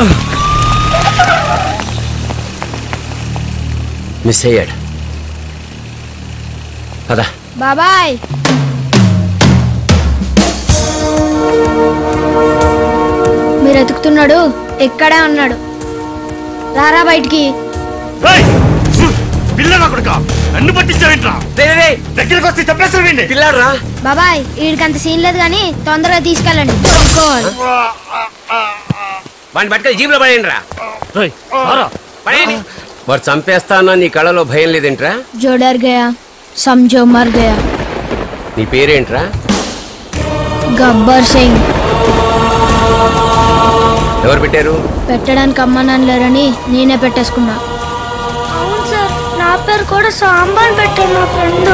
Miss అయ్యాడు కదా. బాబాయ్ మీరు ఎతుకుతున్నాడు, ఎక్కడే ఉన్నాడు. రారా బయటికి. నన్ను పట్టించావేంట్రా? దగ్గరికి వస్తే చెప్పేస్తావేంటి? పిల్లాడురా బాబాయ్ వీడికి అంత సీన్ లేదు కానీ తొందరగా తీసుకెళ్ళండి. వాడిని పట్టుకొని జీబులో పడేయండి రా. వాడు చంపేస్తానో నీ కళ్ళలో భయం లేదేంట్రా? జో డర్ గయా సమझो मर गया. నీ పేరేంట్రా? గబ్బర్ సింగ్. ఎవరు పెట్టారు? పెట్టడానికి అమ్మ నాన్న లేరని నేనే పెట్టేసుకున్నా. అవును సార్, నా పేరు కూడా సాంబార్ పెట్టారు నా ఫ్రెండ్.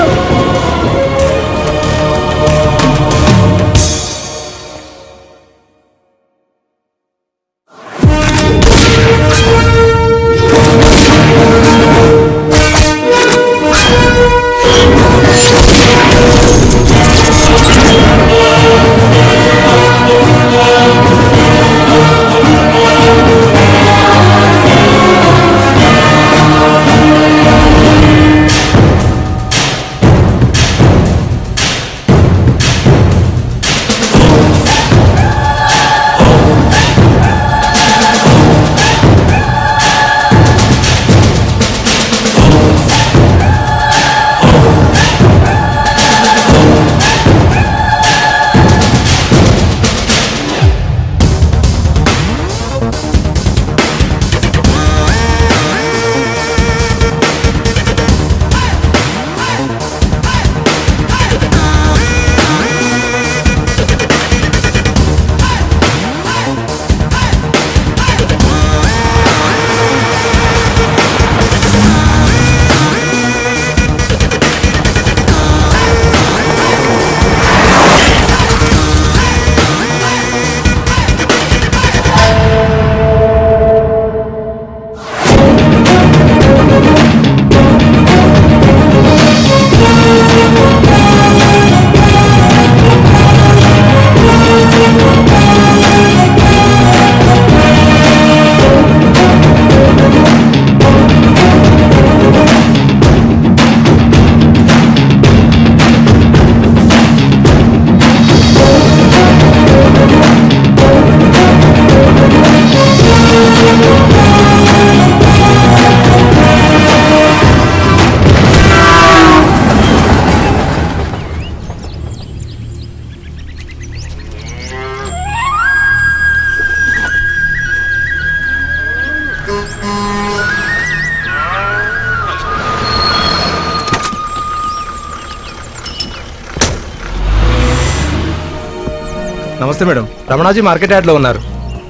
नमस्ते madam, Ramana ji market yard लो उन्नारू.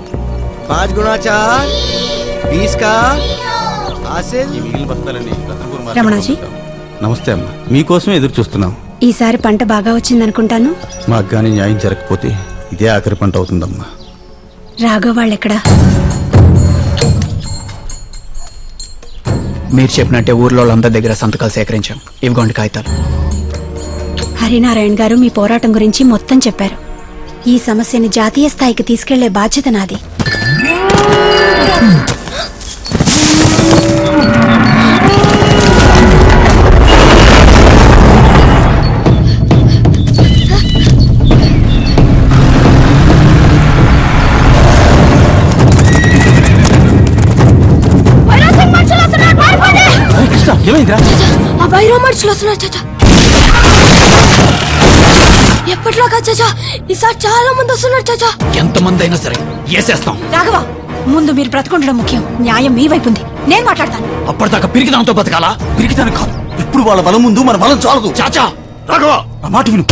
5 गुना चाह 20 का ఆసిల్. ఈ మిగిలిన బస్తాలని రమణాజీ నమస్తే అమ్మా, మీకోసమే ఎదురు చూస్తున్నాం. ఈసారి పంట బాగా వచ్చిందనుకుంటాను. మాకు కానీ న్యాయం జరగకపోతే ఇదే ఆఖరి పంట అవుతుందమ్మా. రాఘవ్ వాళ్ళెక్కడా? మీరు చెప్పినట్టే ఊర్లో వాళ్ళందరి దగ్గర సంతకాలు సేకరించాం. ఇవిగోండి కాగితాలు. హరినారాయణ గారు మీ పోరాటం గురించి మొత్తం చెప్పారు. ఈ సమస్యని జాతీయ స్థాయికి తీసుకెళ్లే బాధ్యత నాది. ఎప్పటిలాగా చాచా ఈసారి చాలా మంది వస్తున్నారు చాచా. ఎంతమంది అయినా సరే ఏసేస్తాం. రాఘవ, ముందు మీరు బ్రతకుండడం ముఖ్యం. న్యాయం మీ వైపు ఉంది, నేను మాట్లాడతాను. అప్పటిదాకా పిరికిదాంతో బతకాలా? పిరికిదాని కాదు. ఇప్పుడు వాళ్ళ బలం ముందు మన బలం చాలదు. చాచా రాఘవ, ఆ మాట విను.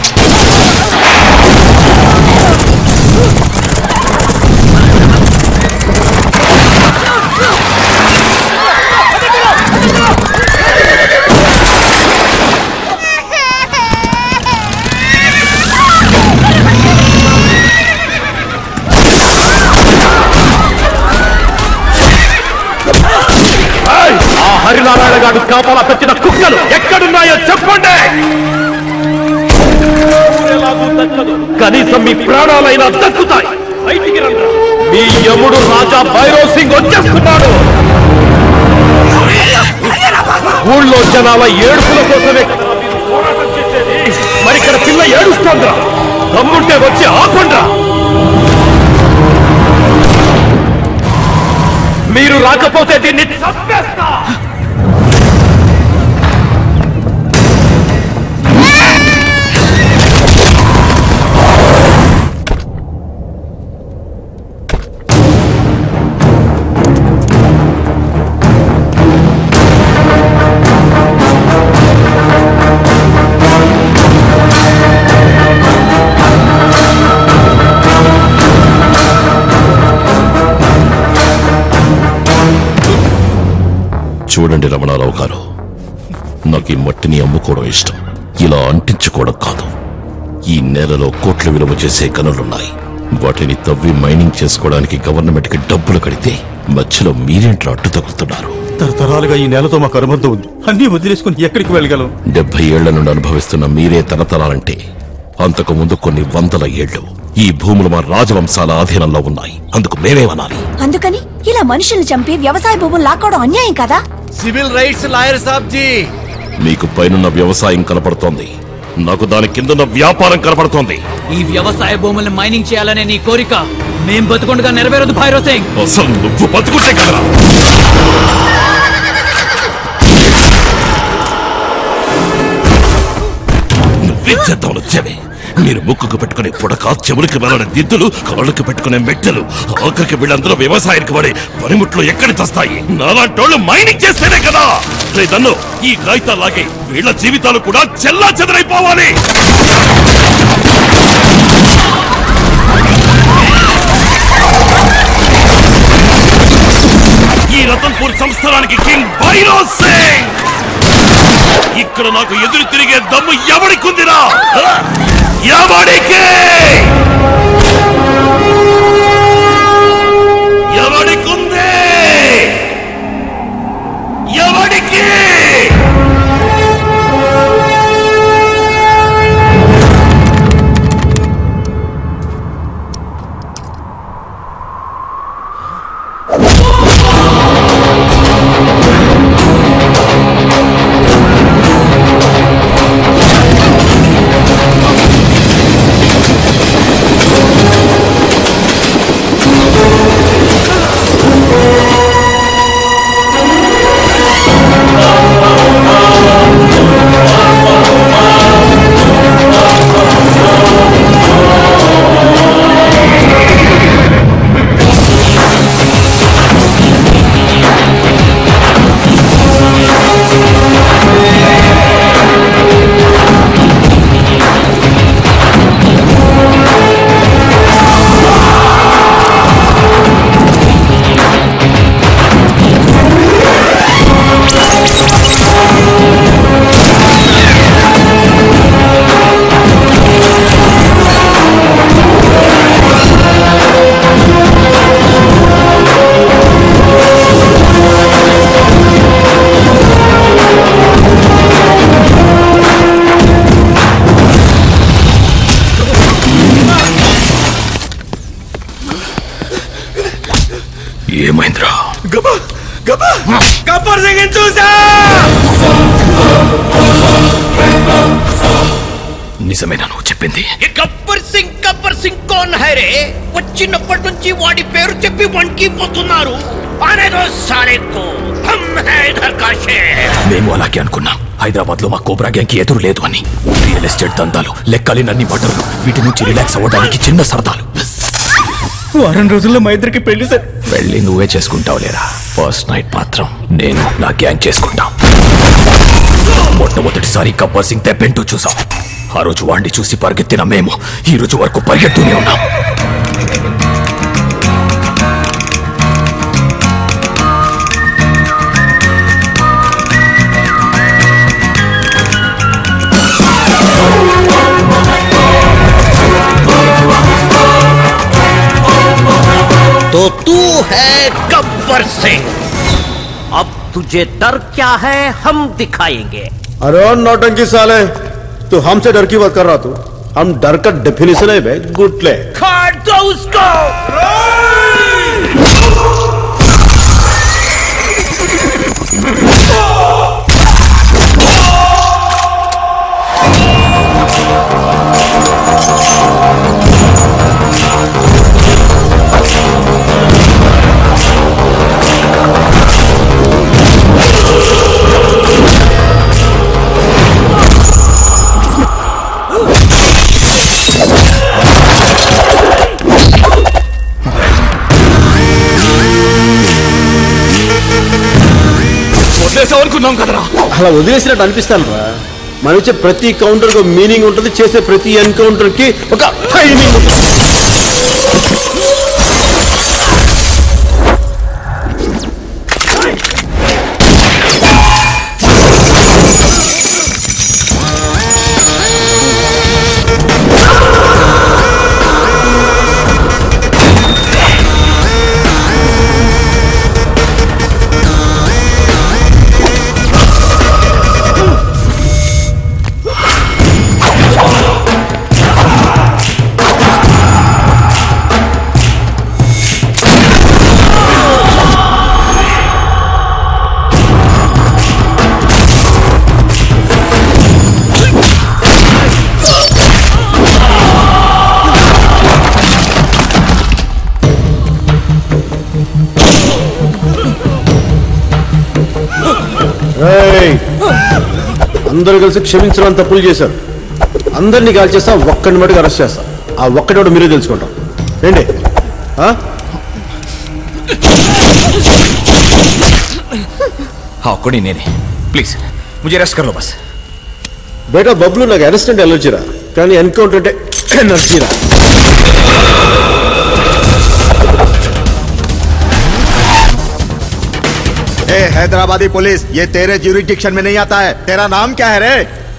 హరినారాయణ గారు కాపాల పెట్టిన కుక్కలు ఎక్కడున్నాయో చెప్పండి. కనీసం మీ ప్రాణాలైనా దక్కుతాయి. బయటికి రండి. మీ యముడు రాజా భైరవ్ సింగ్ వచ్చేస్తున్నాడు. ఊళ్ళో జనాల ఏడుపుల కోసమే పోరాటం చేసేది. మరి ఇక్కడ పిల్ల ఏడుస్తోందిరా. దమ్ముంటే వచ్చి ఆపండ్రా. మీరు రాకపోతే దీన్ని చంపేస్తా. చూడండి రమణారావు గారు, నాకు ఈ మట్టిని అమ్ముకోవడం ఇష్టం, ఇలా అంటించుకోవడం కాదు. ఈ నేలలో కోట్ల విలువ చేసే గనులున్నాయి. వాటిని తవ్వి మైనింగ్ చేసుకోవడానికి గవర్నమెంట్ కి డబ్బులు కడితే మధ్యలో మీరేంట్రా అడ్డు తగులుతున్నారు? తరతరాలుగా ఈ నేలతో మాకు అనుబంధం ఉంది. అన్ని వదిలేసుకుని ఎక్కడికి వెళ్ళగలం? 70 ఏళ్ల నుండి అనుభవిస్తున్న మీరే తరతరాలంటే అంతకు ముందు కొన్ని వందల ఏళ్లు ఈ భూములు మా రాజవంశాల ఆధీనంలో ఉన్నాయి. అందుకు మేమేమనాలి? అందుకని ఇలా మనుషుల్ని చంపి వ్యవసాయ భూములు లాక్కోవడం అన్యాయం కదా? సివిల్ రైట్స్ లాయర్ సాబ్ జీ. మీకు పైనున్న వ్యవసాయం కనపడుతోంది, నాకు దాని కిందన్న వ్యాపారం కనపడుతోంది. ఈ వ్యవసాయ భూముల్ని మైనింగ్ చేయాలనే నీ కోరిక మేం బతుకుండగా నెరవేరదు భైరవ్ సింగ్. అసలు నువ్వు బతుకుంటే కదరా. నువ్వేం చేద్దామని వచ్చావే? మీరు ముక్కుకు పెట్టుకునే పుడక, చెవులకి వెళ్ళని దిద్దులు, కాళ్ళకి పెట్టుకునే మెట్టెలు, ఆఖరికి వీళ్ళందరూ వ్యవసాయానికి పడే పనిముట్లు ఎక్కడి తెస్తాయి? నాలాంటోళ్ళు మైనింగ్ చేస్తేనే కదా. లేదన్ను ఈ కాగితాలాగే వీళ్ళ జీవితాలు కూడా చెల్లా చెదరైపోవాలి. ఈ రతన్పూర్ సంస్థానానికి కింగ్ భైరవ్ సింగ్. ఇక్కడ నాకు ఎదురు తిరిగే దమ్ము ఎవడికుందిరా? ఎవడికి? ఎవడికుంది? ఎవడికి? ఏమైందిరా? గబ్బర్ సింగ్ చూసా. నిజమేనా నువ్వు చెప్పింది? గబ్బర్ సింగ్ కోన్ హై రే? వచ్చినప్పటి నుంచి వాడి పేరు చెప్పి వణికిపోతున్నారు. మేము అలాగే అనుకున్నాం. హైదరాబాద్ లో మా కోబ్రా గ్యాంగ్ కి ఎదురు లేదు అని. రియల్ ఎస్టేట్ దందాలు, లెక్కలేనన్ని మటర్లు, వీటి నుంచి రిలాక్స్ అవ్వడానికి చిన్న సరదాలు. వారం రోజుల్లో మా ఇద్దరికి పెళ్లి సార్. పెళ్లి నువ్వే చేసుకుంటావు లేరా? ఫస్ట్ నైట్ మాత్రం నేను నా గ్యాంగ్ చేసుకుంటాం. మొట్టమొదటిసారి గబ్బర్ సింగ్ తెప్పెంటూ చూసాం. ఆ రోజు వాడిని చూసి పరిగెత్తిన మేము ఈ రోజు వరకు పరిగెడుతూనే ఉన్నాం. तो तू है गब्बर सिंह। अब तुझे डर क्या है हम दिखाएंगे। अरे नौटंकी साले, तू हमसे डर की बात कर रहा तू? हम डर का डेफिनेशन है बे गुटले। काट दो उसको। అనుకున్నాం కదరా, అలా వదిలేసినట్టు అనిపిస్తాను రా. మనం ఇచ్చే ప్రతి కౌంటర్ కు మీనింగ్ ఉంటుంది, చేసే ప్రతి ఎన్కౌంటర్ కి ఒక టైమింగ్ ఉంటుంది. అందరూ కలిసి క్షమించడం తప్పులు చేశారు. అందరినీ కాల్ చేస్తా, ఒక్కడిని మటుకు అరెస్ట్ చేస్తా. ఆ ఒక్కటి కూడా మీరే తెలుసుకుంటాం ఏంటి? ఒక్కడి నేనే, ప్లీజ్ ముझे అరెస్ట్ కర్ లో బస్. బేటా బబ్లు, నాకు అరెస్ట్ అంటే ఎలర్జీరా, కానీ ఎన్కౌంటర్ అంటే ఎనర్జీరా. हैदराबादी पुलिस, ये तेरे ज्यूरिडिक्शन में नहीं आता है. तेरा नाम क्या है रे?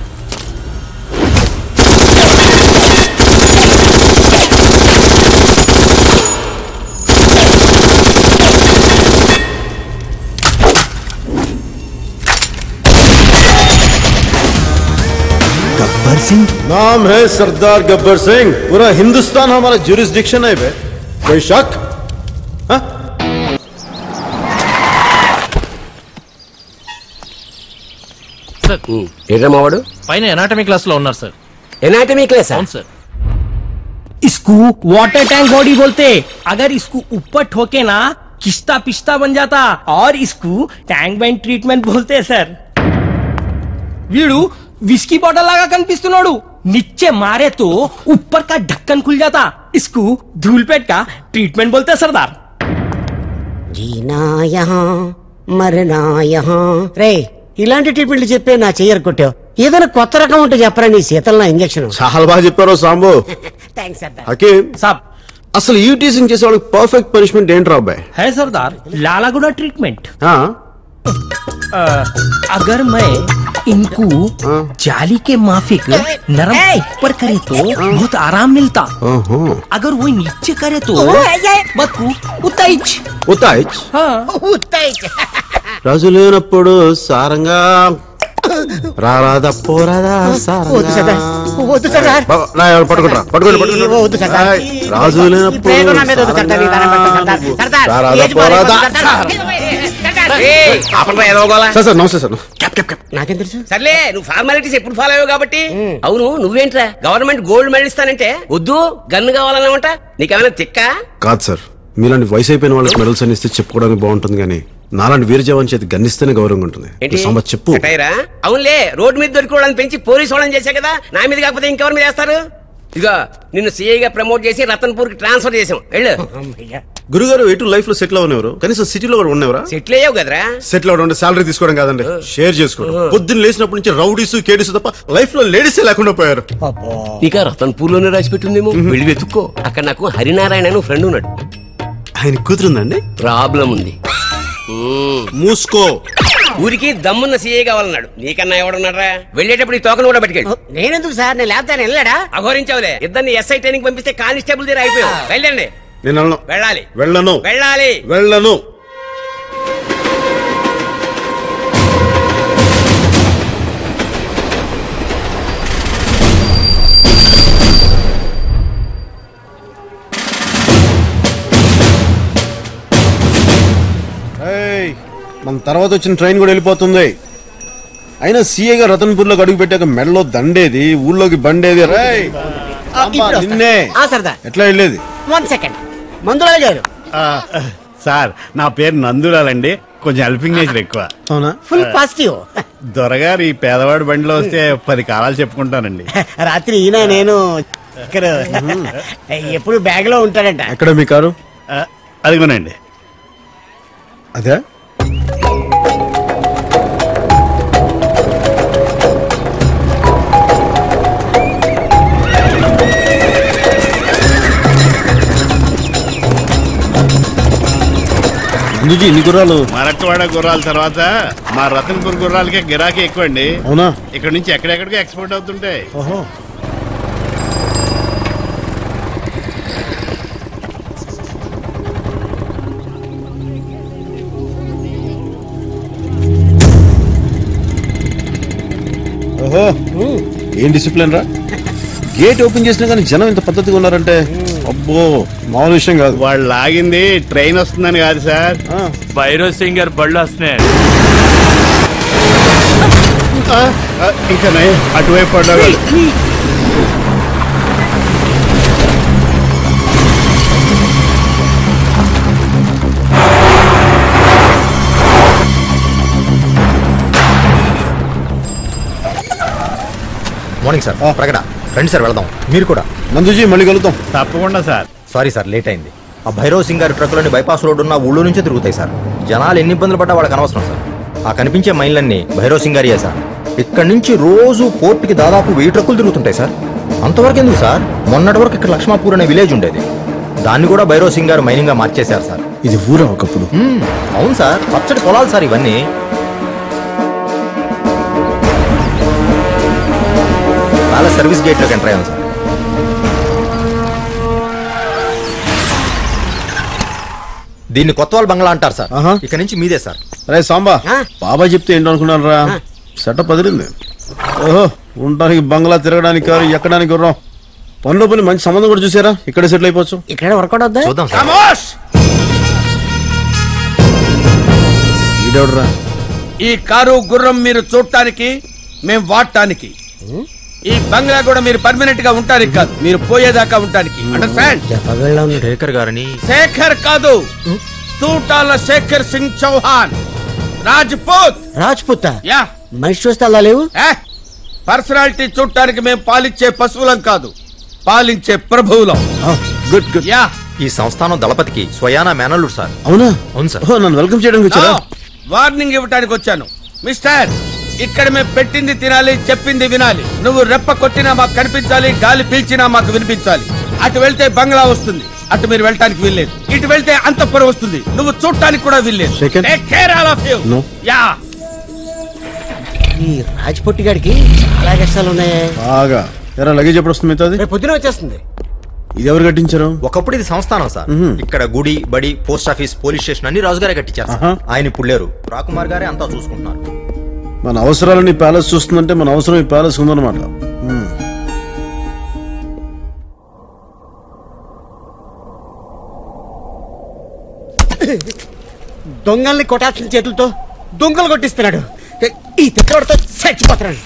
गब्बर सिंह नाम है, सरदार गब्बर सिंह. पूरा हिंदुस्तान हमारा ज्यूरिडिक्शन है बे, कोई शक? ఏడ్రమావాడు పైన ఎనాటమీ క్లాస్ లో ఉన్నారు సార్. Anatomy class? అవును సార్. इसको वाटर टैंक बॉडी बोलते. अगर इसको ऊपर ठोके ना किस्ता पिस्ता बन जाता, और इसको टैंक बैंड ट्रीटमेंट बोलते हैं सर. वीडू विस्की बॉटल लागा कनिपिस्तुन्नाडु, नीचे मारे तो ऊपर का ढक्कन खुल जाता. इसको धूलपेट का ट्रीटमेंट बोलते हैं सरदार. जीना यहाँ मरना यहाँ. रे ఇలాంటి ట్రీట్మెంట్లు చెప్పే నా చెయ్యరు కొట్టావు. ఏదైనా కొత్త రకం ఉంటే చెప్పరా నీ శీతల ఇంజక్షన్. చాలా బాగా చెప్పారు సాంబు. థ్యాంక్స్ సర్దార్. హకీం साहब అసలు ఈ టీచింగ్ చేసే వాళ్ళకి పర్ఫెక్ట్ పనిష్మెంట్ ఏంటి రాబాయ్? है सरदार, लालागुड़ा ट्रीटमेंट. हाँ? अगर मैं इनको जाली के माफिक नरम ऊपर करे तो बहुत आराम मिलता. अगर वो नीचे करे तो बदकू उताइच. ఉతాయిచ్ ఉత్తైచ్. రాజు లేనప్పుడు సారంగా రారాదా పోరాదా వద్దు సర్దార్, వద్దు సర్దార్. పట్టుకుంటా వద్దు సర్దార్. రాజు లేనప్పుడు నా మీద వద్దు సర్దార్, నీ దండం పెడతా సర్దార్. సర్దార్ రారాదా ఏజ్ పోరాదా. సార్ నమస్తే సార్. నాకేం తెలుసు? సర్లే, నువ్వు ఫార్మాలిటీస్ ఎప్పుడు ఫాలో అయ్యావు కాబట్టి. అవును, నువ్వేంట్రా గవర్నమెంట్ గోల్డ్ మెడల్ ఇస్తానంటే వద్దు, గన్ను కావాలన్నమాట. నీకేమైనా తిక్క? కాదు సార్, మీలాంటి వయసు అయిపోయిన వాళ్ళకి మెడల్స్ అని ఇస్తే చెప్పుకోవడానికి బాగుంటుంది, కానీ నాలాంటి వీర జవాన్ చేతి గన్నిస్తేనే గౌరవంగా ఉంటుంది. చెప్పు. అవునులే, రోడ్డు మీద దొరికోవడానికి పెంచి పోలీసు వాళ్ళని చేశా కదా, నా మీద కాకపోతే ఇంకెవరి మీద చేస్తారు? ఇదిగో నిన్ను సిఐగా ప్రమోట్ చేసి రతన్పూర్ కి ట్రాన్స్ఫర్ చేసాం. వెళ్ళు. గురుగారు ఎటు లైఫ్ లో సెటిల్ అవనేవారు, కనీసం సిటీలో కూడా ఉన్నవరా? సెటిల్ అయ్యావు కదరా. సెటిల్ అవడం అంటే సాలరీ తీసుకోవడం కాదండి, షేర్ చేసుకోవడం. పొద్దున్న లేచినప్పటి నుంచి రౌడీస్ కేడీస్ తప్ప లైఫ్ లో లేడీసే లేకుండా పోయారు. నీకు రతన్పూర్ లోనే రాసి పెట్టిందేమో, వెళ్ళి వెతుక్కో. అక్కడ నాకు హరినారాయణ అని ఫ్రెండ్ ఉన్నాడు. ఆయన కూతురుందండి? ప్రాబ్లం ఉంది. మూసుకో. ఊరికి దమ్మున్న సీఏ కావాలన్నాడు. నీకన్నా ఎవడున్నారా? వెళ్ళేటప్పుడు ఈ తోకను కూడా పట్టుకెళ్ళి. నేనెందుకు సార్, నేను లేకపోతే వెళ్ళాడా? అఘోరించావులే. ఇద్దరిని ఎస్ఐ ట్రైనింగ్ పంపిస్తే కానిస్టేబుల్ దగ్గర అయిపోయావు. వెళ్ళండి. నేను వెళ్ళాలి. వెళ్ళను. మన తర్వాత వచ్చిన ట్రైన్ కూడా వెళ్ళిపోతుంది. అయినా సీఏగా రతన్పూర్ లోకి అడుగు పెట్టాక మెడలో దండేది, ఊళ్ళోకి బండేది. నిన్నే ఎట్లా వెళ్ళేది? 1 సెకండ్. మందులాల్ గారు సార్, నా పేరు నందులాలండి. కొంచెం హెల్పింగ్ నేచర్ ఎక్కువ. అవునా? Full positive. దొరగారు ఈ పేదవాడి బండిలో వస్తే 10 కాలాలు చెప్పుకుంటానండి. రాత్రి ఈయన నేను ఇక్కడ ఎప్పుడు బ్యాగ్ లో ఉంటాడంట. ఎక్కడ మీ కారు? అదిగోనండి. అదే ఇన్ని గుర్రాలు? మరట్వాడ గుర్రాల తర్వాత మా రతన్పూర్ గుర్రాలకే గిరాకీ ఎక్కువ అండి. అవునా? ఇక్కడ నుంచి ఎక్కడెక్కడికి ఎక్స్పోర్ట్ అవుతుంటాయి. ఓహో. ఓహో, ఏం డిసిప్లిన్ రా. గేట్ ఓపెన్ చేసినా కానీ జనం ఇంత పద్ధతిగా ఉన్నారంటే అబ్బో మామూలు విషయం కాదు. వాళ్ళు లాగింది ట్రైన్ వస్తుందని కాదు సార్, భైరవ్ సింగ్ గారు బళ్ళు వస్తున్నాయి. ఇంకా అటువైపు పడ్డా. Morning sir. ప్రకట రండి సార్, వెళదాం. మీరు కూడా. నందుజీ మళ్ళీ కలుద్దాం. తప్పకుండా సార్. సారీ సార్, లేట్ అయింది. ఆ భైరవ్ సింగ్ గారి ట్రక్కులన్నీ బైపాస్ రోడ్డు ఉన్న ఊళ్ళో నుంచే తిరుగుతాయి సార్. జనాలు ఎన్ని ఇబ్బందులు పడ్డా వాళ్ళకి అనవసరం సార్. ఆ కనిపించే మైన్లన్నీ భైరవ్ సింగ్ గారియే సార్. ఇక్కడ నుంచి రోజు పోర్టుకి దాదాపు 1000 ట్రక్కులు తిరుగుతుంటాయి సార్. అంతవరకు ఎందుకు సార్, మొన్నటి వరకు ఇక్కడ లక్ష్మాపూర్ అనే విలేజ్ ఉండేది. దాన్ని కూడా భైరవ్ సింగ్ గారు మైనింగ్ గా మార్చేశారు సార్. ఇది ఊరా ఒకప్పుడు? అవును సార్, పచ్చడి పొలాలు సార్ ఇవన్నీ. చాలా సర్వీస్ గేట్ లోకి ఎంటర్ అయ్యాం సార్. దీన్ని కొత్తవాళ్ళ బంగ్లా అంటారు సార్. ఇక నుంచి మీదే సార్. అరే సాంబా, బాబాయ్ చెప్తే ఏంటో అనుకున్నాను రా. సెటప్ అదిరింది. ఓహో, ఉండడానికి బంగ్లా, తిరగడానికి కారు, ఎక్కడానికి గుర్రం. పనిలో పని మంచి సంబంధం కూడా చూసారా? ఇక్కడే సెటిల్ అయిపోవచ్చు. ఇక్కడ వర్కౌట్ అవుద్దా? చూద్దాం. ఈడెవడరా? ఈ కారు గుర్రం మీరు చూడటానికి, మేము వాడటానికి. ఈ బంగ్లా కూడా మీరు పర్మనెంట్ గా ఉంటానికి కాదు, మీరు పోయేదాకా ఉంటానికి. అండర్స్టాండ్? శేఖర్ గారిని. శేఖర్ కాదు, తూటాల శేఖర్ సింగ్ చౌహాన్, రాజ్పూత్. రాజ్పూత్? యా. మనిషి చూస్తే అలా లేవు. పర్సనాలిటీ చూడటానికి మేము పాలించే పశువులం కాదు, పాలించే ప్రభువులం. Good good. యా. ఈ సంస్థానం దళపతికి స్వయానా మేనల్లుడు సార్. అవునా? అవును సార్. నన్ను వెల్కమ్ చేయడానికి వచ్చారా? వార్నింగ్ ఇవ్వడానికి వచ్చాను. మిస్టర్, ఇక్కడ మేము పెట్టింది తినాలి, చెప్పింది వినాలి. నువ్వు రెప్ప కొట్టినా మాకు కనిపించాలి, గాలి పీల్చినా మాకు వినిపించాలి. అటు వెళ్తే బంగ్లా వస్తుంది, అటు మీరు వెళ్ళటానికి వీల్లేదు. ఇటు వెళ్తే అంతఃపురం వస్తుంది, నువ్వు చూడటానికి కూడా వీల్లేదు. యా. ఈ రాజ్పొట్టి గారికి చాలా కష్టాలు ఉన్నాయే. బాగా. ఎరా లగేజ్ ఎప్పుడు వస్తుంది? మిగతాది రేపు పొద్దున వచ్చేస్తుంది. ఇది ఎవరు కట్టించారు? ఒకప్పుడు ఇది సంస్థానం సార్. ఇక్కడ గుడి, బడి, పోస్ట్ ఆఫీస్, పోలీస్ స్టేషన్ అన్ని రాజుగారే కట్టించారు. ఆయన ఇప్పుడు లేరు, రాకుమార్ గారే అంతా చూసుకుంటున్నారు. మన అవసరాలని ప్యాలెస్ చూస్తుందంటే మన అవసరం ఈ ప్యాలెస్ ఉందన్నమాట. దొంగల్ని కొట్టాల్సిన చేతులతో దొంగలు కొట్టిస్తున్నాడు. ఈ తిట్టోడితో చచ్చిపోతున్నాడు.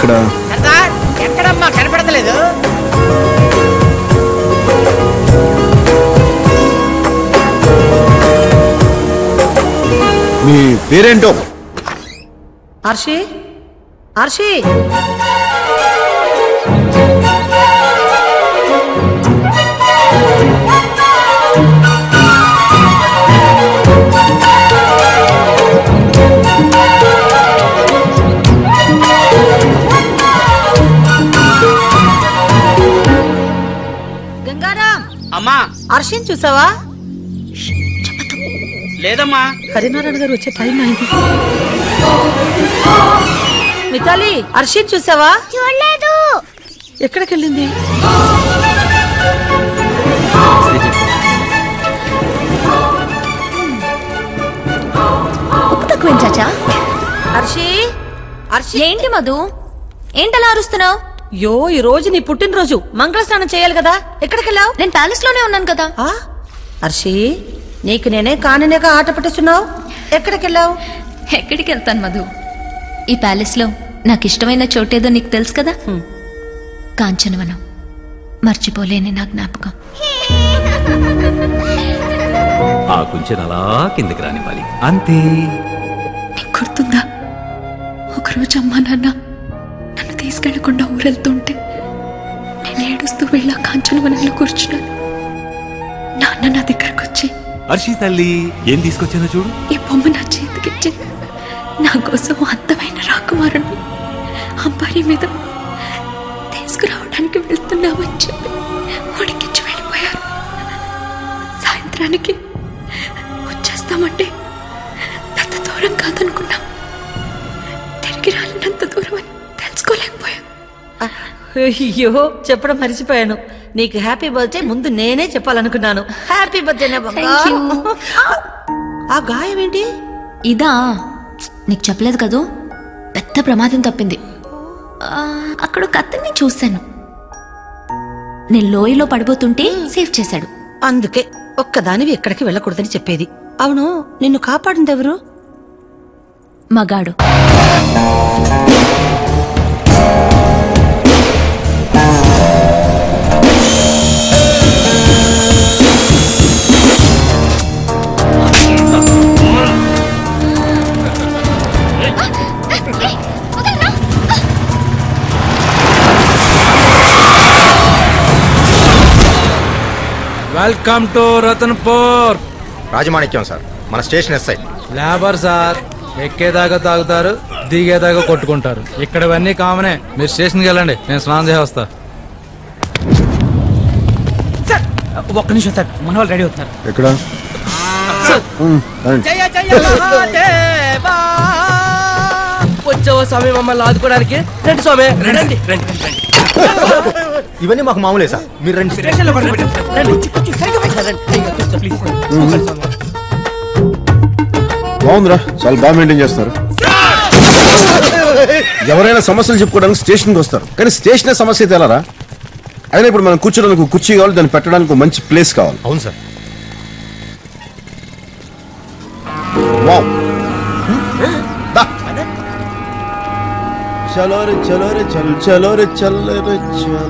ఇక్కడ ఎక్కడమ్మా కనపడతలేదు? మీ పేరేంటో? ఆర్షి ఆర్షి గంగారాం అమ్మా ఆర్షిని చూసావా? లేదమ్మా. హరినారాయణ గారు వచ్చే టైం అయింది. మితాలి హర్షిని చూసావా? చూడలేదు. ఎక్కడికి వెళ్ళింది? ఉప్పు తక్కువ చాచా. హర్షి హర్షి ఏంటి మధు, ఏంటలా అరుస్తున్నావు? యో ఈ రోజు నీ పుట్టినరోజు, మంగళ స్నానం చేయాలి కదా. ఎక్కడికి వెళ్ళావు? నేను ప్యాలెస్ లోనే ఉన్నాను కదా. హర్షి నీకు నేనే కాననేగా ఆట పట్టిస్తున్నావు. ఎక్కడికి వెళ్ళావు? ఎక్కడికి వెళ్తాను మధు, ఈ ప్యాలెస్ లో నాకు ఇష్టమైన చోటేదో నీకు తెలుసు కదా, కాంచనవనం. మర్చిపోలేని నా జ్ఞాపకం. ఆ కుంచెను అలా కిందకి రానివ్వాలి, అంతే. నీకు గుర్తుందా, ఒకరోజు అమ్మా నాన్న నన్ను తీసుకెళ్లకుండా ఊరెళ్తుంటే నేను ఏడుస్తూ వెళ్ళి ఆ కాంచనవనంలో కూర్చున్నాను. నాన్న నా దగ్గరకు వచ్చి, హర్షి తల్లి ఏం తీసుకొచ్చానో చూడు. ఈ బొమ్మ నా చేతికిచ్చి నా కోసం అందమైన రాకుమారుణ్ణి అంబారీ మీద తీసుకురావడానికి వెళ్తున్నామని చెప్పి ఉడికించి వెళ్ళిపోయారు. సాయంత్రానికి వచ్చేస్తామంటే అంత దూరం కాదనుకున్నా, తిరిగి రాలినంత దూరం అని తెలుసుకోలేకపోయా. అయ్యో చెప్పడం మర్చిపోయాను. నీకు హ్యాపీ బర్త్డే ముందు నేనే చెప్పాలనుకున్నాను. Happy birthday. ఆ గాయం ఏంటి? ఇదా, నీకు చెప్పలేదు కదూ, పెద్ద ప్రమాదం తప్పింది. అక్కడ ఒక అతన్ని చూశాను, నేను లోయలో పడిపోతుంటే సేవ్ చేశాడు. అందుకే ఒక్కదానివి ఎక్కడికి వెళ్ళకూడదని చెప్పేది. అవును, నిన్ను కాపాడింది ఎవరు? మగాడు. Welcome to Ratanpur. Rajamanikyam sir, మన స్టేషన్ ఎస్ఐ. లేబర్ సార్, ఎక్కేదాకా తాగుతారు, దిగేదాకా కొట్టుకుంటారు. ఇక్కడ ఇవన్నీ కామనే. మీరు స్టేషన్కి వెళ్ళండి, నేను స్నానం చేసి వస్తా. ఒక్క నిమిషం సార్, మన వాళ్ళు రెడీ అవుతున్నారు. ఎక్కడ? వచ్చావా స్వామి మమ్మల్ని ఆదుకోవడానికి? రండి స్వామి, రండి రండి. ఇవన్నీ మాకు మామూలే సార్, మీరు రండి. బాగుందిరా, చాలా బాగా మెయింటైన్ చేస్తారు. ఎవరైనా సమస్యలు చెప్పుకోవడానికి స్టేషన్కి వస్తారు, కానీ స్టేషన్ సమస్య అయితే ఎలారా? అయినా ఇప్పుడు మనం కూర్చోడానికి కుర్చీ కావాలి, దాన్ని పెట్టడానికి మంచి ప్లేస్ కావాలి. అవును సార్. వావ్, చలో రే చలో రే చల్ చలో రే చల్ రే చల్.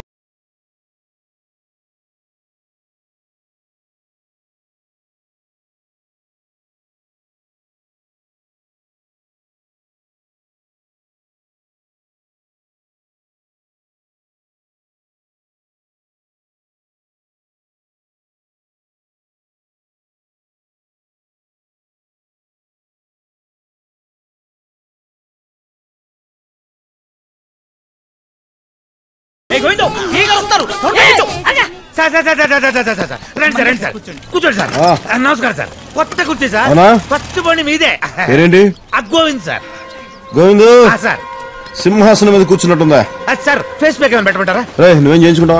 కూర్చోండి సార్. నమస్కారం సార్. కొత్త కుర్చీ సార్, ఫస్ట్ బండి మీదే. పేరేంటి? గోవింద్ సార్. గోవిందు సార్, సింహాసనం మీద కూర్చున్నట్టుందా? సార్ ఫేస్ ప్యాక్ ఏమైనా పెట్టమంటారా? రే, నువ్వేం చేయించుకుంటావా?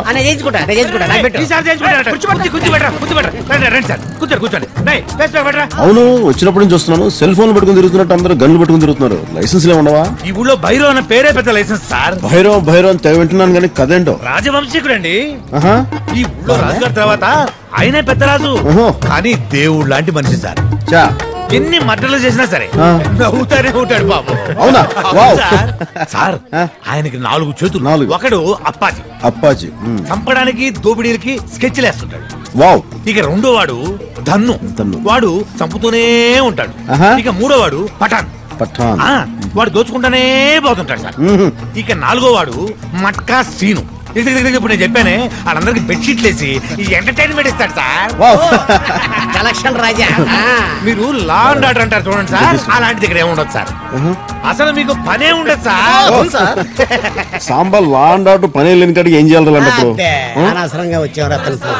అవును, వచ్చినప్పటి నుంచి వస్తున్నాను. సెల్ ఫోన్ పట్టుకుని తిరుగుతున్నట్టు అందరూ గన్లు పట్టుకుని తిరుగుతున్నారు. లైసెన్స్ ఉండవా? ఈ ఊళ్ళో భైరవ్ అన్న పేరే పెద్ద లైసెన్స్ సార్. భైరవ్ భైరవ్ అని తెగ వింటున్నాను, కానీ కదేంటో. రాజవంశీకుడండి. ఈ ఊళ్ళో రాజుగారి తర్వాత ఆయనే పెద్ద రాజు, కానీ దేవుడు లాంటి మనిషి సార్. చా ఎన్ని మర్డర్లు చేసినా సరే నవ్వుతానే ఉంటాడు బాబు. అవునా? వావ్. సార్ ఆయనకి 4 చేతులు. ఒకడు అప్పాజీ చంపడానికి దోపిడీలకి స్కెచ్లు వేస్తుంటాడు. వావ్. ఇక రెండో వాడు ధన్ను వాడు చంపుతూనే ఉంటాడు. ఇక మూడో వాడు పఠాన్ వాడు దోచుకుంటానే పోతుంటాడు సార్. ఇక 4గో వాడు మట్కా సీను. ఇప్పుడు నేను చెప్పానే వాళ్ళందరికి బెడ్షీట్లు వేసి ఈ ఎంటర్టైన్మెంట్ ఇస్తాడు సార్. కలెక్షన్ రాజా. మీరు లా అండ్ ఆర్డర్ అంటారు చూడండి సార్, అలాంటి దగ్గర ఏముండదు సార్. అసలు మీకు పనే ఉండదు సార్. సాంబార్ లా అండ్ ఆర్డర్ పని లేని కాడికి ఏం చేయాలి? అనవసరంగా వచ్చేవారు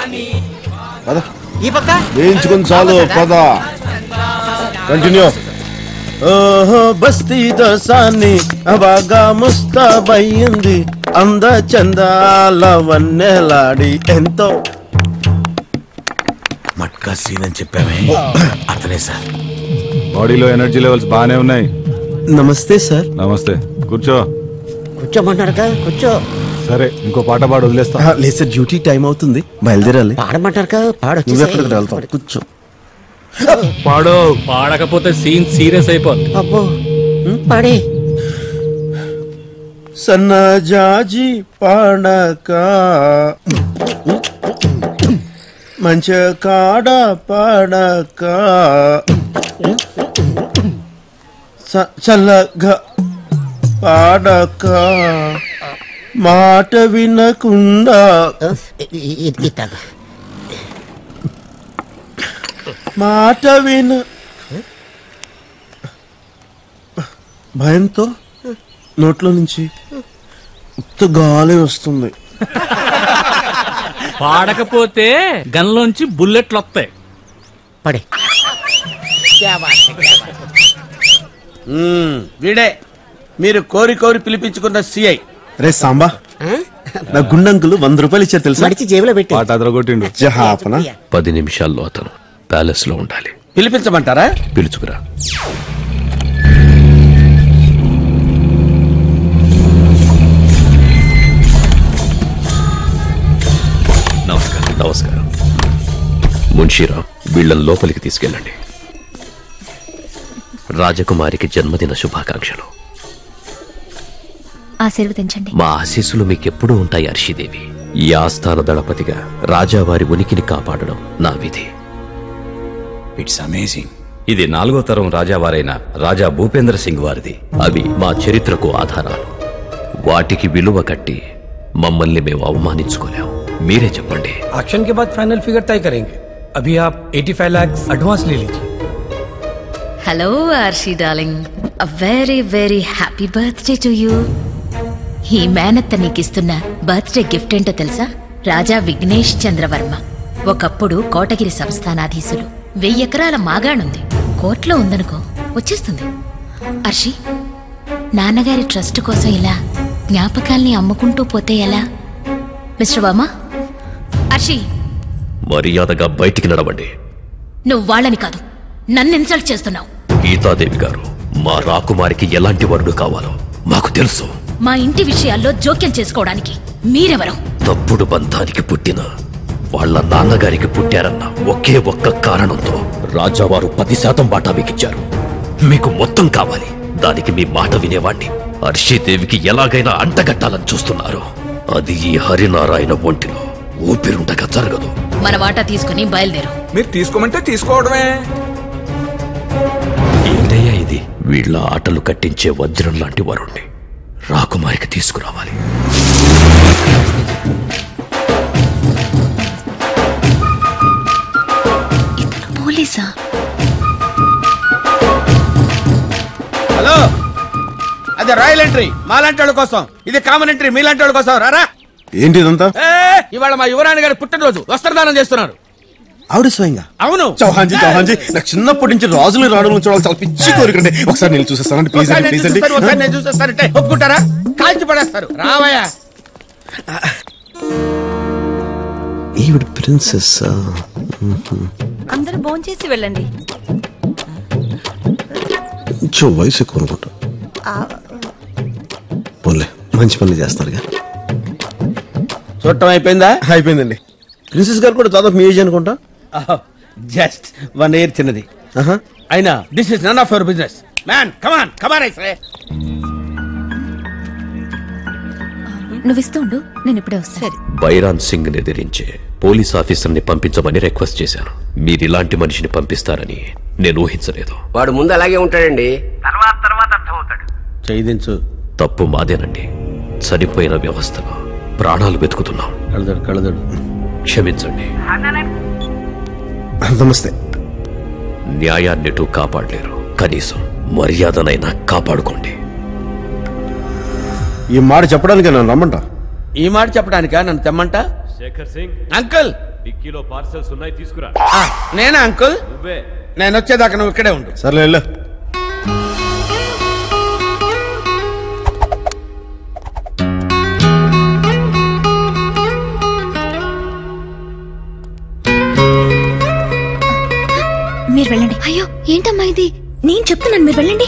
ఈ పక్క వేయించుకుని చాలు పద. కంటిన్యూ. ఓహో బస్తీ దోసాన్ని బాగా ముస్తాబయ్యింది, అంద చందాల వన్నెలాడి ఎంతో. మట్కా సీన్ అని చెప్పామే అతనే సార్. బాడీలో ఎనర్జీ లెవెల్స్ బాగానే ఉన్నాయి. నమస్తే సార్. నమస్తే. కూర్చో. కూర్చోమంటారు కదా, కూర్చో. సరే ఇంకో పాట పాడు వదిలేస్తా. లేదు సార్, డ్యూటీ టైం అవుతుంది, బయలుదేరాలి. పాడమంటారు కదా, నువ్వు ఎక్కడికి వెళ్తావు? కూర్చో. పాడు. పాడకపోతే సీన్ సీరియస్ అయిపోతుంది. అబ్బో పాడే. సన్నజాజి పాడక మంచ కాడ పాడక చల్లగా పాడక మాట వినకుండా మాట విన భయంతో నోట్లో నుంచి ఉత్త గాలి వస్తుంది. పాడకపోతే గన్లోంచి బుల్లెట్లు వస్తాయి. పడే. వీడే మీరు కోరి కోరి పిలిపించుకున్న సిఐ. రే సాంబా, నా గుండంకులు 100 రూపాయలు ఇచ్చారు తెలుసా? జేబులో పెట్టి పాట అదరగొట్టిండు. 10 నిమిషాల్లో అతను ప్యాలెస్ లో ఉండాలి. పిలిపించమంటారా? పిలుచుకురా. నమస్కారం. మున్షీరావు, వీళ్ళని లోపలికి తీసుకెళ్ళండి. రాజకుమారికి జన్మదిన శుభాకాంక్షలు. ఆశీర్వదించండి. మా ఆశీస్సులు మీకెప్పుడూ ఉంటాయి అర్షిదేవి. ఈ ఆస్థాన దళపతిగా రాజావారి ఉనికిని కాపాడడం నా విధి. It's amazing. ఇది 4వ తరం రాజావారైన రాజా భూపేంద్ర సింగ్ వారిది. అవి మా చరిత్రకు ఆధారాలు. వాటికి విలువ కట్టి మమ్మల్ని మేము అవమానించుకోలేం. మీరే చెప్పండి. एक्शन के बाद फाइनल फिगर तय करेंगे. अभी आप 85 लाख एडवांस ले लीजिए. Hello Arshi darling, a very very happy birthday to you. ఈ మేనత్త నీకిస్తున్న బర్త్డే గిఫ్ట్ ఏంటో తెలుసా? రాజా విఘ్నేష్ చంద్రవర్మ. ఒకప్పుడు కోటగిరి సంస్థానాధీశులు. 1000 ఎకరాల మాగాణుంది. కోర్టులో ఉందనుకో, వచ్చేస్తుంది. అర్షి, నాన్నగారి ట్రస్ట్ కోసం ఇలా జ్ఞాపకాల్ని అమ్ముకుంటూ పోతే ఎలా? మిస్టర్ వర్మ, అర్షి మర్యాదగా బయటికి నడవండి. నువ్వు వాళ్ళని కాదు, నన్ను ఇన్సల్ట్ చేస్తున్నావు. గీతాదేవి గారు, మా రాకుమారికి ఎలాంటి వరుడు కావాలో మాకు తెలుసు. మా ఇంటి విషయాల్లో జోక్యం చేసుకోవడానికి మీరెవరు? తప్పుడు బంధానికి పుట్టిన వాళ్ళ నాన్నగారికి పుట్టారన్న ఒకే ఒక్క కారణంతో రాజావారు 10% వాటా మీకిచ్చారు. మీకు మొత్తం కావాలి. దానికి మీ మాట వినేవాణ్ణి అర్షీదేవికి ఎలాగైనా అంటగట్టాలని చూస్తున్నారు. అది ఈ హరినారాయణ ఒంటిలో ఊపిరుండగా జరగదు. మన వాటా తీసుకుని బయలుదేరు. మీరు తీసుకోమంటే తీసుకోవడమే. ఏంటయ్యా ఇది? వీళ్ళ ఆటలు కట్టించే వజ్రం లాంటి వరుణ్ణి రాకుమారికి తీసుకురావాలి. పోలీసా? హలో, అది రాయల్ ఎంట్రీ మాలాంటి వాళ్ళ కోసం, ఇది కామన్ ఎంట్రీ మీలాంటి వాళ్ళ కోసం. రారా. ఏంటి ఇదంతా? ఇవాళ మా యువరాణి గారి పుట్టినరోజు, వస్త్రదానం చేస్తున్నారు. ఆవిడ స్వయంగా? అవును. చౌహాన్జీ, నాకు చిన్నప్పటి నుంచి రాజులు రావడం చూడాలి చాలా పిచ్చి కోరికండి. ఒకసారి నేను చూసేస్తానండి ప్లీజ్ అండి, ప్లీజ్ అండి. నేను చూసేస్తానంటే ఒప్పుకుంటారా? కాల్చి పడేస్తారు. రావయ్యా. ఈవిడ ప్రిన్సెస్. అందరూ భోంచేసి వెళ్ళండి. కొంచెం వయసు ఎక్కువ అనుకుంటా. పోన్లే, మంచి పనులు చేస్తారుగా. చూడటం అయిపోయిందా? అయిపోయిందండి. ప్రిన్సెస్ గారు కూడా దాదాపు మీ ఏజ్ అనుకుంటా. జస్ట్ 1 year చిన్నది. అయినా this is none of your business man. Come on come on ఐసే. నువ్వు ఇస్తూ ఉండు, నేను ఇప్పుడే వస్తాను. బైరాన్ సింగ్ ని ఎదిరించే పోలీస్ ఆఫీసర్ని పంపించమని రిక్వెస్ట్ చేశాను. మీరు ఇలాంటి మనిషిని పంపిస్తారని నేను ఊహించలేదు. వాడు ముందు అలాగే ఉంటాడండి, తర్వాత అర్థమవుతాడు. చేయించు. తప్పు మాదేనండి. చనిపోయిన వ్యవస్థలో ప్రాణాలు వెతుకుతున్నాం. కళదడు క్షమించండి. నమస్తే. న్యాయాన్నిటూ కాపాడలేరు, కనీసం మర్యాదనైనా కాపాడుకోండి. ఈ మాట చెప్పడానికి నన్ను రమ్మంట. ఈ మాట చెప్పడానికా నన్ను తెమ్మంట? శేఖర్ సింగ్, అంకుల్ డిక్కీలో పార్సల్స్ ఉన్నాయి, తీసుకురా. నేనా అంకుల్? నువ్వే. నేను వచ్చేదాకా నువ్వు ఇక్కడే ఉండు. సర్లే వెళ్ళు. మీరు వెళ్ళండి. అయ్యో ఏంటమ్మా ఇది? నేను చెప్తున్నాను, మీరు వెళ్ళండి.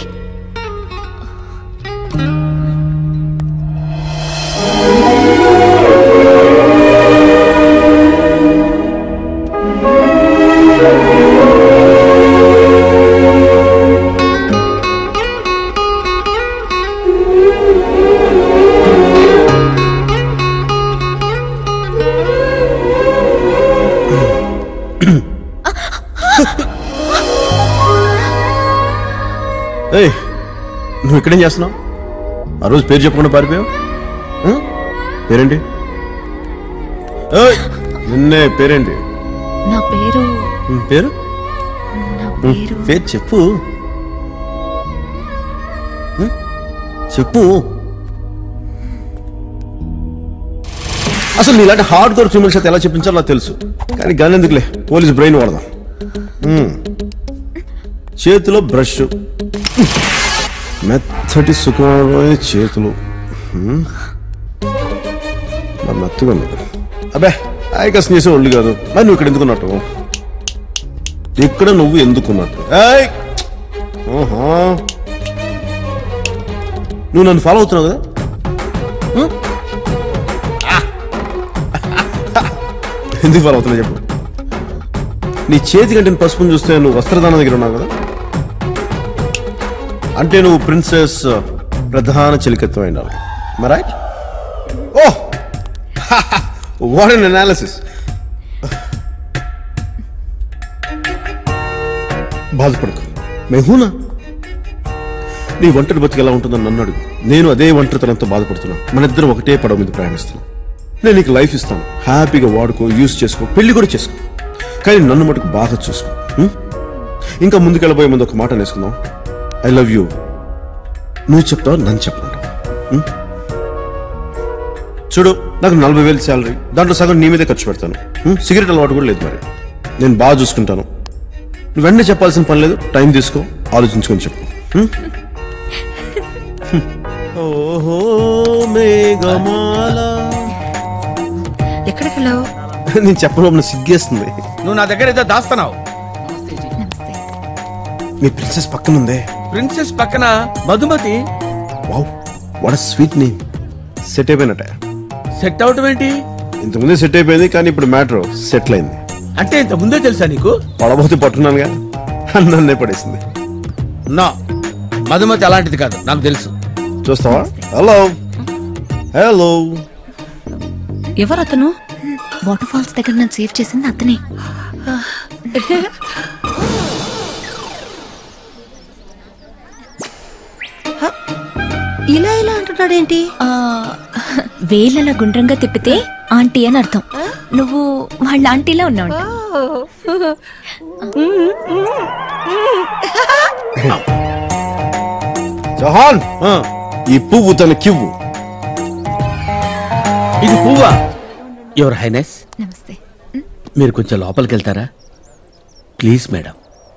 నువ్వు ఇక్కడేం చేస్తున్నావు? ఆ రోజు పేరు చెప్పకుండా పారిపోయావు. పేరేంటి? నిన్నే పేరేంటి? నా పేరు పేరు పేరు చెప్పు చెప్పు. అసలు ఇలాంటి హార్డ్ కోర్ క్రిమినల్స్ అయితే ఎలా చెప్పించాలో నాకు తెలుసు, కానీ గాని ఎందుకులే, పోలీస్ బ్రెయిన్ వాడదాం. చేతిలో బ్రష్, మెత్తటి సుఖమైన చేతులు, మరి మెత్తగా ఉంది. అబ్బే ఆయకసం చేసే ఒళ్ళు కాదు. మరి నువ్వు ఇక్కడ ఎందుకున్నట్టు? ఇక్కడ నువ్వు ఎందుకున్నట్టు? నువ్వు నన్ను ఫాలో అవుతున్నావు కదా? ఎందుకు ఫాలో అవుతున్నావు చెప్పు. నీ చేతి కంటే పసుపుని చూస్తే నువ్వు వస్త్రదానం దగ్గర ఉన్నావు కదా, అంటే నువ్వు ప్రిన్సెస్ ప్రధాన చిలికత్వం అయినావు. Right? Oh, what an analysis. బాధపడకు, మెహూనా. నీ ఒంటరి బతికి ఎలా ఉంటుందని నన్ను అడుగు. నేను అదే ఒంటరితనంతో బాధపడుతున్నా. మన ఇద్దరం ఒకటే పడవ మీద ప్రయాణిస్తున్నాం. నేను నీకు లైఫ్ ఇస్తాను, హ్యాపీగా వాడుకో, యూజ్ చేసుకో, పెళ్లి కూడా చేసుకో, కానీ నన్ను మటుకు బాగా చూసుకో. ఇంకా ముందుకెళ్ళబోయే ముందు ఒక మాట నేసుకుందాం. I love you. నువ్వు చెప్తావు, నన్ను చెప్పమంటావు. చూడు, నాకు 40,000 శాలరీ, దాంట్లో సగం నీ మీదే ఖర్చు పెడతాను. సిగరెట్ అలవాటు కూడా లేదు. మరి నేను బాగా చూసుకుంటాను. నువ్వు వెంటనే చెప్పాల్సిన పని లేదు, టైం తీసుకో, ఆలోచించుకొని చెప్పు. ఓహో మేఘమాల. ఎక్కడికి వెళ్ళావు? నేను చెప్పడం సిగ్గేస్తుంది. నువ్వు నా దగ్గర ఏదో దాస్తున్నావు. మీ ప్రిన్సెస్ పక్కనుందే. ప్రిన్సెస్ పక్కన Madhumati. Wow, what sweet name. Set అయిపోయినట్ట. సెట్ అవటం ఏంటి? ఇంతకుముందే సెట్ అయిపోయింది, కానీ ఇప్పుడు మ్యాటర్ సెటిల్ అయింది. అంటే ఇంత ముందే తెలుసా నీకు? పడబోతే పట్టున్నానుగా, నన్నే పడేసింది. నా మధుమతి అలాంటిది కాదు, నాకు తెలుసు. చూస్తావా? Hello hello. ఎవరు అతను? వాటర్ ఫాల్స్ దగ్గర నన్ను సేవ్ చేసింది అతనే. ఇలా ఇలా అంటున్నాడేంటి? వేలలా గుండ్రంగా తిప్పితే ఆంటీ అని అర్థం. నువ్వు వాళ్ళ ఆంటీలా ఉన్నావు. జహాన్, ఈ పువ్వు తనకివ్వు. ఇది పువ్వా? యువర్ హైనెస్, నమస్తే. మీరు కొంచెం లోపలికి వెళ్తారా ప్లీజ్ మేడం?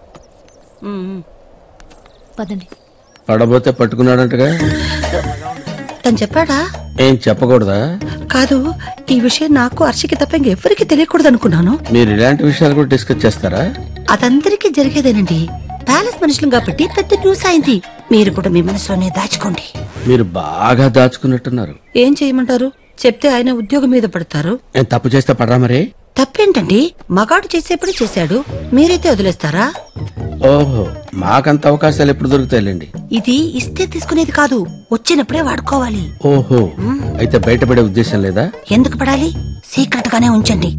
పదండి. పడబోతే పట్టుకున్నాడంటగా. తను చెప్పాడా? ఏం చెప్పకూడదా? కాదు, ఈ విషయం నాకు హర్షికి తప్ప ఇంకెవ్వరికి తెలియకూడదు అనుకున్నాను. మీరు ఇలాంటి విషయాలు కూడా డిస్కస్ చేస్తారా? అదందరికీ జరిగేదేనండి. ప్యాలెస్ మనుషులు కాబట్టి పెద్ద న్యూస్ అయింది. మీరు కూడా మీ మనసులోనే దాచుకోండి. మీరు బాగా దాచుకున్నట్టున్నారు. ఏం చేయమంటారు? చెప్తే ఆయన ఉద్యోగం మీద పడతారు. నేను తప్పు చేస్తే పడరా మరి? తప్పేంటండి? మగాడు చేసేప్పుడు చేశాడు, మీరైతే వదిలేస్తారా? ఓహో, మాకంత అవకాశాలు ఎప్పుడు దొరుకుతాయిలేండి. ఇది ఇస్తే తీసుకునేది కాదు, వచ్చినప్పుడే వాడుకోవాలి. ఓహో, అయితే బయటపడే ఉద్దేశం లేదా? ఎందుకు పడాలి? సీక్రెట్ గానే ఉంచండి.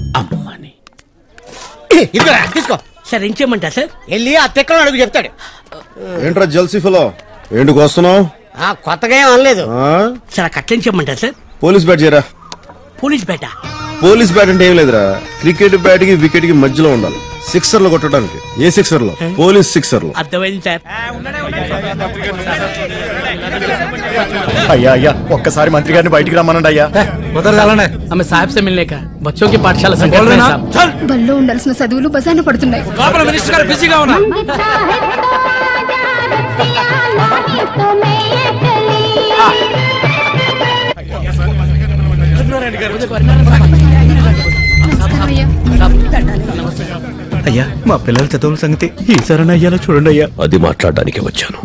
తీసుకో సార్. ఏం చేయమంటా సార్? వెళ్ళి ఆ తెక్కలో అడుగు చెప్తాడు. ఏంట్రా జల్సీ ఫలో, ఏంటికి వస్తున్నావు? కొత్తగా ఏం అనలేదు సార్. కట్లేం చేయమంటారు సార్? పోలీస్ బ్యాట్ చేయరా. పోలీస్ బ్యాటా? పోలీస్ బ్యాట్ అంటే ఏం లేదురా, క్రికెట్ బ్యాట్ కి వికెట్ కి మధ్యలో ఉండాలి. సిక్సర్ లో కొట్టడానికి. ఏ సిక్సర్ లో? పోలీస్ సిక్సర్ లో. అర్థమైంది సార్. అయ్యా అయ్యా, ఒక్కసారి మంత్రి గారిని బయటికి రమ్మనండి అయ్యా. ఆమె సాహెబ్ సే మిల్నే కా బచ్చోं की పాఠశాల బల్లో ఉండాల్సిన చదువులు బజార్న పడుతున్నాయి. మినిస్టర్ గారు బిజీగా ఉన్నారు. అయ్యా, మా పిల్లల చదువుల సంగతి ఈసారి అయ్యాలో చూడండి అయ్యా. అది మాట్లాడడానికి వచ్చాను.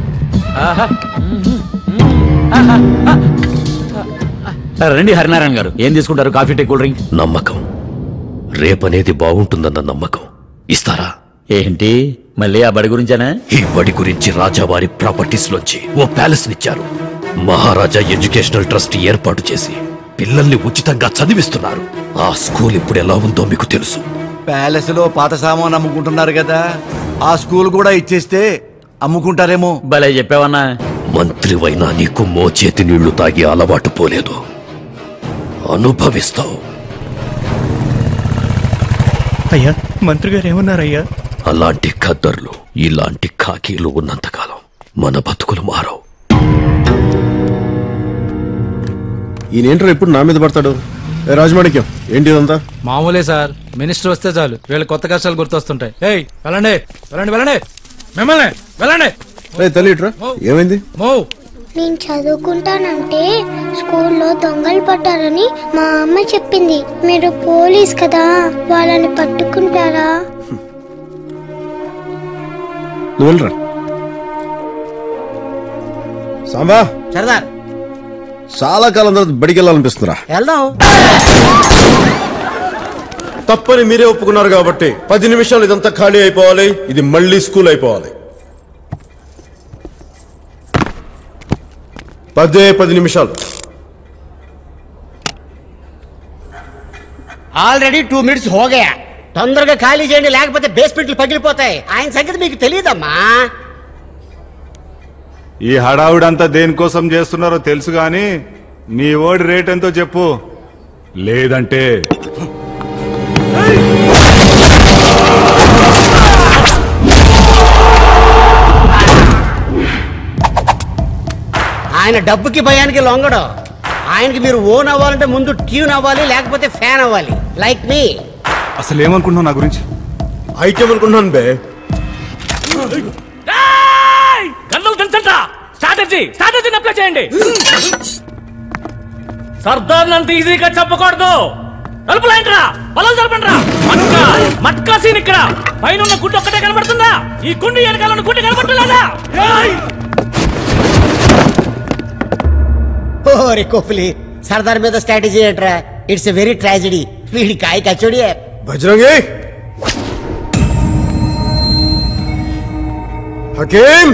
రండి హరినారాయణ గారు, ఏం తీసుకుంటారు? Coffee, tea, cool drink? నమ్మకం. రేపనేది బాగుంటుందన్న నమ్మకం. ఇస్తారా? ఏంటి మళ్ళీ ఆ బడి గురించేనా? ఈ బడి గురించి రాజావారి ప్రాపర్టీస్ లోంచి ఓ ప్యాలెస్ నిచ్చారు. మహారాజా ఎడ్యుకేషనల్ ట్రస్ట్ ఏర్పాటు చేసి పిల్లల్ని ఉచితంగా చదివిస్తున్నారు. ఆ స్కూల్ ఇప్పుడు ఎలా ఉందో మీకు తెలుసు. ప్యాలెస్ లో పాత సామాన్ అమ్ముకుంటున్నారు కదా, ఆ స్కూల్ కూడా ఇచ్చేస్తే అమ్ముకుంటారేమో. భలే చెప్పావన్నా. మంత్రివైనా నీకు మోచేతి నీళ్లు తాగి అలవాటు పోలేదు. అనుభవిస్తావు. అయ్యా, మంత్రి గారు ఏమన్నారయ్యా? అలాంటి ఖద్దర్లు, ఇలాంటి ఖాకీలు ఉన్నంతకాలం మన బతుకులు మారవు. ఈయనేంట్రా ఇప్పుడు నా మీద పడతాడు? రాజమాణిక్యం, ఏంటి ఇదంతా? మామూలే సార్, మినిస్టర్ వస్తే చాలు వీళ్ళ కొత్త కష్టాలు గుర్తొస్తుంటాయి. ఏయ్ వెళ్ళండి వెళ్ళండి వెళ్ళండి, మిమ్మల్ని వెళ్ళండి. తల్లి ఇట్రా, ఏమైంది? నేను చదువుకుంటానంటే స్కూల్లో దొంగలు పట్టారని మా అమ్మ చెప్పింది. మీరు పోలీస్ కదా, వాళ్ళని పట్టుకుంటారా? నువ్వు వెళ్ళరా. సాంబా, సరదార్, చాలా కాలం తర్వాత బడికి వెళ్ళాలనిపిస్తుందిరా. వెళ్దాం. తప్పని మీరే ఒప్పుకున్నారు కాబట్టి 10 నిమిషాలు ఇదంతా ఖాళీ అయిపోవాలి. ఇది మళ్ళీ స్కూల్ అయిపోవాలి. 10 నిమిషాలు. ఆల్రెడీ 2 మినిట్స్ హోగయా. తొందరగా ఖాళీ చేయండి, లేకపోతే బేస్మెంట్లు పగిలిపోతాయి. ఆయన సంగతి మీకు తెలియదమ్మా. ఈ హడావుడంతా దేనికోసం చేస్తున్నారో తెలుసు గాని నీ ఓడి రేట్ ఎంతో చెప్పు, లేదంటే ఆయన డబ్బుకి భయానికి లొంగడు. ఆయనకి మీరు ఓన్ అవ్వాలంటే ముందు ట్యూన్ అవ్వాలి, లేకపోతే ఫ్యాన్ అవ్వాలి. Like me. అసలు ఏమనుకుంటున్నావు నా గురించి? ఐటమ్ అనుకుంటున్నాను బే. స్ట్రాటజీని అప్లై చేయండి. సర్దార్ నంత ఈజీగా చెప్పకూడదు. తలుపులేంట్రా, పొలాలు జరపండి రా. మట్కా సీన్ ఇక్కడ. పైన ఉన్న గుడ్డు ఒక్కటే కనబడుతుందా? ఈ గుండు వెనకాల గుడ్డు కనబడలేదా? ఓరే కోహ్లీ, సర్దార్ మీద స్ట్రాటజీ ఏంట్రా? It's a very tragedy. వీడి కాయ కచోడి. బజరంగి, హకీం,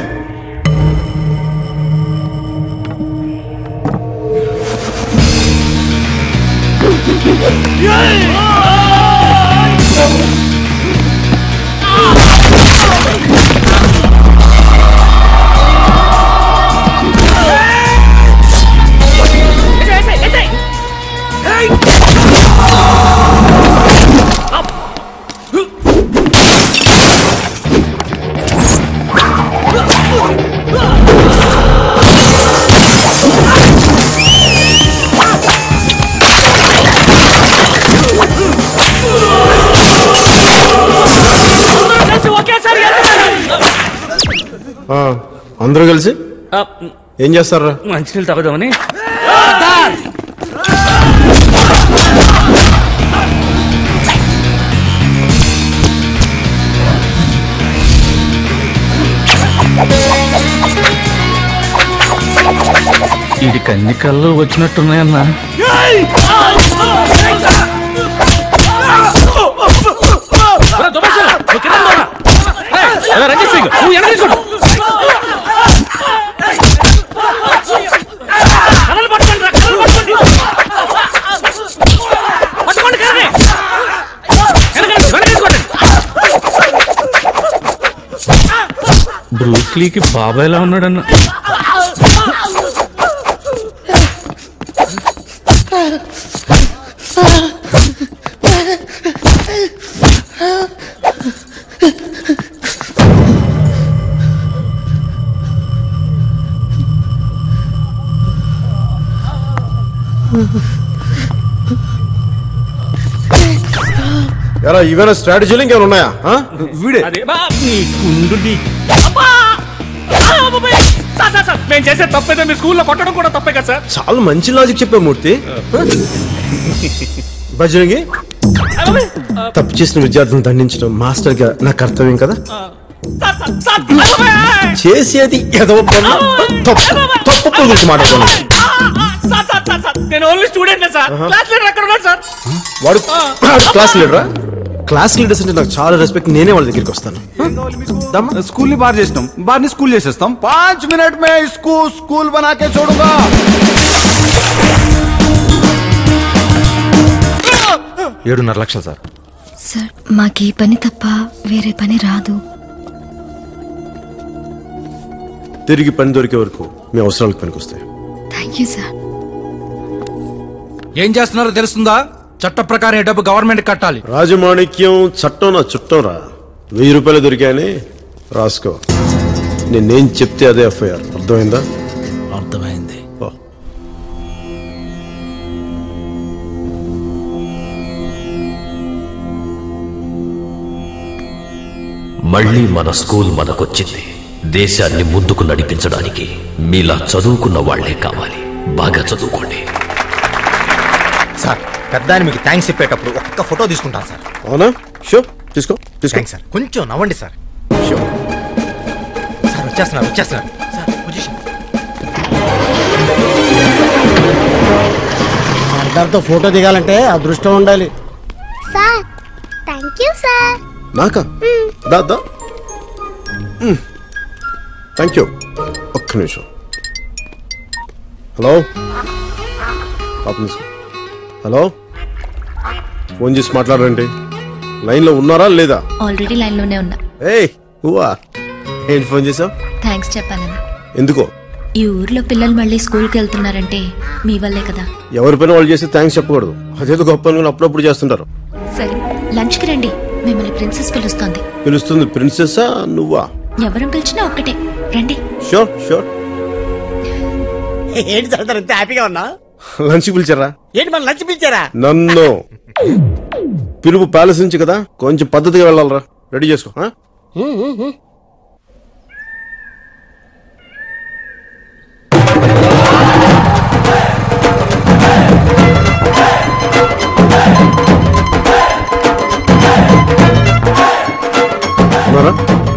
అందరూ కలిసి ఏం చేస్తారా? మంచినీళ్ళు తాగుదామని. వీడికి అన్ని కళ్ళు వచ్చినట్టున్నాయన్నా. రంజిత్ సింగ్ నువ్వు వెనక తీసుకోండి. బ్రూస్లీకి బాబాయ్ ఎలా ఉన్నాడన్న. ఎరా ఇవేనా స్ట్రాటజీలు ఇంకేమైనా ఉన్నాయా? వీడే నేను చేసే తప్పైతే మీ స్కూల్లో కొట్టడం కూడా తప్పే కదా సార్. చాలా మంచి లాజిక్ చెప్పే మూర్తి. బజరంగి, తప్పు చేసిన విద్యార్థులను దండించడం మాస్టర్ గా నా కర్తవ్యం కదా. చేసేది ఏదో తప్పు గురించి మాట్లాడుతున్నాను. నేను only student sir. Class leader ఎక్కడ ఉన్నాడు సార్? వాడు క్లాస్ లీడరా? క్లాస్ లీడర్స్ అంటే నాకు చాలా రెస్పెక్ట్. నేనే వాళ్ళ దగ్గరికి వస్తాను. स्कूल ని బార్ చేస్తాం, బార్ ని స్కూల్ చేసేస్తాం. 5 मिनट में इसको स्कूल बना के छोड़ूंगा. 7.5 లక్షలు సార్. సార్ మాకు ఈ పని తప్ప వేరే పని రాదు. తిరిగి పని దొరికే వరకు మీ అవసరాలకు పనికొస్తాయి. Thank you sir. ఏం చేస్తున్నారో తెలుస్తుందా? చట్ట ప్రకారం ఈ డబ్బు గవర్నమెంట్ కట్టాలి. రాజమాణిక్యం చట్టం నా చుట్టం రా. 1000 రూపాయలు దొరికాయని రాసుకో. నేనేం చెప్తే అదే ఎఫ్ఐఆర్. అర్థమైందా? అర్థమైంది. మళ్ళీ మన స్కూల్ మనకొచ్చింది. దేశాన్ని ముందుకు నడిపించడానికి మీలా చదువుకున్న వాళ్లే కావాలి. బాగా చదువుకోండి. సార్ పెద్దాన్ని మీకు థ్యాంక్స్ చెప్పేటప్పుడు ఒక్క ఫోటో తీసుకుంటాను సార్. అవునా? షో తీసుకో తీసుకో సార్. కొంచెం నవ్వండి సార్. షో సార్ వచ్చేస్తున్నారు సార్. పొజిషన్ సర్దార్తో ఫోటో దిగాలంటే అదృష్టం ఉండాలి. Sir thank you sir. నాకా? దా థ్యాంక్ యూ. ఒక్క నిమిషం. హలో హలో, ఫోన్ చేసి మాట్లాడండి. లైన్ లో ఉన్నారా లేదా? ఆల్రెడీ లైన్ లోనే ఉన్నా. ఏయ్ హువా, ఏంటి ఫోన్ చేసావు? థ్యాంక్స్ చెప్పాలని. ఎందుకో? ఈ ఊర్లో పిల్లలు మళ్ళీ స్కూల్కి వెళ్తున్నారంటే మీ వల్లే కదా. ఎవరి పైన వాళ్ళు చేస్తే థ్యాంక్స్ చెప్పకూడదు. అదేదో గొప్ప అనుకుని అప్పుడప్పుడు చేస్తుంటారు. సరే లంచ్ కి రండి. మిమ్మల్ని ప్రిన్సెస్ పిలుస్తోంది. పిలుస్తుంది ప్రిన్సెస్సా నువ్వా? ఎవరు పిలిచినా ఒక్కటే రండి. Sure sure. ఏంటి సర్దార్ ఇంత హ్యాపీగా ఉన్నా? లంచ్ పిలిచారా? ఏంటి మన లంచ్ పిలిచారా? నన్ను పిలుపు ప్యాలెస్ నుంచి కదా, కొంచెం పద్ధతిగా వెళ్ళాలరా. రెడీ చేసుకో. ఉన్నారా?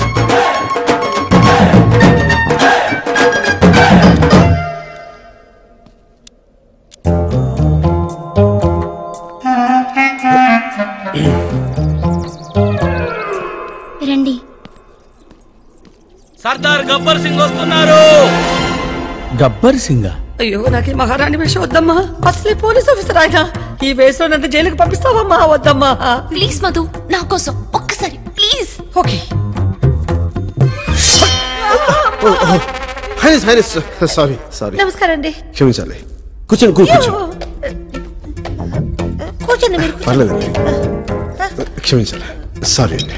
రండి. సర్దార్ గబ్బర్ సింగ్ వస్తున్నారు. గబ్బర్ సింగ్? అయ్యో నాకు ఈ మహారాణి వేషం వద్దమ్మా. అసలే పోలీస్ ఆఫీసర్ ఆయన. ఈ వేషంలో నన్ను జైలుకి పంపిస్తావమ్మా? వద్దమ్మా ప్లీజ్ మధు, నా కోసం ఒక్కసారి ప్లీజ్. ఓకే. Sorry sorry. నమస్కారం అండి. క్షమించాలి. కూర్చోండి కూర్చోండి. కూర్చోండి మీరు. పర్లేదండి, క్షమించాలి. సారీ అండి.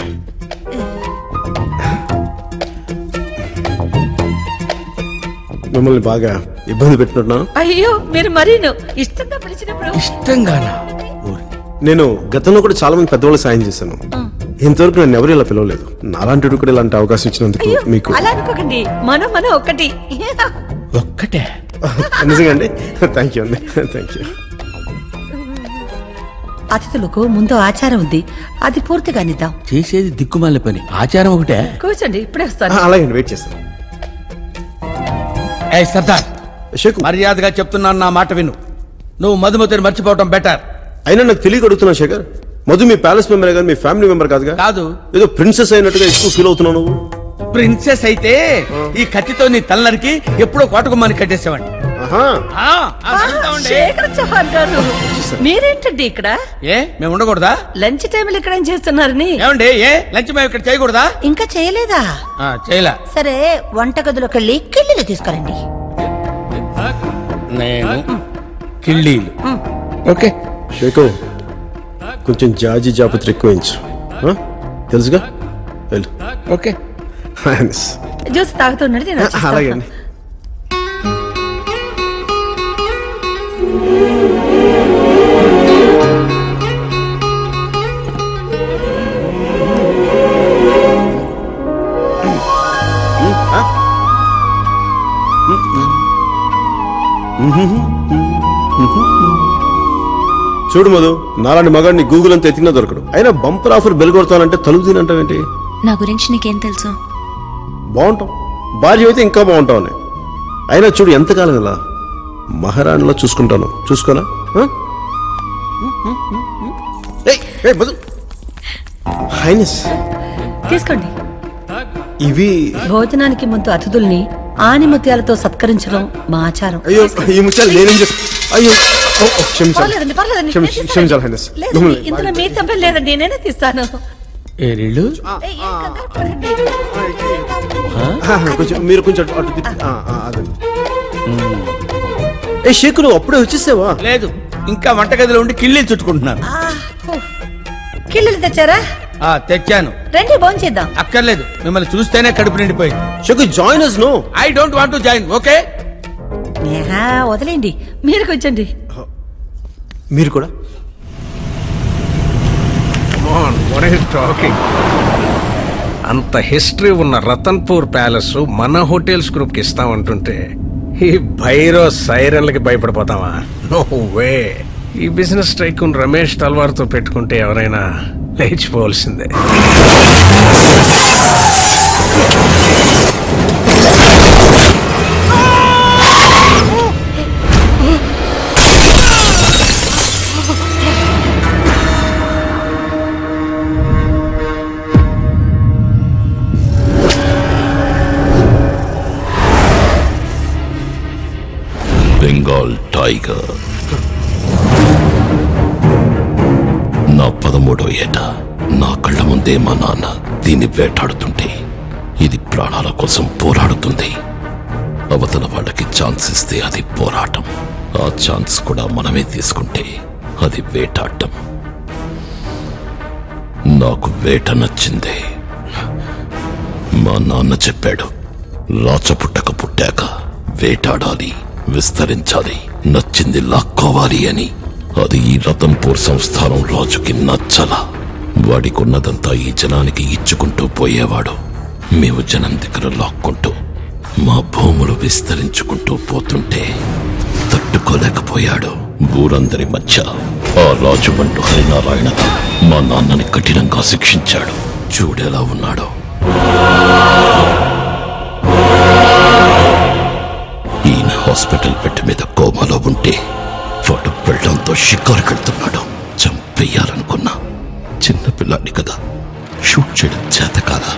మిమ్మల్ని బాగా ఇబ్బంది పెట్టినట్టున్నా? అయ్యో మీరు మరీను ఇష్టంగా పిలిచినప్పుడు. ఇష్టంగానా? నేను గతంలో కూడా చాలా మంది పెద్దవాళ్ళు సాయం చేశాను. ఇంతవరకు నన్ను ఎవరు ఇలా పిలవలేదు. నాలాంటి కూడా ఇలాంటి అవకాశం ఇచ్చినందుకు మీకు. అలా అనుకోకండి, మనం ఒకటి. ఒక్కటే? నిజంగా అండి. థ్యాంక్ యూ అండి. Thank you. అతిథులకు ముందు ఆచారం ఉంది, అది పూర్తిగా నిద్దాం. చేసేది దిక్కుమాల పని, ఆచారం ఒకటే. కూర్చోండి, ఇప్పుడే వస్తాను. అలాగే వెయిట్ చేస్తాను. ఏ సర్దార్, మర్యాదగా చెప్తున్నాను, నా మాట విను. నువ్వు మధుమతిని మర్చిపోవటం బెటర్. అయినా నాకు తెలియక అడుగుతున్నా శేఖర్, మధు మీ ప్యాలెస్ మెంబర్ కానీ మీ ఫ్యామిలీ మెంబర్ కాదుగా? కాదు. ఏదో ప్రిన్సెస్ అయినట్టుగా ఎక్కువ ఫీల్ అవుతున్నావు నువ్వు. ప్రిన్సెస్ అయితే ఈ కత్తితో నీ తలనరికి ఎప్పుడో కోటకుమ్మని కట్టేసేవాడిని. శేఖర్ చౌహాన్ గారు మీరేంటండి ఇక్కడ? మేము ఉండకూడదా? లంచ్ టైంలో ఇక్కడ ఏం చేస్తున్నారని? ఏమండి లంచ్ మేము ఇక్కడ చేయకూడదా? ఇంకా చేయలేదా? చేయలే. సరే వంటగదిలోకి వెళ్ళి కిళ్ళీలు తీసుకురండి. నేను కిళ్ళీలు. ఓకే షేకు, కొంచెం జాజీ జాపత్రి ఎక్కువించు. తెలుసుగా, వెళ్ళు. ఓకే. జ్యూస్ తాగుతున్నాడు నేను వచ్చేస్తా. అలాగే అండి. చూడు మధు, నాలాంటి మగాడిని గూగుల్ అంతా ఎత్తినా దొరకడు. అయినా బంపర్ ఆఫర్ బెల్ కొడతానంటే తలుపు తినంటావేంటి? నా గురించి నీకేం తెలుసు? బాగుంటాం, భార్య అయితే ఇంకా బాగుంటావు అని. అయినా చూడు ఎంతకాలం ఇలా మహారాణిలో చూసుకుంటాను. చూసుకోనా? తీసుకోండి. ఇవి భోజనానికి ముందు అతిథుల్ని ఆనిముత్యాలతో సత్కరించడం మా ఆచారం. అయ్యో ఈ ముత్యాలు నేనేం చేస్తా? అయ్యో పర్లేదండి, పర్లేదండి. క్షమించాలి హైనస్. లేదండి, ఇందులో మీ తప్పేం లేదండి, నేనే తీస్తాను. మీరు కొంచెం అటు తిప్పి. ఏ షేకు, నువ్వు అప్పుడే వచ్చేసావా? లేదు, ఇంకా వంటగదిలో ఉండి కిళ్ళీలు చుట్టుకుంటున్నాను. కిళ్ళీలు తెచ్చారా? తెచ్చాను. రండి భోంచేద్దాం. అక్కర్లేదు, మిమ్మల్ని చూస్తేనే కడుపు నిండిపోయింది. షేకు join us, no. I don't want to join. Okay, వదిలేండి, మీరు కూర్చోండి. మీరు కూడా అంత హిస్టరీ ఉన్న రతన్పూర్ ప్యాలెస్ మన హోటల్స్ గ్రూప్ కి ఇస్తామంటుంటే ఈ భైరో సైరన్లకి భయపడిపోతావా? No way. ఈ బిజినెస్ టైకూన్ రమేష్ తల్వార్తో పెట్టుకుంటే ఎవరైనా లేచిపోవాల్సిందే. బెంగాల్ టైగర్. నా 13వ ఏట నా కళ్ళ ముందే మా నాన్న దీన్ని వేటాడుతుంటే ఇది ప్రాణాల కోసం పోరాడుతుంది. అవతల వాళ్ళకి ఛాన్స్ ఇస్తే అది పోరాటం, ఆ ఛాన్స్ కూడా మనమే తీసుకుంటే అది వేటాడటం. నాకు వేట నచ్చింది. మా నాన్న చెప్పాడు, రాచపుట్టక పుట్టాక వేటాడాలి, విస్తరించాలి, నచ్చింది లాక్కోవాలి అని. అది ఈ రతన్పూర్ సంస్థానం రాజుకి నచ్చల. వాడికున్నదంతా ఈ జనానికి ఇచ్చుకుంటూ పోయేవాడు. మేము జనం దగ్గర లాక్కుంటూ మా భూములు విస్తరించుకుంటూ పోతుంటే తట్టుకోలేకపోయాడు. ఊరందరి మధ్య ఆ రాజుమంటూ హరినారాయణ మా నాన్నని కఠినంగా శిక్షించాడు. చూడేలా ఉన్నాడో. ఈయన హాస్పిటల్ బెడ్ మీద కోమాలో ఉంటే వాడు పెళ్ళంతో షికారుకెళ్తున్నాడు. చంపేయాలనుకున్నా. చిన్నపిల్లాడి కదా, షూట్ చేయడం చేత కాదా.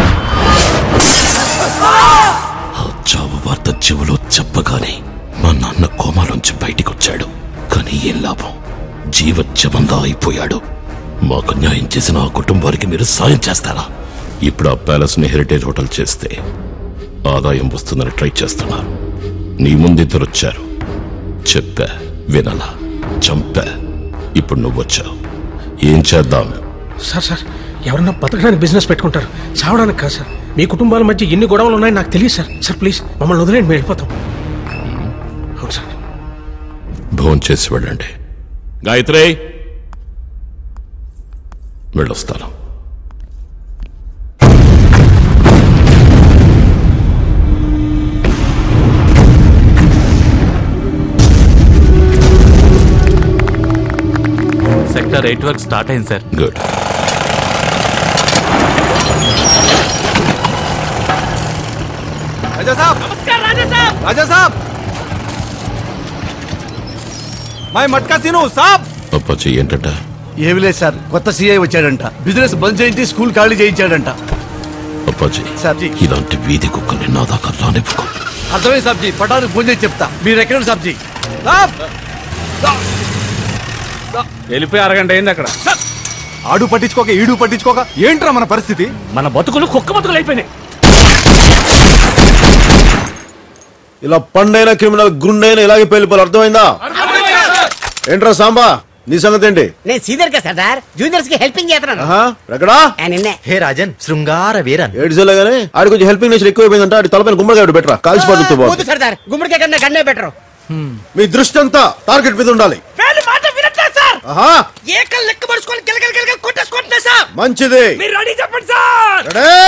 ఆ చావు వార్త చెవులో చెప్పగానే మా నాన్న కోమాలోంచి బయటికొచ్చాడు. కానీ ఏం లాభం, జీవోత్సవంగా అయిపోయాడు. మాకు న్యాయం చేసిన ఆ కుటుంబానికి మీరు సాయం చేస్తారా? ఇప్పుడు ఆ ప్యాలెస్ ని హెరిటేజ్ హోటల్ చేస్తే ఆదాయం వస్తుందని ట్రై చేస్తున్నారు. నీ ముందిద్దరొచ్చారు, చెప్పా, వినలా, చంపా. ఇప్పుడు నువ్వొచ్చావు, ఏం చేద్దాం? సార్ ఎవరన్నా బతకడానికి బిజినెస్ పెట్టుకుంటారు, చావడానికి కాదు సార్. మీ కుటుంబాల మధ్య ఎన్ని గొడవలు ఉన్నాయని నాకు తెలియదు సార్. సార్ ప్లీజ్ మమ్మల్ని వదిలేండి, మేము వెళ్ళిపోతాం. అవును సార్. భోన్ చేసి వెళ్ళండి. గాయత్రి, వెళ్ళొస్తాను. సెక్టర్ 8 వర్క్ స్టార్ట్ అయింది సార్. గుడ్. राजा साहब, नमस्कार राजा साहब. राजा साहब, मैं मटका सीनू साहब. అప్పాచి ఏంటంట? ఏమి లేదు సార్, కొత్త సిఐ వచ్చాడంట. బిజినెస్ బంద్ చేయించి స్కూల్ ఖాళీ చేయించాడంట. అప్పాజీ సాబ్జీ, ఇలాంటి వీధి కుక్కల్ని నా దాకా రానివ్వకు. అర్థమైంది సాబ్జీ. పటానికి ఫోన్ చేసి చెప్తా. మీరు ఎక్కడ సాబ్జీ? వెళ్ళిపోయి అరగంట అయింది అక్కడ. ఆడు పట్టించుకోక ఈడు పట్టించుకోక ఏంట్రా మన పరిస్థితి? మన బతుకులు కుక్క బతుకులు అయిపోయినాయి. ఇలా పండైన క్రిమినల్ గుండైన ఇలాగే పేలిపోవాలి. అర్థమైందా? ఏంట్రా సాంబా, నీ సంగతి ఏంటి? నేను సీనియర్ కదా సర్దార్, జూనియర్స్ కి హెల్పింగ్ చేస్తున్నాను. ఎక్కడా? నిన్నే. హే రాజన్, శృంగార వీరన్. ఏడ్చలే గానీ ఆడి కొంచెం హెల్పింగ్ నేచర్ ఎక్కువైపోయిందంట. ఆడి తలపైన గుమ్మడికాయ బెటరా, కాల్చిపోతుంది. వద్దు సర్దార్, గుమ్మడికాయ కన్నా గన్నే బెటర్. మీ దృష్టి అంతా టార్గెట్ మీద ఉండాలి. లెక్క పడుచుకొని గిలగల కొట్టేసుకుంటున్నా సార్. మంచిది, మీరు రెడీ చెప్పండి సార్.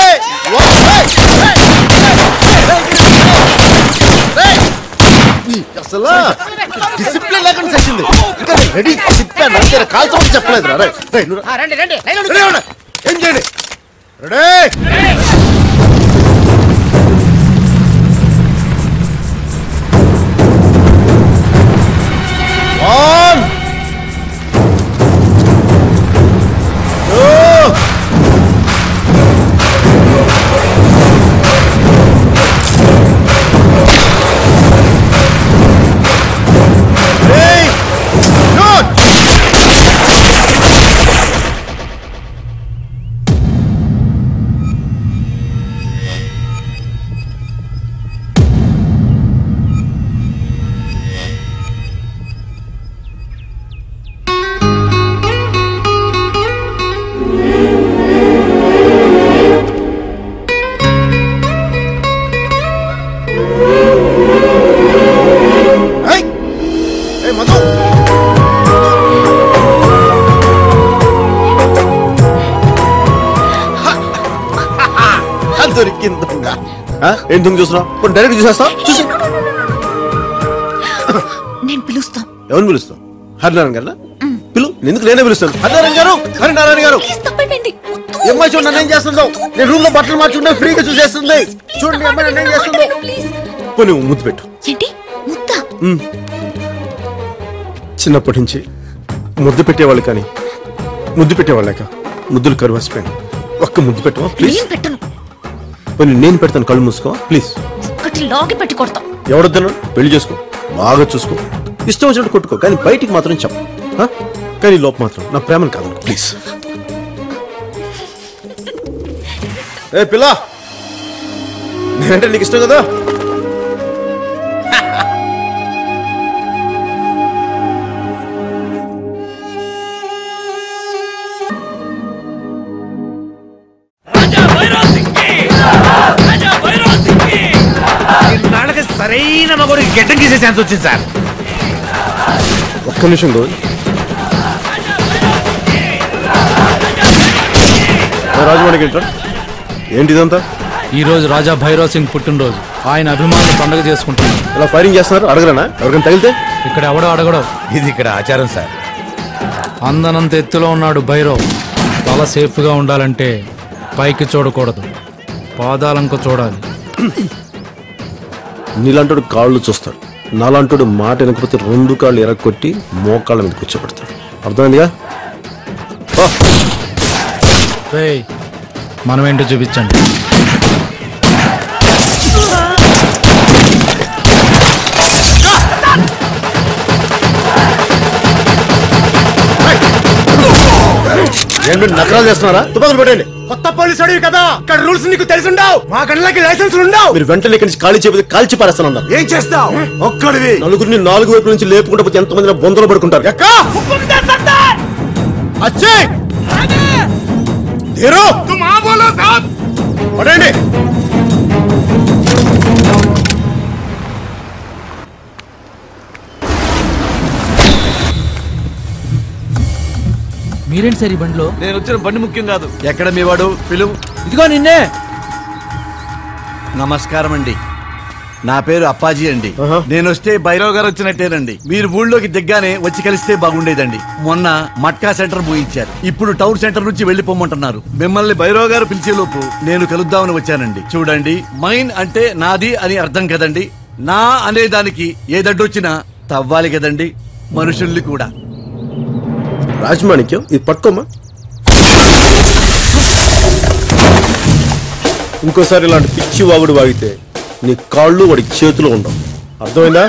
అసలు డిసిప్లిన్ లేకుండా చేసింది. ఇంకా రెడీ చెప్పాను, కాల్చమని చెప్పలేదు. రండి రండి, ఏం చేయండి? Ready. One, two, three, shoot! దొరికిందా? ఏం దొంగ చూస్తున్నావు? డైరెక్ట్ చూసేస్తా. చూసి నేను పిలుస్తాం. ఎవరిని పిలుస్తావు? హరినారాయణ గారు పిలు. ఎందుకు నేనే పిలుస్తాను. హరినారాయణ గారు, హరినారాయణ గారు. అమ్మాయి చూడండి నన్ను ఏం చేస్తుందో. నేను రూమ్ లో బట్టలు మార్చుకుంటే ఫ్రీగా చూసేస్తుంది. చూడండి అమ్మాయి నన్ను ఏం చేస్తుందో. పోనీ ముద్దు పెట్టు. చిన్నప్పటి నుంచి ముద్దు పెట్టేవాళ్ళు కానీ ముద్దు పెట్టేవాళ్ళక ముద్దులు కరువసిపోయాను. ఒక్క ముద్దు పెట్టవా ప్లీజ్? పోనీ నేను పెడతాను. కళ్ళు మూసుకో ప్లీజ్. పెట్టి కొడతాం. ఎవడొద్దను? పెళ్లి చేసుకో, బాగా చూసుకో, ఇష్టం వచ్చినట్టు కొట్టుకో, కానీ బయటికి మాత్రం చెప్పు. కానీ లోపు మాత్రం నా ప్రేమను కాదు ప్లీజ్. ఏ పిల్ల, నేనంటే నీకు ఇష్టం కదా? సరైన మగోడికి గెడ్డం గీసే ఛాన్స్ వచ్చింది సార్. ఒక్క నిమిషం రోజు రాజవాడికి వెళ్తాడు. ఏంటిదంతా? ఈ రోజు రాజా భైరవ్ సింగ్ పుట్టినరోజు. ఆయన అభిమానులు పండుగ చేసుకుంటున్నారు. ఇలా ఫైరింగ్ చేస్తున్నారు. అడగలనా? ఎవరికైనా తగిలితే? ఇక్కడ ఎవడో అడగడం. ఇది ఇక్కడ ఆచారం సార్. అందనంత ఎత్తులో ఉన్నాడు భైరవ్. తల సేఫ్గా ఉండాలంటే పైకి చూడకూడదు, పాదాలంక చూడాలి. నీలాంటోడు కాళ్ళు చూస్తాడు, నాలాంటోడు మాట వెనకపోతే రెండు కాళ్ళు ఎరగొట్టి మోకాళ్ళ మీద కూర్చోబెడతాడు. అర్థమైందిగా? మనం ఏంటో చూపించండి. ఏంటి నకరాలు చేస్తున్నారా? తుపాకులు పెట్టండి. కొత్త పోలీసు అడివి కదా, ఇక్కడ రూల్స్ నీకు తెలిసిండవు. మా గంటలకి లైసెన్స్ ఉండవు. మీరు వెంటనే ఇక్కడి నుంచి ఖాళీ చేయకపోతే కాల్చి పారేస్తానన్నారు. ఏం చేస్తావు? ఒక్కడివి నలుగురిని నాలుగు వైపు నుంచి లేపుకుంటే పోతే ఎంతమంది బొందలు పడుకుంటారు. పడండి. మీరేంటి సార్ ఈ బండిలో? నేను వచ్చిన బండి ముఖ్యం కాదు. ఎక్కడ మీ వాడు? పిలువు. ఇదిగో నిన్నే. నమస్కారం అండి, నా పేరు అప్పాజీ అండి. నేను వస్తే భైరవ్ గారు వచ్చినట్టేనండి. మీరు ఊళ్ళోకి దిగ్గానే వచ్చి కలిస్తే బాగుండేదండి. మొన్న మట్కా సెంటర్ మూయించారు, ఇప్పుడు టౌన్ సెంటర్ నుంచి వెళ్లిపోమంటున్నారు. మిమ్మల్ని భైరవ్ గారు పిలిచేలోపు నేను కలుద్దామని వచ్చానండి. చూడండి, మైన్ అంటే నాది అని అర్థం కదండి. నా అనేదానికి ఏదడ్డొచ్చినా తవ్వాలి కదండి, మనుషుల్ని కూడా. రాజమాణిక్యం ఇది పట్టుకోమా. ఇంకోసారి ఇలాంటి పిచ్చి వాగుడు వాగితే నీ కాళ్ళు వాడికి చేతులు ఉండవు. అర్థమైందా?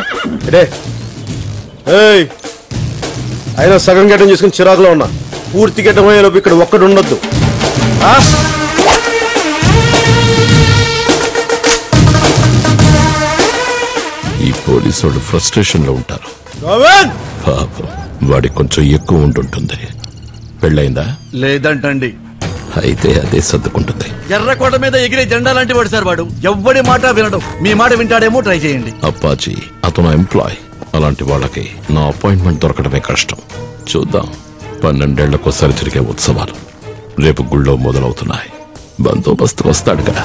ఏయ్ అయినా సగం గడ్డం చేసుకుని చిరాకులో ఉన్నా. పూర్తి గడ్డం అయ్యేలోపు ఇక్కడ ఒక్కడు ఉండొద్దు. ఈ పోలీసు వాళ్ళు ఫ్రస్ట్రేషన్ లో ఉంటారు. పాపం వాడికి కొంచెం ఎక్కువ ఉంటుంటుంది. పెళ్ళైందా? లేదంటండి. అయితే అదే సర్దుకుంటుంది. ఎర్రకోట మీద ఎగిరే జెండా లాంటి వాడు సార్ వాడు. ఎవ్వడి మాట వినడు. మీ మాట వింటాడేమో ట్రై చేయండి. అప్పాజీ అతను ఎంప్లాయ్. అలాంటి వాళ్ళకి నా అపాయింట్మెంట్ దొరకడమే కష్టం. చూద్దాం. 12 జరిగే ఉత్సవాలు రేపు గుళ్ళో మొదలవుతున్నాయి. బందోబస్తు వస్తాడు కదా.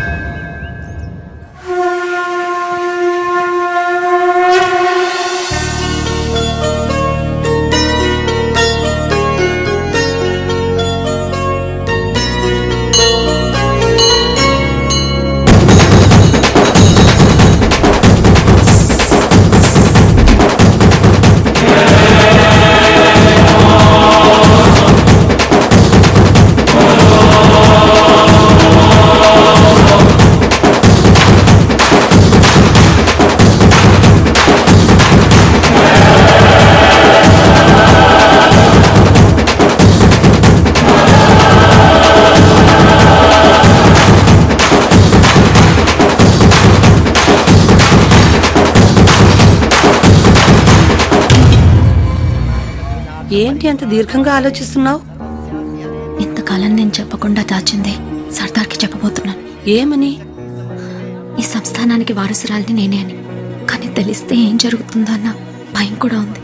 ఏంటి అంత దీర్ఘంగా ఆలోచిస్తున్నావు? ఇంతకాలం నేను చెప్పకుండా దాచింది సర్దార్కి చెప్పబోతున్నాను. ఏమని? ఈ సంస్థానానికి వారసురాలిని నేనే అని. కానీ తెలిస్తే ఏం జరుగుతుందో అన్న భయం కూడా ఉంది.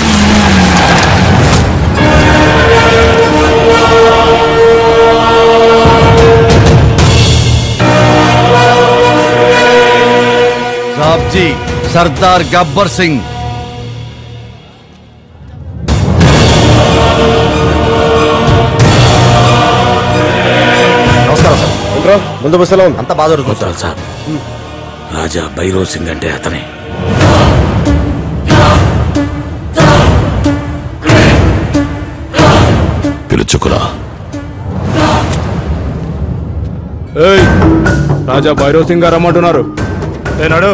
సాబ్జీ సర్దార్ గబ్బర్ సింగ్. బందోబస్తు ఎలా ఉంది? అంత బాధ జరుగుతుంది సార్. రాజా భైరవ్ సింగ్ అంటే అతనే. పిలుచుకురా. రాజా భైరవ్ సింగ్ గారు రమ్మంటున్నారు. ఏనాడు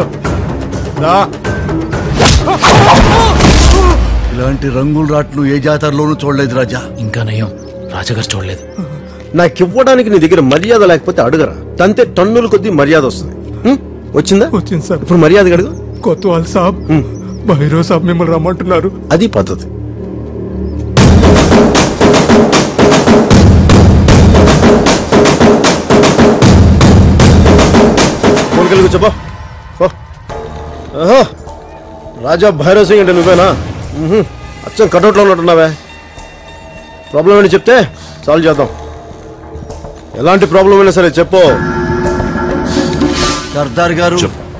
ఇలాంటి రంగుల రాట్లు ఏ జాతరలోనూ చూడలేదు రాజా. ఇంకా నయం రాజాగారు చూడలేదు. నాకు ఇవ్వడానికి నీ దగ్గర మర్యాద లేకపోతే అడుగరా. తంతే టన్నుల కొద్దీ మర్యాద వస్తుంది. వచ్చిందా? వచ్చింది సార్. ఇప్పుడు మర్యాద అడుగు. కొత్వాల్ సాబ్ భైరవ్ సాబ్ మిమ్మల్ని రమ్మంటున్నారు. అది పద్ధతి. కూర్చోబా. రాజా భైరవ్ సింగ్ అంటే నువ్వేనా? అచ్చం కటౌట్లో ఉన్నట్టున్నావే. ప్రాబ్లం ఏంటి చెప్తే సాల్వ్ చేద్దాం. ఎలాంటి ప్రాబ్లం అయినా సరే చెప్పు. సర్దార్ గారు.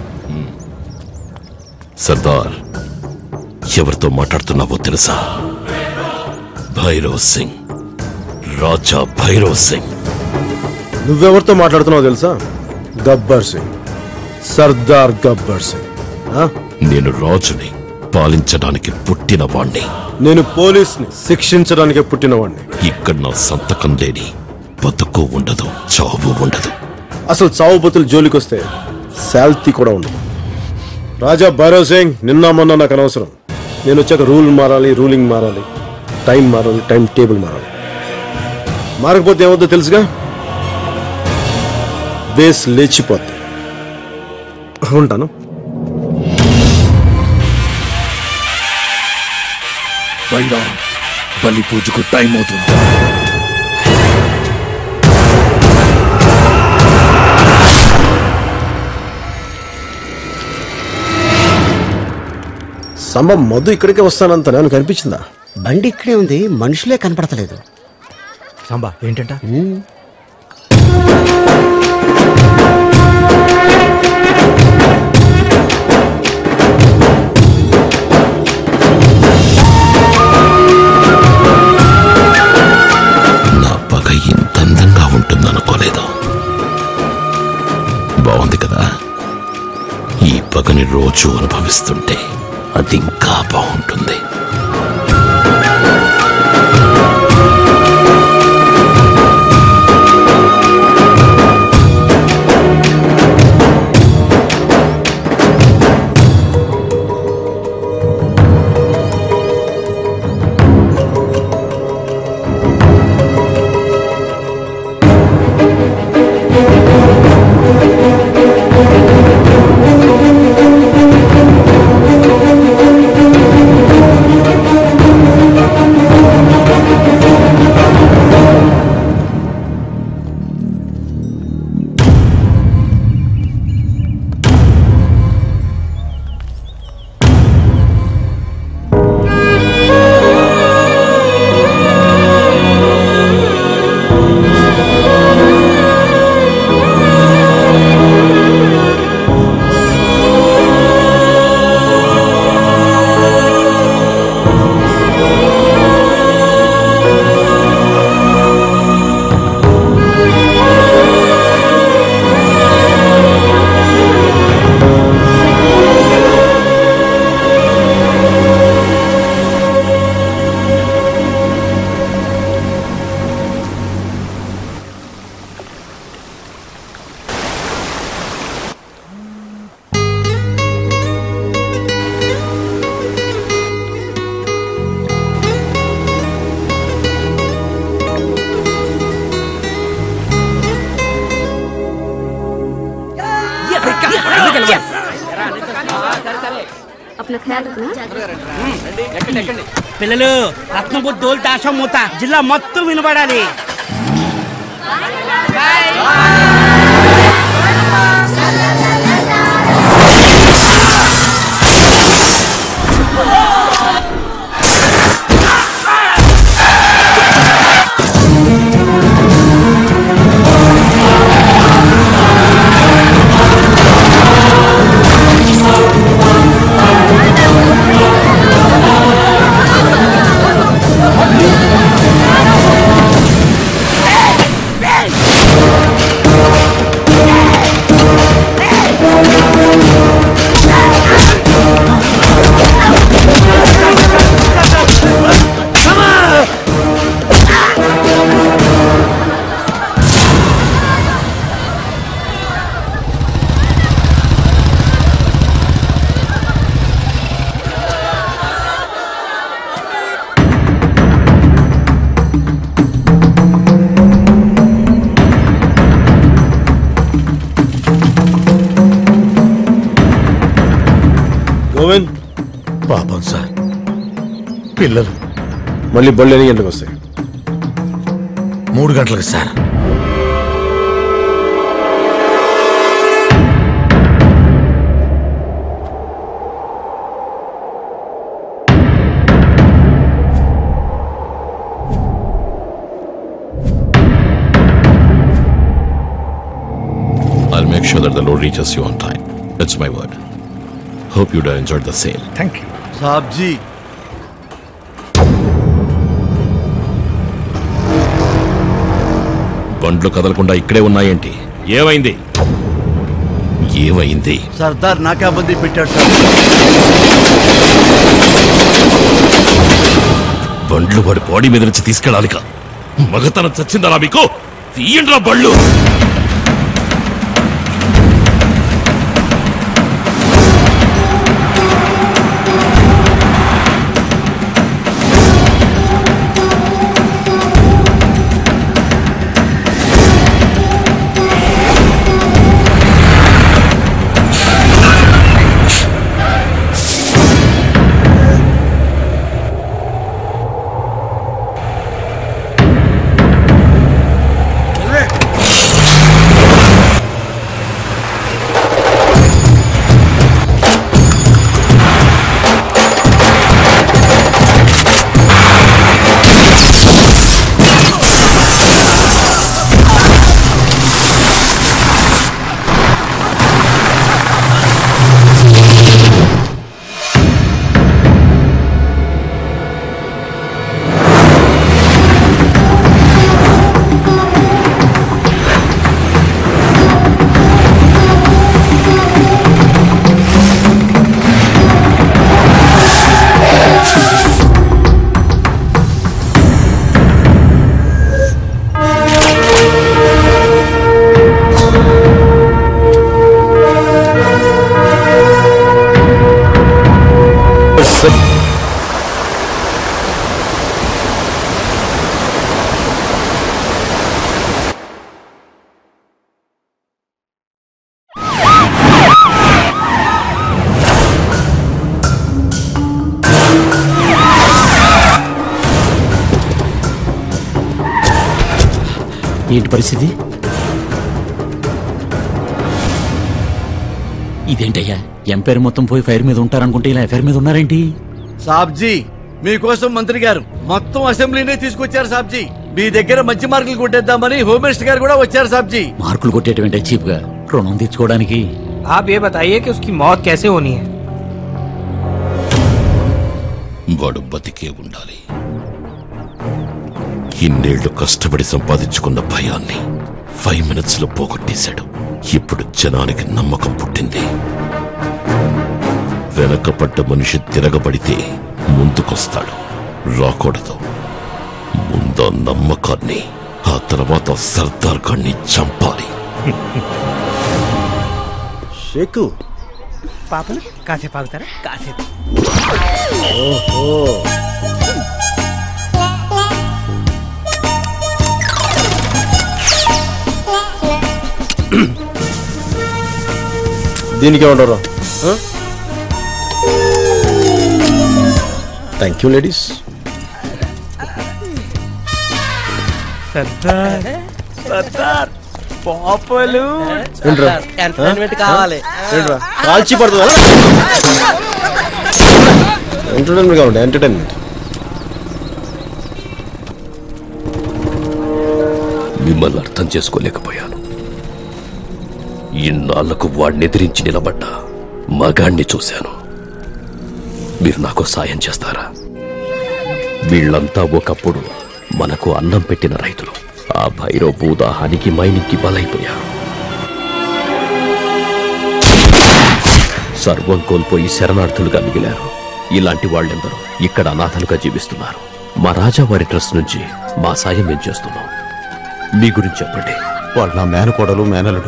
సర్దార్, ఎవరితో మాట్లాడుతున్నావో తెలుసా? భైరవ్ సింగ్, రాజా భైరవ్ సింగ్. నువ్వెవరితో మాట్లాడుతున్నావో తెలుసా? గబ్బర్ సింగ్, సర్దార్ గబ్బర్ సింగ్. నేను రాజుని, పాలించడానికి పుట్టిన వాణ్ణి. నేను పోలీస్ని, శిక్షించడానికి పుట్టిన వాణ్ణి. ఇక్కడ నా సంతకం లేని బతుకు ఉండదు, చావు ఉండదు. అసలు చావు బతులు జోలికొస్తే శాల్తీ కూడా ఉండదు. రాజా భైరవ్ సింగ్, నిన్న మొన్న నాకు అనవసరం. నేను వచ్చాక రూల్ మారాలి, రూలింగ్ మారాలి, టైం మారాలి, టైం టేబుల్ మారాలి. మారకపోతే ఏమవుతుందో తెలుసుగా? బేస్ లేచిపోద్ది. ఉంటాను. బలి పూజకు టైం అవుతుంది. సంభం మధు ఇక్కడికే వస్తానంత నేను కనిపించిందా? బండి ఇక్కడే ఉంది, మనుషులే కనపడతలేదు. సంబా ఏంటంట? నా పగ ఇంత అందంగా ఉంటుందనుకోలేదు. బాగుంది కదా? ఈ పగని రోజు అనుభవిస్తుంటే అది ఇంకా బాగుంటుంది. పిల్లలు రత్నపు దోల్ దాశం మూత జిల్లా మొత్తం వినబడాలి. పాపం సార్, పిల్లలు మళ్ళీ బళ్ళు ఎన్ని గంటలకు వస్తాయి? 3 గంటలకు sir. I'll make sure that the load reaches you on time. That's my word. Hope you'd have enjoyed the sale. Thank you. साहब जी, బండ్లు కదలకుండా ఇక్కడే ఉన్నాయేంటి? ఏమైంది? ఏమైంది? సర్దార్ నాకాబందీ పెట్టాడు సార్. బండ్లు వాడి బాడీ మీద నుంచి తీసుకెళ్ళాలిక. మగతనం చచ్చిందలా మీకు? తీయండ్రా బళ్ళు. ఏంటి పరిస్థితి? ఇదేంటయ్యా, ఎంపైర్ మొత్తం పోయి ఫైర్ మీద ఉంటారనుకుంటే ఇలా ఎఫైర్ మీద ఉన్నారేంటి? సాబ్జీ, మీకోసం మంత్రి గారు మొత్తం అసెంబ్లీనే తీసుకొచ్చారు సాబ్జీ. మీ దగ్గర మంచి మార్కులు కొట్టేద్దామని హోమ్ మినిస్టర్ గారు కూడా వచ్చారు సాబ్జీ. మార్కులు కొట్టేటువంటి చీప్ గా రుణం తీర్చుకోవడానికి. आप ये बताइए कि उसकी मौत कैसे होनी है? వాడు బతికే ఉండాలి. ఇన్నేళ్లు కష్టపడి సంపాదించుకున్న భయాన్ని 5 minutes లో పోగొట్టేశాడు. ఇప్పుడు జనానికి నమ్మకం పుట్టింది. వెనకపడ్డ మనిషి తిరగబడితే ముందుకొస్తాడు, రాకూడదు. ముందు నమ్మకాన్ని, ఆ తర్వాత సర్దార్ గాన్ని చంపాలి. షేకు పాపలు కాసేపు ఆగుతారా? కాసేపు. దీనికి ఏమంటారు? Thank you ladies. ఎంటర్టైన్మెంట్ కావాలి. కాల్చి పడుతుందా? ఎంటర్టైన్మెంట్ కావాలి. ఎంటర్టైన్మెంట్. మిమ్మల్ని అర్థం చేసుకోలేకపోయాను. ఇన్నాళ్లకు వాడిని ఎదిరించి నిలబడ్డా మగాణ్ణి చూశాను. మీరు నాకు సాయం చేస్తారా? వీళ్ళంతా ఒకప్పుడు మనకు అన్నం పెట్టిన రైతులు. ఆ భైరవ్ భూదాహానికి మైనింగ్కి బలైపోయారు. సర్వం కోల్పోయి శరణార్థులుగా మిగిలారు. ఇలాంటి వాళ్ళెందరూ ఇక్కడ అనాథలుగా జీవిస్తున్నారు. మా రాజావారి ట్రస్ట్ నుంచి మా సాయం మేము చేస్తున్నాం. మీ గురించి చెప్పండి. వాళ్ళు నా మేనకోడలు, మేనలుడు.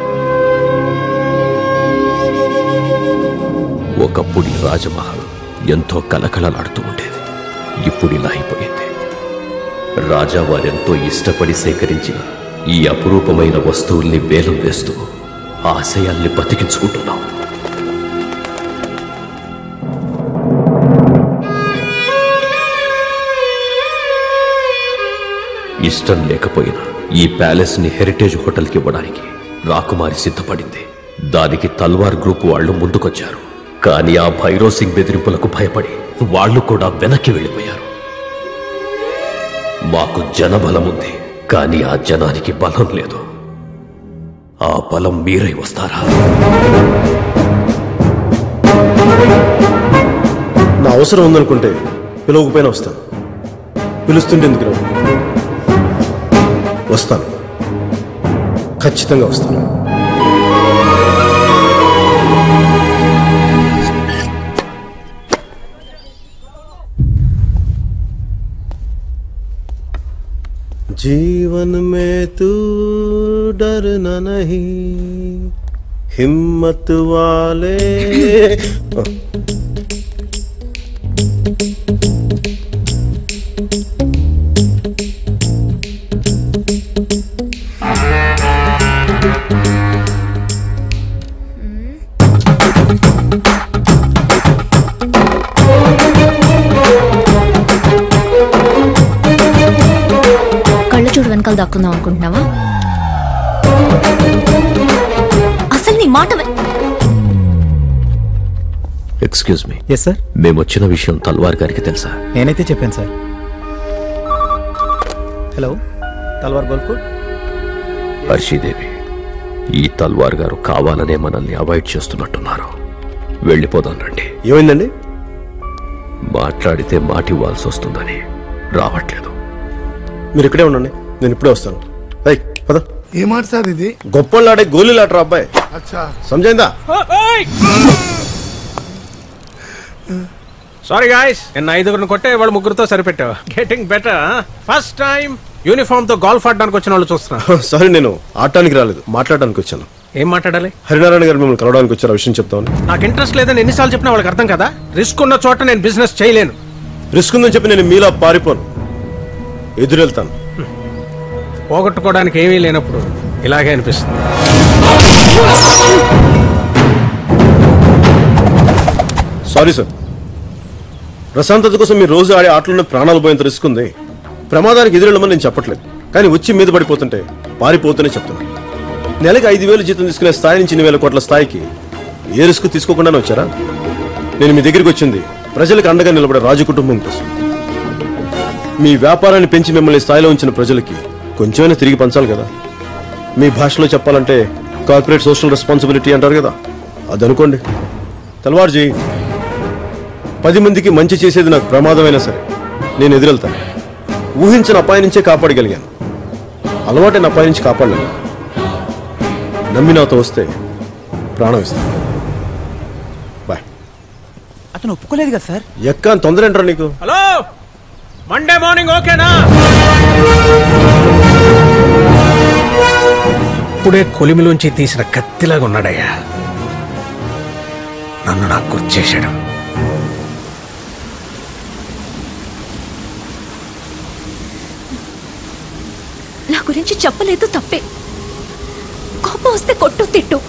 ఒకప్పుడు ఈ రాజమహల్ ఎంతో కలకలలాడుతూ ఉండేది. ఇప్పుడు ఇలా అయిపోయింది. రాజావారెంతో ఇష్టపడి సేకరించిన ఈ అపురూపమైన వస్తువుల్ని వేలం వేస్తూ ఆశయాల్ని బతికించుకుంటున్నాం. ఇష్టం లేకపోయినా ఈ ప్యాలెస్ ని హెరిటేజ్ హోటల్కి ఇవ్వడానికి రాకుమారి సిద్ధపడింది. దానికి తల్వార్ గ్రూప్ వాళ్ళు ముందుకొచ్చారు. కానీ ఆ భైరవ్ సింగ్ బెదిరింపులకు భయపడి వాళ్ళు కూడా వెనక్కి వెళ్ళిపోయారు. మాకు జనబలం ఉంది, కానీ ఆ జనానికి బలం లేదు. ఆ బలం మీరై వస్తారా? నా అవసరం ఉందనుకుంటే పిలవకపోయినా వస్తాను. పిలుస్తుంటే ఎందుకు రావు? వస్తాను, ఖచ్చితంగా వస్తాను. जीवन में तू डरना नहीं, हिम्मत वाले. చూడు వెనకాల దాక్కుందాం అనుకుంటున్నావా? అసలు నీ మాట ఎక్స్క్యూజ్ మీ. Yes sir. మేము వచ్చిన విషయం తల్వార్ గారికి తెలుసా? నేనైతే చెప్పాను సార్. హలో, తల్వార్ గోల్కోట్. హర్షీదేవి, ఈ తల్వార్ గారు కావాలనే మనల్ని అవాయిడ్ చేస్తున్నట్టున్నారు. వెళ్ళిపోదాం రండి. ఏమైందండి? మాట్లాడితే మాటివ్వాల్సి వస్తుందని రావట్లేదు. మీరు ఇక్కడే ఉండండి, నేను ఇప్పుడే వస్తాను. పద. ఏ మాట సార్ ఇది? గొప్పళ్ళు ఆడే గోళీలు ఆటరా అబ్బాయి. సమజైందా? సారీ గాయ్స్, నిన్న 5గురిని కొట్టే వాళ్ళు 3గురితో సరిపెట్టావు. Getting better. First time uniform తో గోల్ఫ్ ఆడడానికి వచ్చిన వాళ్ళు చూస్తున్నా. సారీ, నేను ఆడటానికి రాలేదు, మాట్లాడడానికి వచ్చాను. ఏం మాట్లాడాలి? హరినారాయణ గారు మిమ్మల్ని కలవడానికి వచ్చారు, విషయం చెప్తామని. నాకు ఇంట్రెస్ట్ లేదని ఎన్నిసార్లు చెప్పినా వాళ్ళకి అర్థం కదా. రిస్క్ ఉన్న చోట నేను బిజినెస్ చేయలేను. రిస్క్ ఉందని చెప్పి నేను మీలా పారిపోను, ఎదురెళ్తాను. పోగొట్టుకోవడానికి ఏమీ లేనప్పుడు ఇలాగే అనిపిస్తుంది. సారీ సార్, ప్రశాంతత కోసం మీరు రోజు ఆడే ఆటలోనే ప్రాణాలు పోయేంత రిస్క్ ఉంది. ప్రమాదానికి ఎదురెళ్ళమని నేను చెప్పట్లేదు, కానీ వచ్చి మీద పడిపోతుంటే పారిపోతూనే చెప్తున్నాను. నెలకి 5,000 జీతం తీసుకునే స్థాయి నుంచి 2,000 కోట్ల స్థాయికి ఏ రిస్క్ తీసుకోకుండానే వచ్చారా? నేను మీ దగ్గరికి వచ్చింది ప్రజలకు అండగా నిలబడే రాజు కుటుంబం కోసం. మీ వ్యాపారాన్ని పెంచి మిమ్మల్ని స్థాయిలో ఉంచిన ప్రజలకి కొంచెమైనా తిరిగి పంచాలి కదా. మీ భాషలో చెప్పాలంటే కార్పొరేట్ సోషల్ రెస్పాన్సిబిలిటీ అంటారు కదా, అది అనుకోండి. తల్వార్జీ, 10 మందికి మంచి చేసేది నాకు ప్రమాదమైనా సరే నేను ఎదురెళ్తాను. ఊహించిన అపాయం నుంచే కాపాడగలిగాను, అలవాటైన అపాయం నుంచి కాపాడలేను. నమ్మి నాతో వస్తే ప్రాణం ఇస్తాను. బాయ్. అతను ఒప్పుకోలేదు కదా సార్? ఎక్క తొందర ఏంట్రా నీకు? హలో, మండే మార్నింగ్ ఓకేనా? ఇప్పుడే కొలిమిలోంచి తీసిన కత్తిలాగా ఉన్నాడయ్యా. నన్ను నాకు గుర్చేశాడు. నా గురించి చెప్పలేదు, తప్పే. కోపం వస్తే కొట్టు తిట్టు,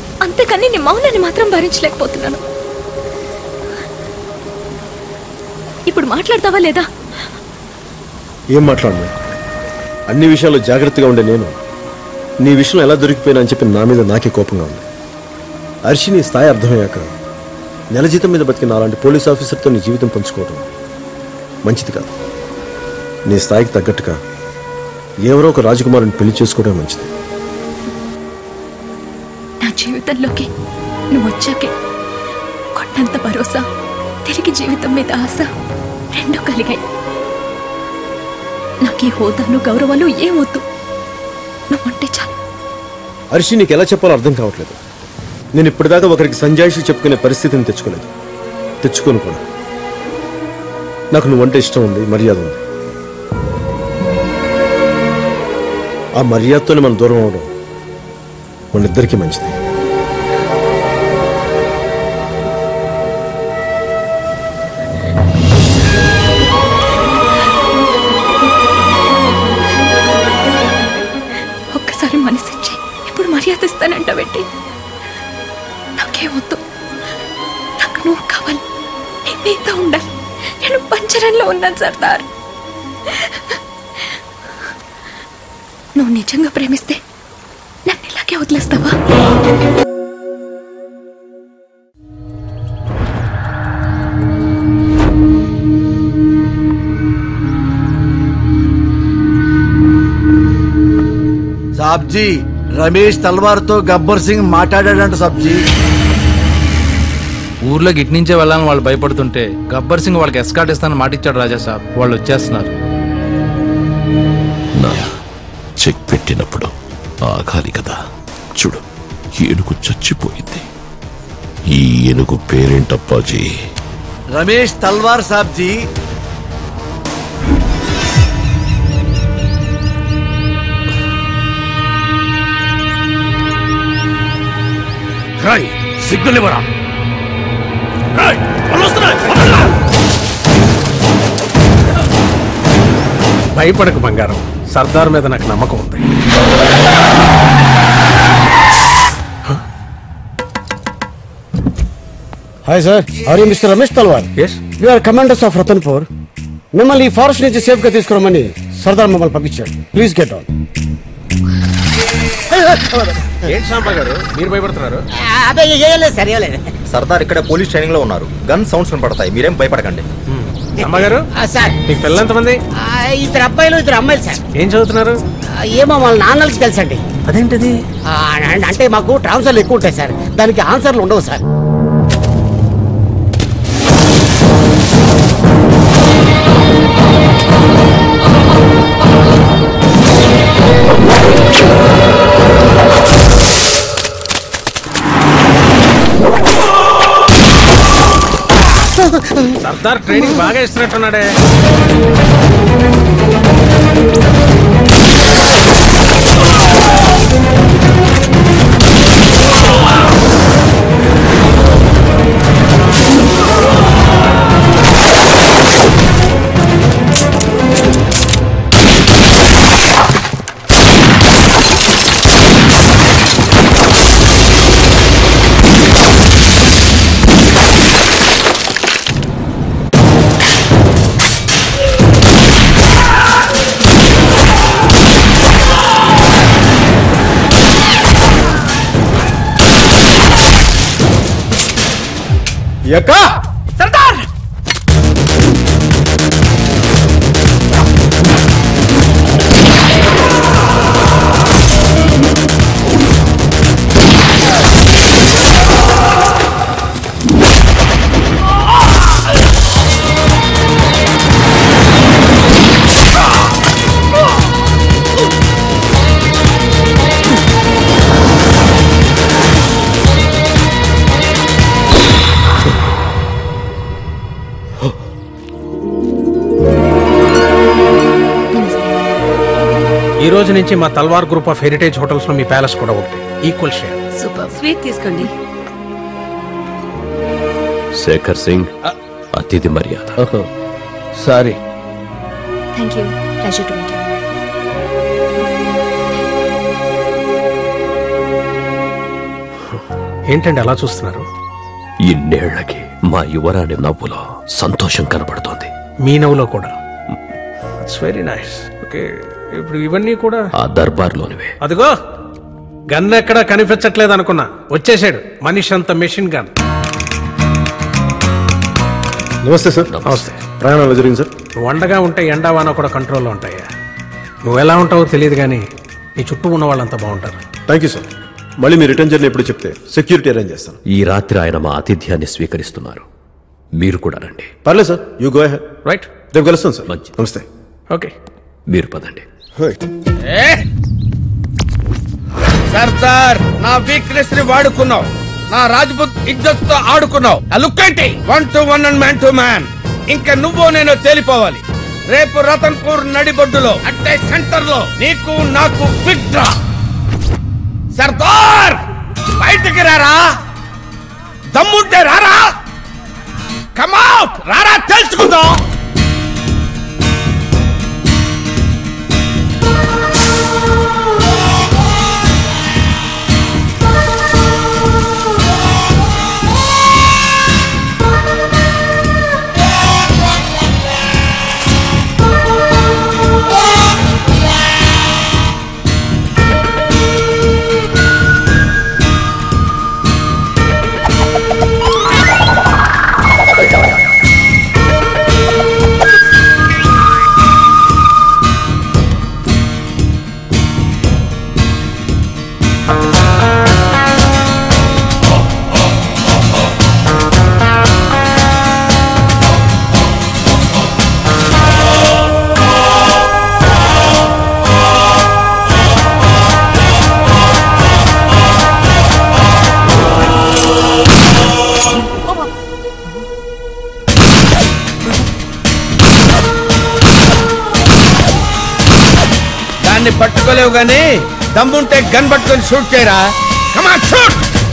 అంతేకాని నీ మౌనాన్ని మాత్రం భరించలేకపోతున్నాను. ఇప్పుడు మాట్లాడతావా లేదా? ఏం మాట్లాడను? అన్ని విషయాల్లో జాగ్రత్తగా ఉండే నేను నీ విషయం ఎలా దొరికిపోయినా అని చెప్పి నా మీద నాకే కోపంగా ఉంది. అర్షి నీ స్థాయి అర్థమయ్యాక నెల జీతం మీద బతికిన అలాంటి పోలీస్ ఆఫీసర్తో నీ జీవితం పంచుకోవటం మంచిది కాదు. నీ స్థాయికి తగ్గట్టుగా ఎవరో ఒక రాజకుమారుని పెళ్లి చేసుకోవడం మంచిది. నా జీవితంలోకి నువ్వు వచ్చాకే కొండంత భరోసా, తిరిగి జీవితం మీద ఆశ రెండూ కలిగాయి. నాకు ఈ హోదాలు గౌరవాలు ఏమొద్దు, నువ్వంటే చాలు. అర్షి నీకు ఎలా చెప్పాలో అర్థం కావట్లేదు. నేను ఇప్పటిదాకా ఒకరికి సంజాయిషి చెప్పుకునే పరిస్థితిని తెచ్చుకోను కూడా. నాకు నువ్వంటే ఇష్టం ఉంది, మర్యాద ఉంది. ఆ మర్యాదతోనే మనం దూరం అవడం మనిద్దరికీ మంచిది. ఒక్కసారి మనసిచ్చి ఇప్పుడు మర్యాద ఇస్తానంట పెట్టి నాకేమొద్దు. నాకు నువ్వు కావాలి, నేను నీతో ఉండాలి. నేను పంచరంలో ఉన్నాను సర్దార్. నువ్వు నిజంగా ప్రేమిస్తే నన్ను ఇలాగే వదిలేస్తావా? సాబ్జీ, రమేష్ తల్వార్తో గబ్బర్ సింగ్ మాట్లాడాడంట సాబ్జీ. ఊర్లోకి ఇట్నుంచే వెళ్ళాలని వాళ్ళు భయపడుతుంటే గబ్బర్ సింగ్ వాళ్ళకి ఎస్కాట్ ఇస్తానని మాటిచ్చాడు రాజా సాబ్. వాళ్ళు వచ్చేస్తున్నారు. చెక్ పెట్టినప్పుడు ఆగాలి కదా. చూడు, ఏనుగు చచ్చిపోయింది. ఈ ఏనుగు పేరేంటప్పాజీ? రమేష్ తల్వార్ సాబ్జీ. సిగ్నల్ ఇవ్వరా? భయపడకు బంగారం, సర్దార్ మీద నాకు నమ్మకం ఉంది. Hi sir, are you mister Ramesh Talwar? You are commanders of Ratanpur. మిమ్మల్ని ఈ ఫారెస్ట్ నుంచి సేఫ్ గా తీసుకురమ్మని సర్దార్ మమ్మల్ని పంపించాడు. Please get on. ఏంటి సాంబా గారు మీరు భయపడుతున్నారు? అదే ఏం లేదు సార్, ఏం లేదు. సర్దార్ ఇక్కడ పోలీస్ ట్రైనింగ్ లో ఉన్నారు. గన్ సౌండ్స్ వినపడతాయి, మీరేం భయపడకండి. అమ్మగారు సార్, మీకు పిల్లలంతమంది? ఇద్దరు అబ్బాయిలు, ఇద్దరు అమ్మాయిలు సార్. ఏం చదువుతున్నారు? ఏమో వాళ్ళ నాన్నలకి తెలుసండి. అదేంటది? అంటే మాకు ట్రాన్స్ఫర్లు ఎక్కువ ఉంటాయి సార్, దానికి ఆన్సర్లు ఉండవు సార్. సర్దార్ ట్రైనింగ్ బాగా ఇస్తున్నట్టున్నాడే. ఎక్కా సర్దార్! ఈ రోజు నుంచి మా Talwar group of heritage hotels లో మీ ప్యాలెస్ కూడా ఒకటి. Equal share. సూపర్. స్వీట్ తీసుకోండి. శేఖర్ సింగ్, అతిథి మర్యాద. Sorry. Thank you. Pleasure to meet you. ఏంటండి అలా చూస్తున్నారు? ఇన్నేళ్లకి మా యువరాణి నవ్వులో సంతోషం కనబడుతోంది. మీ నవ్వులో కూడా. It's very nice. ఓకే, ఇప్పుడు ఇవన్నీ కూడా ఆ దర్బార్లోనివే. అదిగో గన్ ఎక్కడా కనిపించట్లేదు అనుకున్నా, వచ్చేసాడు మనిషి అంత మెషిన్ గన్. నమస్తే సార్. నమస్తే. ప్రయాణాలు జరిగింది సార్. నువ్వు వండగా ఉంటే ఎండా వాన కూడా కంట్రోల్లో ఉంటాయా. నువ్వు ఎలా ఉంటావో తెలియదు కానీ నీ చుట్టూ ఉన్న వాళ్ళంతా బాగుంటారు. Thank you sir. మళ్ళీ మీ రిటర్న్ జర్నీ ఎప్పుడు చెప్తే సెక్యూరిటీ అరేంజ్ చేస్తాను. ఈ రాత్రి ఆయన మా ఆతిథ్యాన్ని స్వీకరిస్తున్నారు, మీరు కూడా రండి. పర్లేదు sir, you go ahead. Right, రేపు కలుస్తాను సార్. నమస్తే. ఓకే, మీరు పదండి. సర్దార్, నా వీక్నెస్ ని వాడుకున్నావు, నా రాజ్పుత్ ఇజ్జత్ తో ఆడుకున్నావు. లుక్ ఏంటి, 1 to 1 and man to man. ఇంకా నువ్వు నేను తేలిపోవాలి. రేపు రతన్పూర్ నడిబొడ్డులో అంటే సెంటర్ లో నీకు నాకు బిగ్ డ్రా. సర్దార్, బయటికి రారా, దమ్ముంటే రారా, కమౌట్ రారా, తెలుసుకుందాం. పట్టుకోలేవు గానీ దమ్ముంటే గన్ పట్టుకొని షూట్ చేయరా. Come on shoot.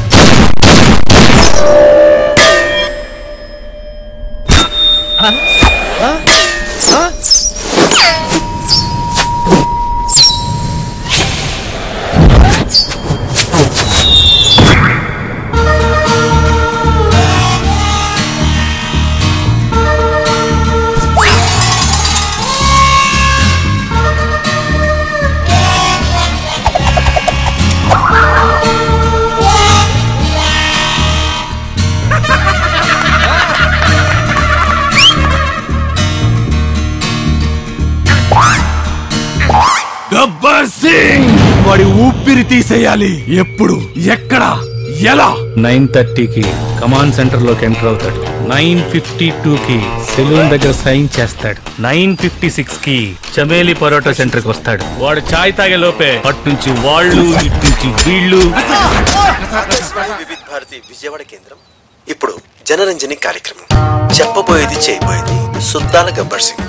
గబ్బర్ సింగ్ వాడి ఊపిరి తీసేయాలి. ఎప్పుడు, ఎక్కడ, ఎలా? 9:30కి కమాండ్ సెంటర్ లోకి ఎంటర్ అవుతాడు. 9:52కి సెలూన్ దగ్గర సైన్ చేస్తాడు. 9:56కి చమేలి పరోటా సెంటర్ కి వస్తాడు. వాడు చాయ్ తాగే లోపే అటు నుంచి వాళ్ళు, ఇటు నుంచి వీళ్ళు. వివిధ భారతి విజయవాడ కేంద్రం ఇప్పుడు జనరంజని కార్యక్రమం. చెప్పబోయేది చేయబోయేది సుద్దాల గబ్బర్ సింగ్.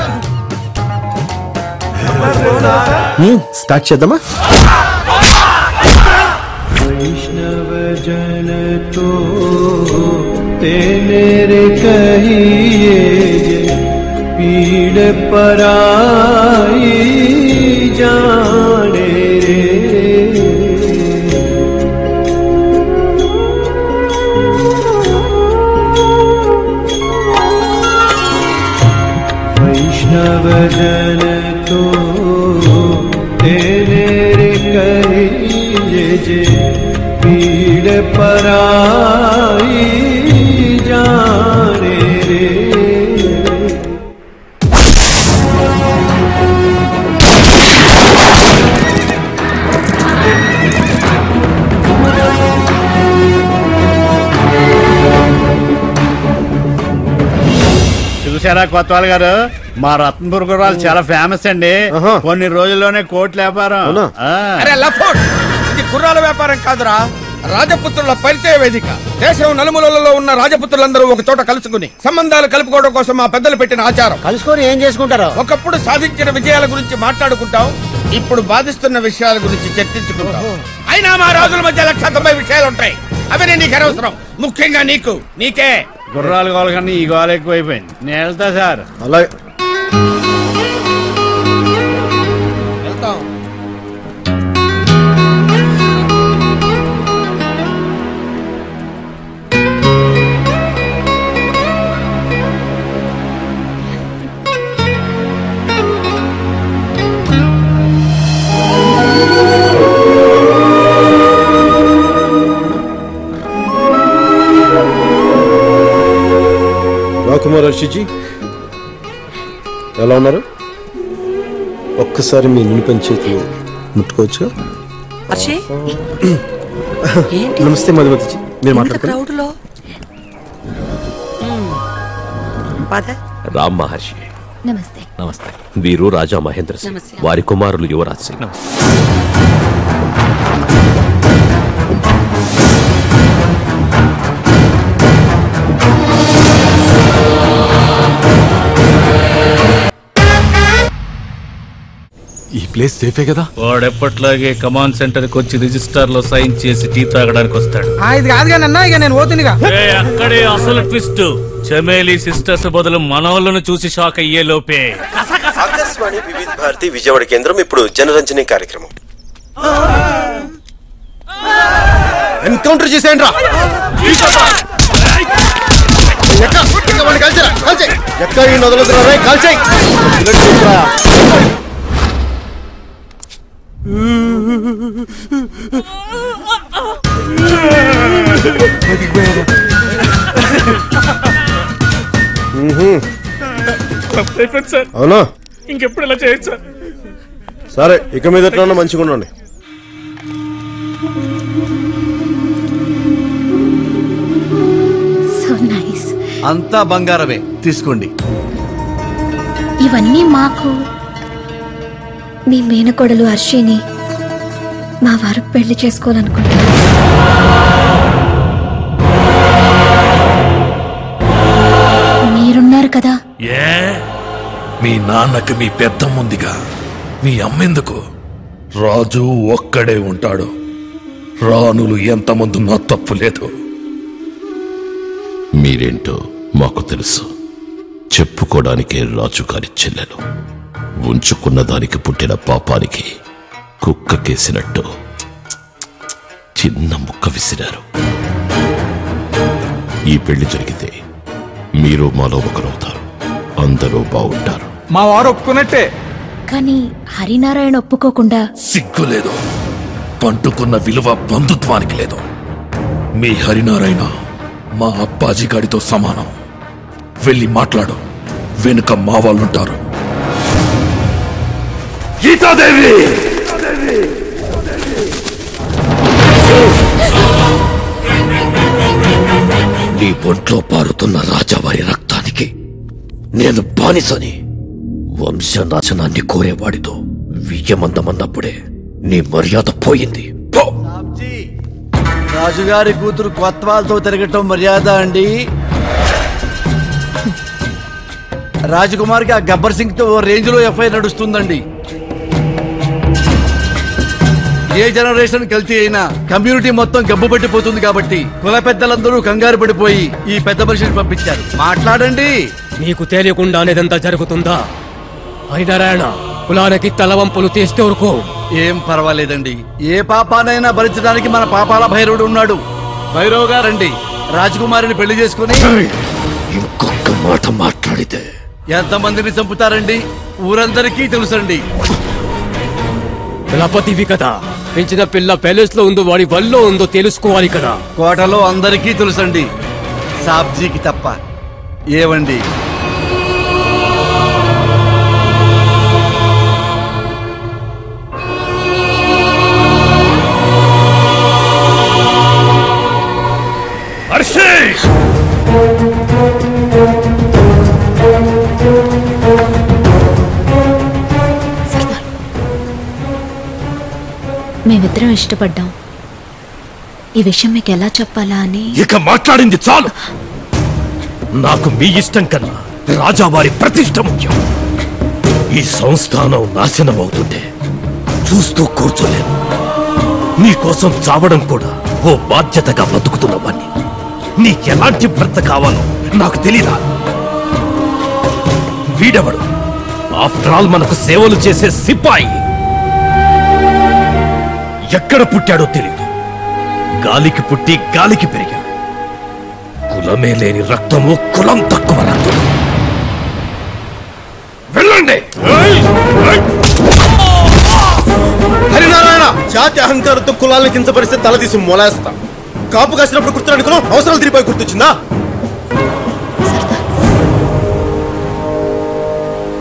స్టార్ట్ చేద్దామా? वैष्णव जन तो तेरे कहिए पीड़ पराई जाने रे। वैष्णव जन तो तेरे कहिए जे पीड़ पराई जाने रे। చూసారా కొత్తవాళ్ళు గారు, మా రత్నపూర్ గుర్రాలు చాలా ఫేమస్ అండి. కొన్ని రోజుల్లోనే కోట్ల వ్యాపారం. అరే లఫోట్, ఇది గుర్రాల వ్యాపారం కాదురా, రాజపుత్రుల పరిచయ వేదిక. దేశం నలుమూలలలో ఉన్న రాజపుత్రులందరూ ఒక చోట కలుసుకుని సంబంధాలు కలుపుకోవడం కోసం మా పెద్దలు పెట్టిన ఆచారం. కలుసుకొని ఏం చేసుకుంటారు? ఒకప్పుడు సాధించిన విజయాల గురించి మాట్లాడుకుంటాం, ఇప్పుడు బాధిస్తున్న విషయాల గురించి చర్చించుకుంటాం. అయినా మా రాజుల మధ్య 190 విషయాలు ఉంటాయి. అవి నీకు అనవసరం, ముఖ్యంగా నీకే. గుర్రాలు గోల కన్నా ఈ గోల ఎక్కువైపోయింది. నేను వెళ్తా సార్. అలాగే. హర్షిజీ ఎలా ఉన్నారు? ఒక్కసారి మీ ఇల్లు పని చేతులు ముట్టుకోవచ్చు? నమస్తే మధుమతిజీ, మీరు మాట్లాడుతున్నారు. రామ్ మహర్షి నమస్తే. నమస్తే. వీరు రాజా మహేంద్ర సింగ్, వారి కుమారులు యువరాజ్ సింగ్. ఈ ప్లేస్ సేఫే కదా? వాడెప్పట్లాగే కమాండ్ సెంటర్ కి వచ్చి రిజిస్టర్ లో సైన్ చేసి టీ తాగడానికి వస్తాడు. ఇది కాదుగా నన్న, ఇక నేను పోతుందిగా. అక్కడే అసలు ట్విస్ట్. చమేలి సిస్టర్స్ బదులు మనోళ్ళను చూసి షాక్ అయ్యే లోపే. ఆకాశవాణి వివిధ భారతి విజయవాడ కేంద్రం ఇప్పుడు జనరంజని కార్యక్రమం. ఎన్కౌంటర్ చేసేయండి రా. ఎక్కడ ఈ నదులుతున్నా కాల్చేయి. అవునా? ఇంకెప్పుడు ఇలా చేయొచ్చు సార్? సరే, ఇక మీద మంచిగా ఉండండి. So nice. అంతా బంగారమే, తీసుకోండి. ఇవన్నీ మాకు మీ మేనకోడలు హర్షిని మా వారు పెళ్లి చేసుకోవాలనుకుంటున్నారు. మీరున్నారు కదా. మీ నాన్నకి మీ పెద్దమ్ముందిగా, మీ అమ్మెందుకు? రాజు ఒక్కడే ఉంటాడు. రాణులు ఎంతమంది నా తప్పు లేదు. మీరేంటో మాకు తెలుసు. చెప్పుకోవడానికే రాజుగారి చెల్లెలు. ఉంచుకున్న దానికి పుట్టిన పాపానికి కుక్కకేసినట్టు చిన్న ముక్క విసిరారు. ఈ పెళ్లి జరిగితే మీరు మాలో ఒకరవుతారు. అందరూ బాగుంటారు. మా వారు ఒప్పుకున్నట్టే. కానీ హరినారాయణ ఒప్పుకోకుండా. సిగ్గు లేదు. పంటుకున్న విలువ బంధుత్వానికి లేదు. మీ హరినారాయణ మా అప్పాజీ గాడితో సమానం. వెళ్ళి మాట్లాడు. వెనుక మా వాళ్ళుంటారు. గీతాదేవి, నీ ఒంట్లో పారుతున్న రాజావారి రక్తానికి నేను బానిసని. వంశనాశనాన్ని కోరేవాడితో వియ్యమందమన్నప్పుడే నీ మర్యాద పోయింది. రాజుగారి కూతురు కొత్వాలతో తిరగటం మర్యాద అండి? రాజకుమార్కి ఆ గబ్బర్ సింగ్ తో రేంజ్ లో ఎఫ్ఐఆర్ నడుస్తుందండి. ఏ జనరేషన్ కల్తీ అయినా కమ్యూనిటీ మొత్తం గబ్బు పట్టిపోతుంది కాబట్టి కుల పెద్దలందరూ కంగారు పడిపోయి ఈ పెద్ద మనిషిని పంపించారు. మాట్లాడండి. నీకు తెలియకుండానేదంతా జరుగుతుందా? హరినారాయణ కులానికి తలవంపులు తీస్తే ఊరుకో. ఏం పర్వాలేదండి. ఏ పాపానైనా భరించడానికి మన పాపాల భైరవుడు ఉన్నాడు. భైరవ్ గారండి, రాజకుమారిని పెళ్లి చేసుకుని ఇంకొక మాట మాట్లాడితే ఎంతమందిని చంపుతారండి ఊరందరికీ తెలుసండి. కులపతివి కదా, పెంచిన పిల్ల ప్యాలెస్ లో ఉందో వాడి వల్లో ఉందో తెలుసుకోవాలి కదా. కోటలో అందరికీ తెలుసండి, సాబ్జీకి తప్ప. ఏవండి? హర్షి! మేమిద్దరం ఇష్టపడ్డాం. ఈ విషయం మీకు ఎలా చెప్పాలా అని. ఇక మాట్లాడింది చాలు. నాకు మీ ఇష్టం కన్నా రాజావారి ప్రతిష్ట ముఖ్యం. ఈ సంస్థానం నాశనం అవుతుంటే చూస్తూ కూర్చోలేను. నీకోసం చావడం కూడా ఓ బాధ్యతగా బతుకుతున్నవాణ్ణి. నీకెలాంటి భర్త కావాలో నాకు తెలీదా? వీడెవడు? ఆఫ్టర్ ఆల్ మనకు సేవలు చేసే సిపాయి. ఎక్కడ పుట్టాడో తెలీదు. గాలికి పుట్టి గాలికి పెరిగాడు. కులమే లేని రక్తము, కులం తక్కువ రక్తం. వెళ్ళండి. హరినారాయణ, జాతి అహంకారంతో కులాలను కించపరిస్తే తల తీసి మొలేస్తా. కాపు కాసినప్పుడు గుర్తునుకున్నాం, అవసరాలు తిరిగిపోయి గుర్తొచ్చిందా?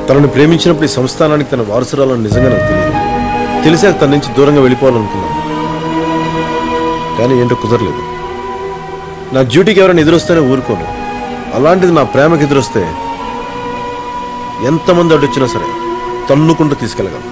తనను ప్రేమించినప్పుడు ఈ సంస్థానానికి తన వారసురాలను నిజంగా నాకు తెలియదు. తెలిసాక తన నుంచి దూరంగా వెళ్ళిపోవాలనుకున్నాను, కానీ ఏంటో కుదరలేదు. నా డ్యూటీకి ఎవరైనా ఎదురొస్తేనే ఊరుకోను. అలాంటిది నా ప్రేమకి ఎదురొస్తే ఎంతమంది అడ్డొచ్చినా సరే తన్నుకుంటూ తీసుకెళ్ళగలను.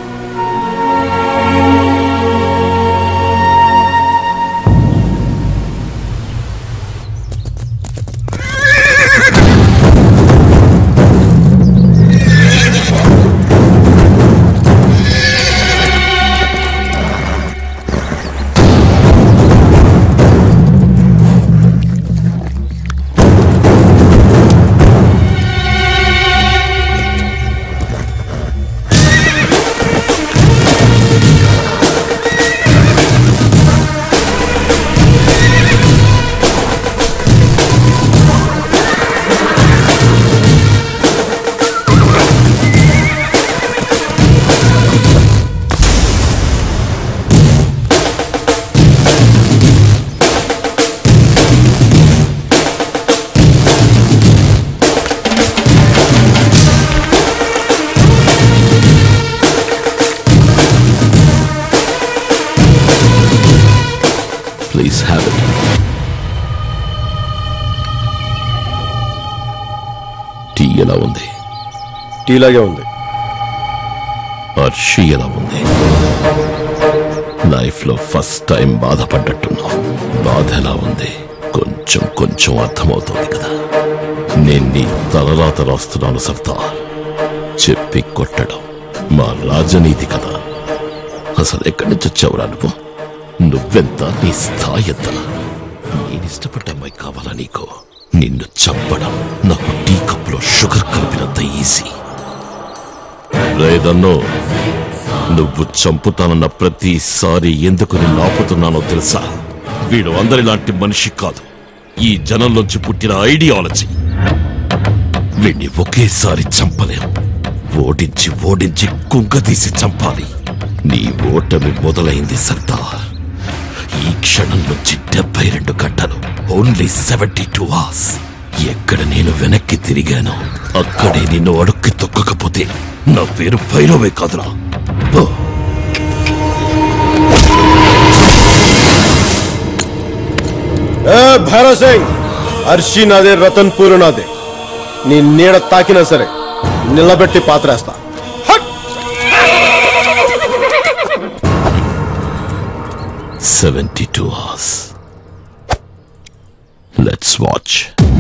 Please have it. టీ ఎలా ఉంది? టీలాగే ఉంది. అర్షి ఎలా ఉంది? లైఫ్ లో ఫస్ట్ టైం బాధపడ్డట్టున్నావు. బాధ ఎలా ఉంది? కొంచెం కొంచెం అర్థమవుతోంది కదా. నేను నీ తలరాత రాస్తున్నాను సర్దార్. చెప్పి కొట్టడం మా రాజనీతి కదా. అసలు ఎక్కడి నుంచి వచ్చావురా నువ్వు? నువ్వెంత, నీ స్థాయి ఎంత? నేను ఇష్టపడ్డ అమ్మాయి కావాలా నీకు? నిన్ను చంపడం నాకు టీ కప్లో షుగర్ కలిపినంత ఈజీ. లేదన్నో నువ్వు చంపుతానన్న ప్రతిసారి ఎందుకు నిన్ను ఆపుతున్నానో తెలుసా? వీడు అందరిలాంటి మనిషి కాదు. ఈ జనంలోంచి పుట్టిన ఐడియాలజీ. వీడిని ఒకేసారి చంపలేం. ఓడించి ఓడించి కుంగదీసి చంపాలి. నీ ఓటమి మొదలైంది సర్దార్. ఈ క్షణం నుంచి 72 గంటలు, ఓన్లీ 72 hours. ఎక్కడ నేను వెనక్కి తిరిగానో అక్కడే నిన్ను అడుక్కి తొక్కకపోతే నా పేరు భైరవే కాదురా. భైరవ్ సింగ్, అర్షి నాదే, రతన్పూర్ నాదే. నీ నీడ తాకినా సరే నిలబెట్టి పాత్రేస్తా. 72 hours. Let's watch.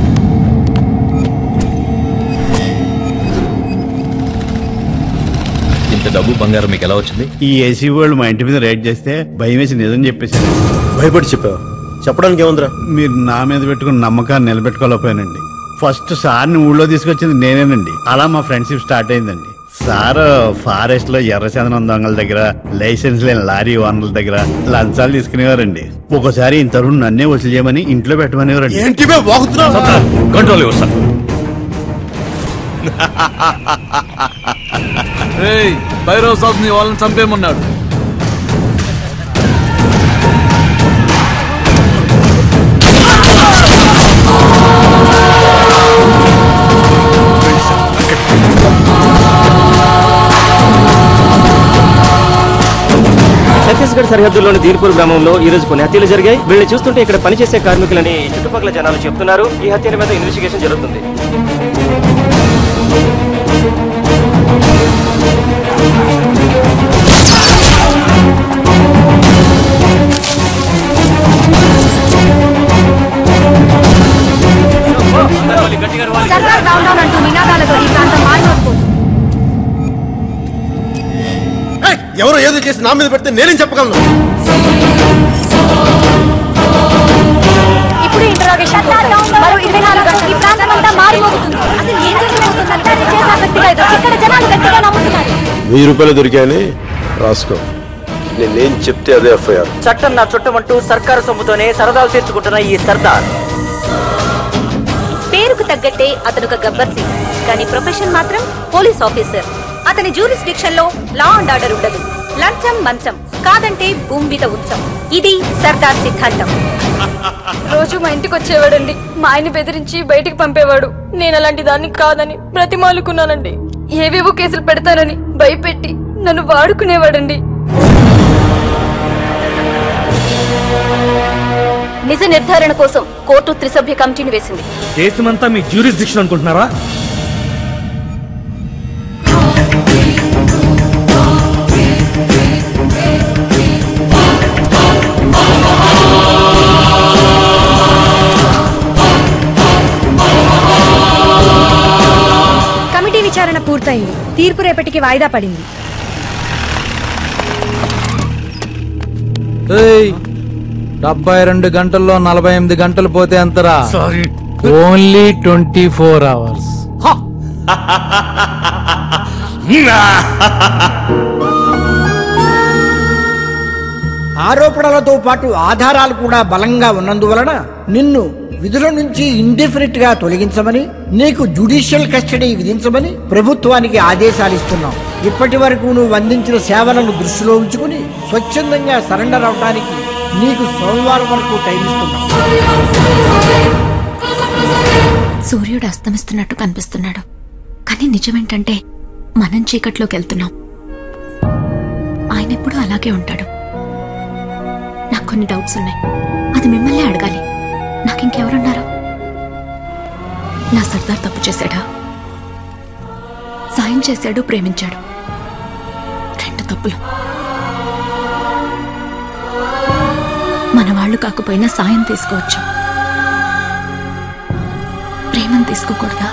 ఇంత డబ్బు బంగారం మీకు ఎలా వచ్చింది? ఈ ఏసీ వాళ్ళు మా ఇంటి మీద రైడ్ చేస్తే భయం వేసి నిజం చెప్పేశాను. భయపడి చెప్పావు? చెప్పడానికి ఏముందిరా? మీరు నా మీద పెట్టుకున్న నమ్మకాన్ని నిలబెట్టుకోలేకపోయానండి. ఫస్ట్ సార్ని ఊళ్ళో తీసుకొచ్చింది నేనేనండి. అలా మా ఫ్రెండ్షిప్ స్టార్ట్ అయిందండి. సార్ ఫారెస్ట్ లో ఎర్రచందనం దొంగల దగ్గర, లైసెన్స్ లేని లారీ ఓనర్ల దగ్గర లంచాలు తీసుకునేవారండి. ఒకసారి ఇంత రుణ్ నన్నే వసూలు చేయమని ఇంట్లో పెట్టమనేవారండి. కంట్రోల్ ఇవ్వ సార్. భైరవ్ సాబ్ ని వాళ్ళని చంపేమన్నాడు. ఛత్తీస్గఢ్ సరిహద్దుల్లోని దీర్పూర్ గ్రామంలో ఈ రోజు కొన్ని హత్యలు జరిగాయి. వీళ్ళని చూస్తుంటే ఇక్కడ పనిచేసే కార్మికులని చుట్టుపక్కల జనాలు చెప్తున్నారు. ఈ హత్యల మీద ఇన్వెస్టిగేషన్ జరుగుతుంది. ఎవరో ఏదో చేసి నా మీద పెడితే నేనేం చెప్పగలను? ఇప్పుడు ఇంటరాగేషన్ మరో 24 గంటలు ఈ ప్రాంతం అంతా మారిపోతుంది. అసలు ఏం జరుగుతుందంటే అది చేసే ఆసక్తి లేదు. ఇక్కడ జనాలు గట్టిగా నమ్ముతున్నారు. 1000 రూపాయలు దొరికాయని రాసుకో. నేనేం చెప్తే అదే ఎఫ్ఐఆర్. చట్టం నా చుట్టం అంటూ సర్కారు సొమ్ముతోనే సరదాలు తీర్చుకుంటున్న ఈ సర్దార్. పేరుకు తగ్గట్టే అతను ఒక గబ్బర్ సింగ్, కానీ ప్రొఫెషన్ మాత్రం పోలీస్ ఆఫీసర్. అతని జ్యూరిస్డిక్షన్ లో లా అండ్ ఆర్డర్ ఉండదు. లంచం మంచం కాదంటే భూమి మీద ఉంచం. ఇది సర్దార్ సిద్ధాంతం. రోజు మా ఇంటికి వచ్చేవాడండి. మా ఆయన బెదిరించి బయటికి పంపేవాడు. నేను అలాంటి దాన్ని కాదని బ్రతిమాలుకున్నానండి. ఏవేవో కేసులు పెడతానని భయపెట్టి నన్ను వాడుకునేవాడండి. నిజ నిర్ధారణ కోసం కోర్టు త్రిసభ్య కమిటీని వేసింది. దేశమంతా మీ జ్యూరిస్డిక్షన్ అనుకుంటున్నారా? కమిటీ విచారణ పూర్తయింది. తీర్పు రేపటికి వాయిదా పడింది. 72 గంటల్లో 48 గంటలు పోతే అంతరా? Only 24 hours. ఆరోపణలతో పాటు ఆధారాలు కూడా బలంగా ఉన్నందువలన నిన్ను విధుల నుంచి ఇండెఫినిట్ గా తొలగించమని, నీకు జ్యుడిషియల్ కస్టడీ విధించమని ప్రభుత్వానికి ఆదేశాలు ఇస్తున్నాం. ఇప్పటి వరకు నువ్వు అందించిన సేవలను దృష్టిలో ఉంచుకుని స్వచ్ఛందంగా సరెండర్ అవడానికి నీకు సోమవారం వరకు టైం ఇస్తున్నాం. సూర్యుడు అస్తమిస్తున్నట్టు కనిపిస్తున్నాడు, కానీ నిజమేంటంటే మనం చీకట్లోకి వెళ్తున్నాం. ఆయన ఎప్పుడూ అలాగే ఉంటాడు. నాకు కొన్ని డౌట్స్ ఉన్నాయి, అది మిమ్మల్ని అడగాలి. నాకింకెవరున్నారు? నా సర్దార్ తప్పు చేశాడా? సాయం చేశాడు, ప్రేమించాడు. 2 తప్పులు. మన వాళ్ళు కాకపోయినా సాయం తీసుకోవచ్చు, ప్రేమను తీసుకోకూడదా?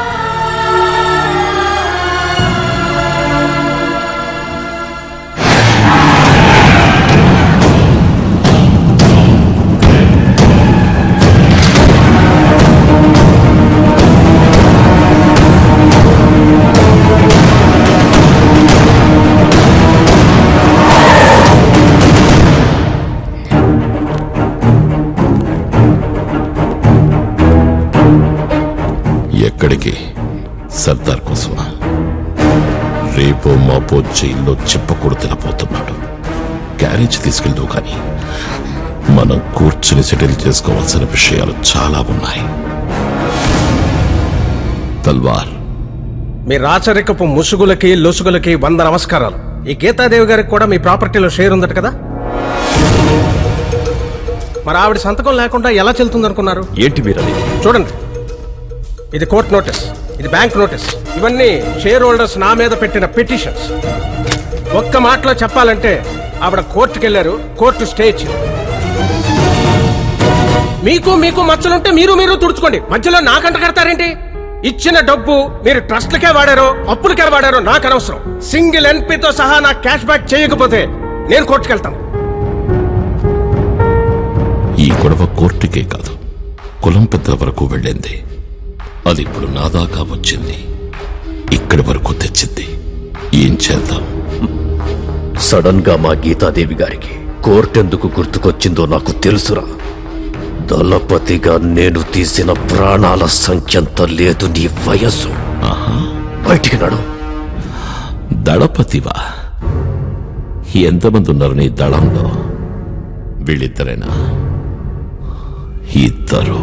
ఎక్కడికి? సర్దార్ కోసమా? రేపో మాపో జైల్లో చెప్పకూడదు తినపోతున్నాడు. క్యారేజ్ తీసుకెళ్తావు, కానీ మనం కూర్చుని సెటిల్ చేసుకోవాల్సిన విషయాలు చాలా ఉన్నాయి. తల్వార్, మీ రాచరికపు ముసుగులకి లొసుగులకి 100 నమస్కారాలు. ఈ గీతాదేవి గారికి కూడా మీ ప్రాపర్టీలో షేర్ ఉందట కదా? మరి ఆవిడ సంతకం లేకుండా ఎలా చెల్తుందనుకున్నారు? ఏంటి మీరది? చూడండి, ఇది కోర్టు నోటీస్, ఇది బ్యాంక్ నోటీస్. ఇవన్నీ షేర్ హోల్డర్స్ నా మీద పెట్టిన పిటిషన్స్. ఒక్క మాటలో చెప్పాలంటే ఆవిడ కోర్టుకు వెళ్లారు, కోర్టు స్టే ఇచ్చింది. మీకు మచ్చలుంటే మీరు తుడుచుకోండి, మధ్యలో నాకంట కడతారేంటి? ఇచ్చిన డబ్బు మీరు ట్రస్ట్లకే వాడారో అప్పులకే వాడారో నాకు అనవసరం. సింగిల్ ఎన్పీతో సహా నాకు క్యాష్ బ్యాక్ చేయకపోతే నేను కోర్టుకెళ్తాను. ఈ గొడవ కోర్టుకే కాదు, కులం పెద్దల వరకు వెళ్ళింది. అది ఇప్పుడు నా దాకా వచ్చింది, ఇక్కడి వరకు తెచ్చింది. ఏం చేద్దాం? సడన్ గా మా గీతాదేవి గారికి కోర్టెందుకు గుర్తుకొచ్చిందో నాకు తెలుసురా. దళపతిగా నేను తీసిన ప్రాణాల సంఖ్యంత లేదు నీ వయస్సు. బయటికి నడు. దళపతివా? ఎంతమంది ఉన్నారు నీ దళంలో? వీళ్ళిద్దరేనా? ఇద్దరు.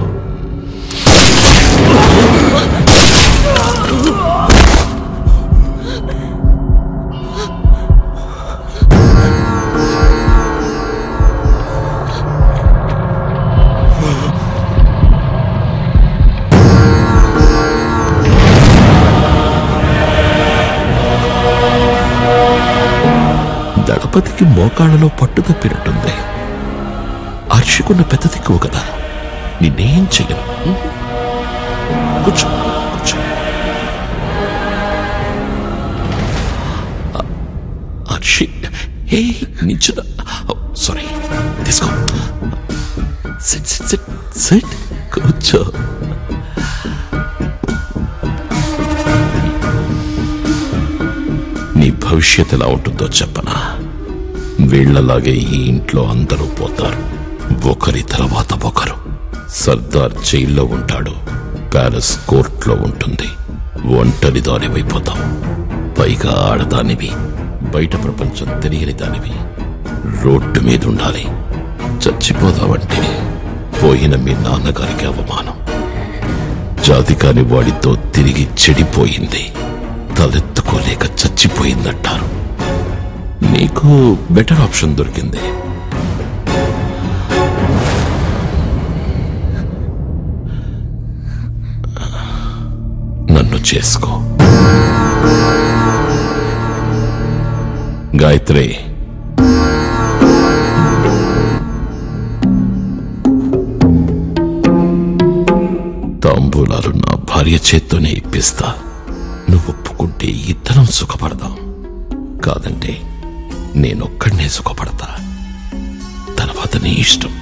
దళపతికి మోకాళ్ళలో పట్టు తప్పినట్టుంది. అర్షికున్న పెద్ద దిక్కువ కదా, నిన్నేం చెయ్యను. కూర్చో కూర్చో. అర్షి, హే నించున. సారీ, తీసుకో. Sit sit sit sit. కూర్చో. నీ భవిష్యత్ ఎలా ఉంటుందో చెప్పనా? వీళ్లలాగే ఈ ఇంట్లో అందరూ పోతారు, ఒకరి తర్వాత ఒకరు. సర్దార్ జైల్లో ఉంటాడు, ప్యాలెస్ కోర్టులో ఉంటుంది. ఒంటరి దానివైపోతాం. పైగా ఆడదానివి, బయట ప్రపంచం తెలియని దానివి. రోడ్డు మీద ఉండాలి. చచ్చిపోదామంటే పోయిన మీ నాన్నగారికి అవమానం. జాతి కాని వాడితో తిరిగి చెడిపోయింది. తలెత్తుకోలేక చచ్చిపోయిందంటారు. నీకు బెటర్ ఆప్షన్ దొరికింది. నన్ను చేసుకో. గాయత్రి, తాంబూలాలు నా భార్య చేత్తోనే ఇప్పిస్తా. నువ్వు ఒప్పుకుంటే ఇద్దరం సుఖపడదాం, కాదంటే నేనొక్కడనే సుఖపడతా. తర్వాత నీ ఇష్టం.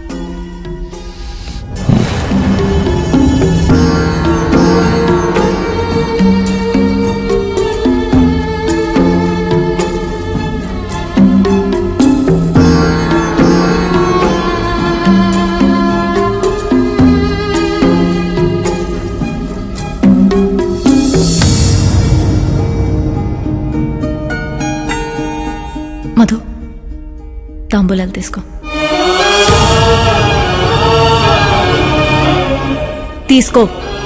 మధు, తాంబూలాలు తీసుకో. తీసుకో.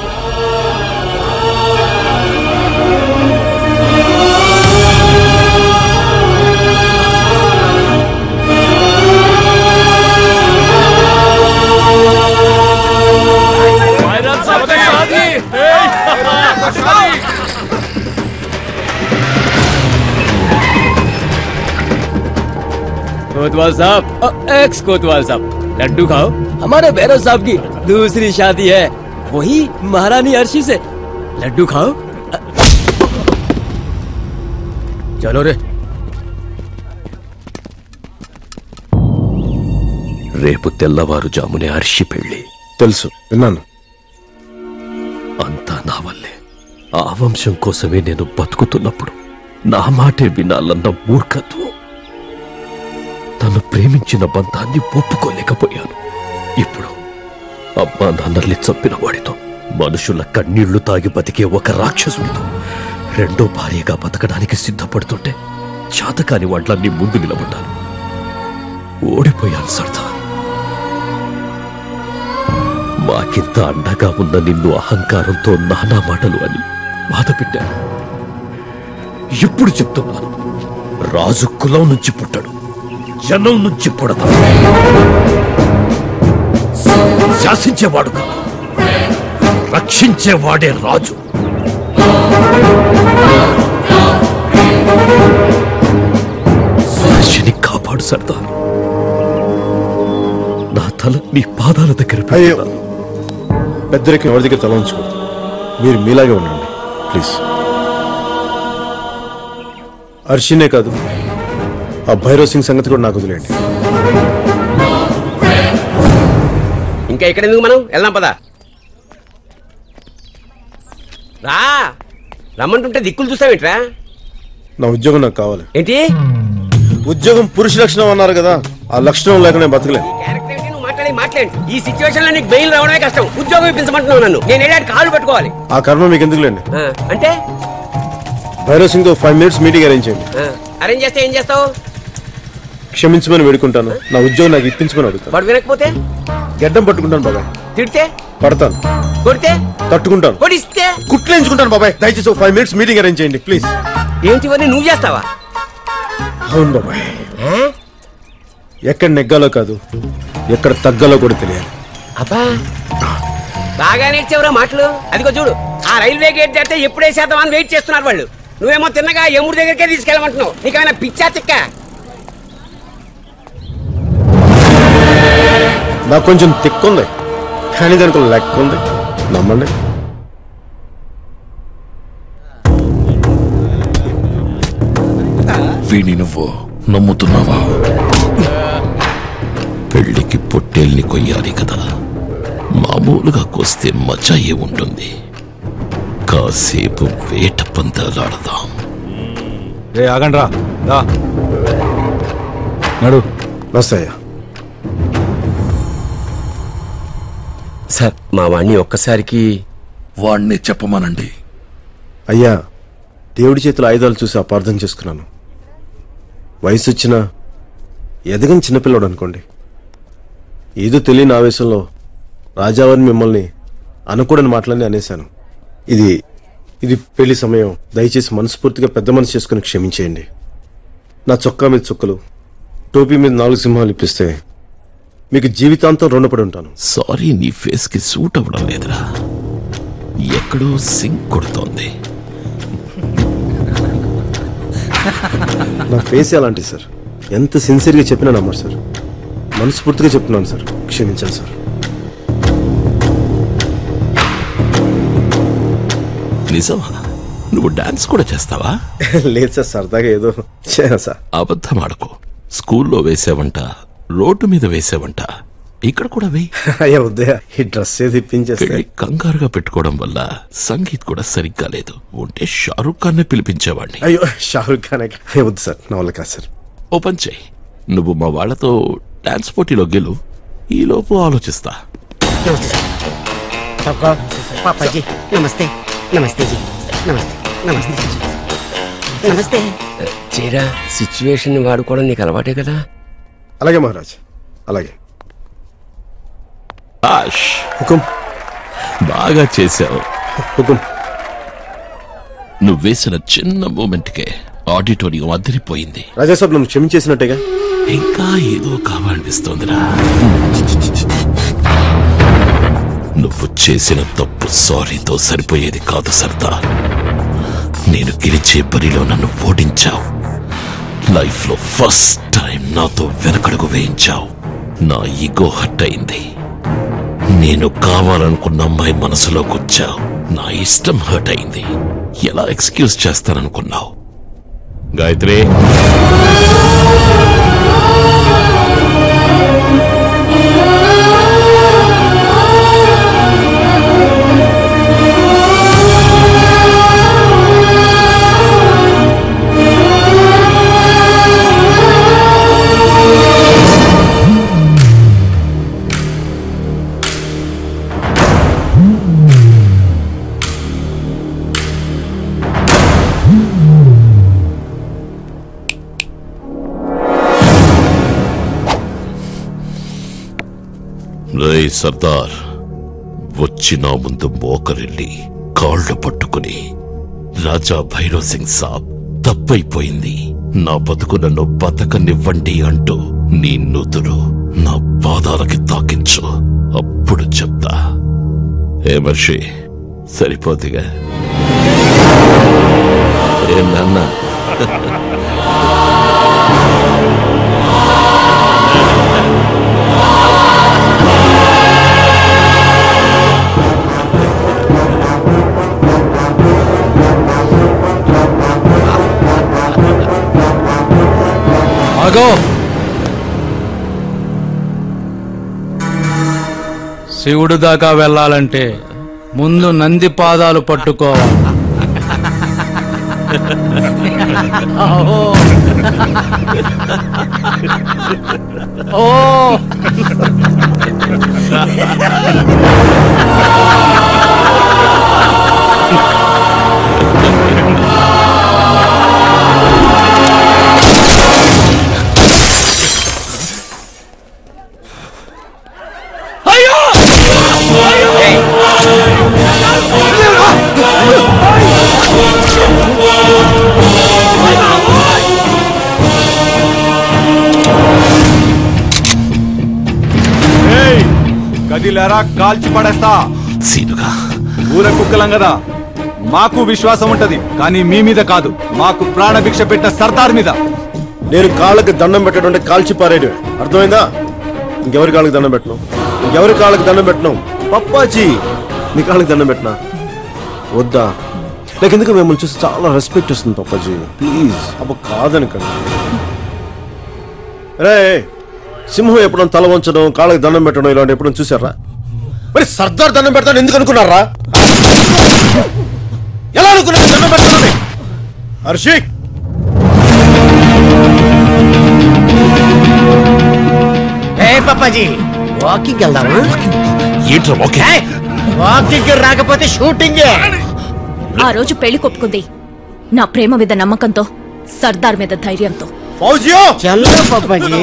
कोतवाल साहब, एक्स कोतवाल साहब, लड्डू खाओ। हमारे भैरव साहब की दूसरी शादी है, वही महारानी अर्शी से। लड्डू खाओ। चलो रे। రేపు తెల్లవారుజామునే అర్షి పెళ్లి. తెలుసు, విన్నాను. అంతా నా వల్లే. ఆ వంశం కోసమే నేను బతుకుతున్నప్పుడు నా మాటే వినాలన్న మూర్ఖత్వం. తను ప్రేమించిన బంధాన్ని ఒప్పుకోలేకపోయాను. ఇప్పుడు అమ్మా నాన్నల్ని చంపిన వాడితో, మనుషుల కన్నీళ్లు తాగి బతికే ఒక రాక్షసుడితో రెండో భార్యగా బతకడానికి సిద్ధపడుతుంటే చాతకాని వాట్లన్నీ ముందు నిలబడ్డాను. ఓడిపోయాను సర్దార్. మాకింత అండగా ఉన్న నిన్ను అహంకారంతో నానా మాటలు అని బాధ పెట్టాను. ఇప్పుడు చెప్తున్నాను, రాజు కులం నుంచి పుట్టడు, జనం నుంచి పుడతాడు. శాసించేవాడు కాదు, రక్షించేవాడే రాజు. మనిషిని కాపాడు సర్దార్. నా తల నీ పాదాల దగ్గర పెట్టుకున్నాను. పెద్దరికి ఎవరి దగ్గర తల ఉంచుకోవద్దు. మీరు మీలాగే ఉండండి ప్లీజ్. అర్షినే కాదు, ఆ భైరవ్ సింగ్ సంగతి కూడా నాకు వదిలేండి. ఇంకా ఇక్కడ ఎందుకు, మనం వెళ్దాం పదా. రా, రమ్మంటుంటే దిక్కులు చూస్తావేంట్రా? నా ఉద్యోగం నాకు కావాలి. ఏంటి ఉద్యోగం పురుష లక్షణం అన్నారు కదా, ఆ లక్షణం లేక నేను బతకలేను. మాట్లాడి ఈ సిచ్యువేషన్ లో నీకు బెయిల్ రావడమే కష్టం. ఉద్యోగం ఇప్పించమంటున్నావు నన్ను. నేను వెళ్ళాడు కాళ్ళు పట్టుకోవాలి. ఆ కర్మ మీకు ఎందుకులేండి. అంటే భైరవ్ సింగ్ తో 5 minutes మీటింగ్ అరేంజ్ చేయండి. అరేంజ్ చేస్తే ఏం చేస్తావు? క్షమించమని వేడుకుంటాను. నా ఉద్యోగం నాకు ఇప్పించమని అడుగుతాను. వాడు వినకపోతే గడ్డం పట్టుకుంటాను బాబాయ్. తిడితే పడతాను. కొడితే తట్టుకుంటాను. కొడిస్తే కుట్లేంచుకుంటాను బాబాయ్. దయచేసి 5 minutes మీటింగ్ అరేంజ్ చేయండి ప్లీజ్. ఏంటి ఇవన్నీ నువ్వు చేస్తావా? అవును బాబాయ్. ఎక్కడ నెగ్గాలో కాదు, ఎక్కడ తగ్గాలో కూడా తెలియాలి. అబ్బా, బాగా నేర్చేవరా మాటలు. అదిగో చూడు, ఆ రైల్వే గేట్ దాటితే ఎప్పుడే శాతం అని వెయిట్ చేస్తున్నారు వాళ్ళు. నువ్వేమో తిన్నగా ఎముడి దగ్గరికే తీసుకెళ్ళమంటున్నావు. నీకేమైనా పిచ్చా తిక్క? నాకు కొంచెం తిక్కుంది, కానీ దానికి లెక్క ఉంది, నమ్మండి. వీణి నువ్వు నమ్ముతున్నావా? పెళ్లికి పొట్టేల్ని కొయ్యాలి కదా, మామూలుగా కోస్తే మజా ఏముంటుంది. కాసేపు వేట పందాలాడదాం. రే ఆగండి రా నడు. నమస్తయ్యా. సార్, మా వాణ్ణి ఒక్కసారికి వాణ్ణి చెప్పమానండి. అయ్యా, దేవుడి చేతుల ఆయుధాలు చూసి అపార్థం చేసుకున్నాను. వయసు వచ్చినా ఎదగని చిన్నపిల్లడు అనుకోండి. ఏదో తెలియని ఆవేశంలో రాజావారిని మిమ్మల్ని అనకూడని మాటలన్నీ అనేశాను. ఇది ఇది పెళ్లి సమయం. దయచేసి మనస్ఫూర్తిగా పెద్ద మనసు చేసుకుని క్షమించేయండి. నా చొక్కా మీద చుక్కలు, టోపీ మీద 4 సింహాలు ఇప్పిస్తే మీకు జీవితాంతం రుణపడి ఉంటాను. సారీ, నీ ఫేస్ కి సూట్ అవ్వడం లేదురా. ఎక్కడో సింక్ కొడుతోంది. నా ఫేస్ అలాంటి సార్. ఎంత సిన్సియర్గా చెప్పినా నమ్మరు సార్. మనస్ఫూర్తిగా చెప్తున్నాను సార్, క్షమించాలి సార్. నిజమా? నువ్వు డాన్స్ కూడా చేస్తావా? లేదు సార్, సరదాగా ఏదో చేయను సార్. అబద్ధం ఆడకు. స్కూల్లో వేసావంట, రోడ్డు మీద వేసావంట, ఇక్కడ కూడా వేయి. అయ్యా ఉదయ, ఈ డ్రెస్ ఏది ఇప్పించేస్తే కంగారుగా పెట్టుకోవడం వల్ల సంగీత్ కూడా సరిగ్గా లేదు. ఉంటే షారుఖ్ ఖాన్ నే పిలిపించేవాడిని. అయ్యో, షారుఖ్ ఖాన్ వద్దు సార్, నా వల్ల కాదు సార్. ఓపెన్ చేయి. నువ్వు మా వాళ్లతో డాన్స్ పోటీలో గెలు. ఈలోపు ఆలోచిస్తా. పాపాజీ నమస్తే. నమస్తే జీ, నమస్తే నమస్తే నమస్తే. చేరా, సిచ్యువేషన్ వాడుకోవడం నీకు అలవాటే కదా. అలాగే మహారాజ్, అలాగే. హుకుం. బాగా చేశావు. హుకుం. నువ్వు వేసిన చిన్న మూమెంట్కే ఆడిటోరియం అదిరిపోయింది. రాజాసాబ్ నన్ను క్షమించేసినట్టేగా? ఇంకా ఏదో కావాలనిపిస్తోందిరా. నువ్వు చేసిన తప్పు సారీతో సరిపోయేది కాదు సర్దార్. నేను గెలిచే బరిలో నన్ను ఓడించావు. లైఫ్ లో ఫస్ట్ టైం నాతో వెనకడుగు వేయించావు. నా ఈగో హర్ట్ అయింది. నేను కావాలనుకున్న అమ్మాయి మనసులోకి వచ్చావు. నా ఇష్టం హర్ట్ అయింది. ఎలా ఎక్స్క్యూజ్ చేస్తాననుకున్నావు? గాయత్రి, రే సర్దార్, వచ్చి నా ముందు మోకరిల్లి కాళ్ళు పట్టుకుని, రాజా భైరవ్ సింగ్ సాబ్ తప్పైపోయింది, నా బతుకు నన్ను బతకనివ్వండి అంటూ నీ నుదురు నా పాదాలకి తాకించు. అప్పుడు చెప్తా. ఏ మర్షి, సరిపోతుగా? ఏ నాన్న? ఆగో. శివుడు దాకా వెళ్ళాలంటే ముందు నంది పాదాలు పట్టుకోవాలి. ఓ గదిలేరా, కాల్చి పడేస్తా. సీనుగా, ఊర కుక్కలం కదా, మాకు విశ్వాసం ఉంటది, కానీ మీ మీద కాదు. మాకు ప్రాణభిక్ష పెట్టిన సర్దార్ మీద. నేను కాళ్ళకి దండం పెట్టడం కాల్చి పారేడు, అర్థమైందా? ఇంకెవరి కాళ్ళకి దండం పెట్టను, ఇంకెవరి కాళ్ళకి దండం పెట్టను. పప్పాజీ, మీ కాళ్ళకి దండం పెట్టనా? వద్దా? నాకు ఎందుకు మిమ్మల్ని చూసి చాలా రెస్పెక్ట్ వస్తుంది పప్పాజీ, ప్లీజ్. అబ్బో కాదనకండి. రే, సింహం ఎప్పుడో తల వంచడం, కాళ్ళకి దండం పెట్టడం ఇలాంటి ఎప్పుడో చూసారా? మరి సర్దార్ దండం పెడతాను ఎందుకు అనుకున్నారా? ఎలా అనుకున్నారు దండం పెడతానని? హర్షి, పప్పాజీ, వాకింగ్ వెళ్దామా? ఏంట్రా వాకింగ్? వాకింగ్ రాకపోతే షూటింగ్. ఆ రోజు పెళ్లి కొప్పుకుంది నా ప్రేమ మీద నమ్మకంతో, సర్దార్ మీద ధైర్యంతో. చల్ల పప్పాజీ.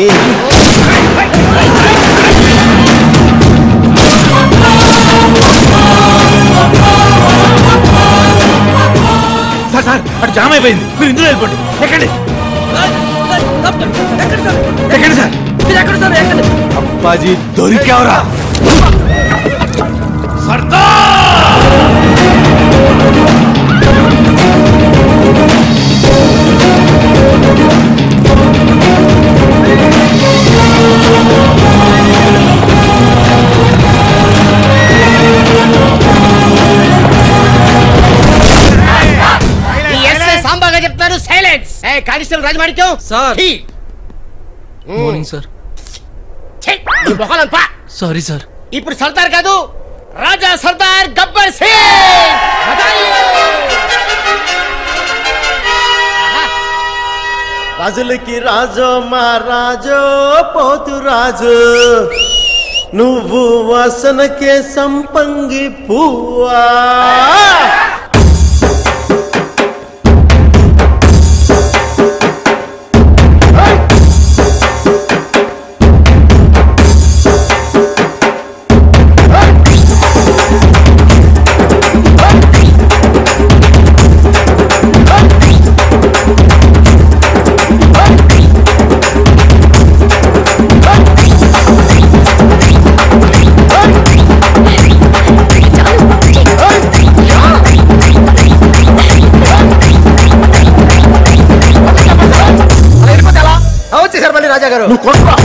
సార్ అటు జామ్ అయిపోయింది, మీరు ఇందులో వెళ్ళిపోండి. ఎక్కండి ఎక్కండి సార్. అప్పాజీ దొరికావరా? సాంబాగా చెప్తారు. Silence. Constable Rajamanikyam sir. Morning sir. Sorry sir. ఇప్పుడు సర్దార్ కాదు, రాజా సర్దార్ గబ్బర్ సింగ్. రాజులకి రాజో మా రాజో పోతు రాజు, నువ్వు వాసనకే సంపంగి పువ్వా. వచ్చేసారు మళ్ళీ రాజా గారు.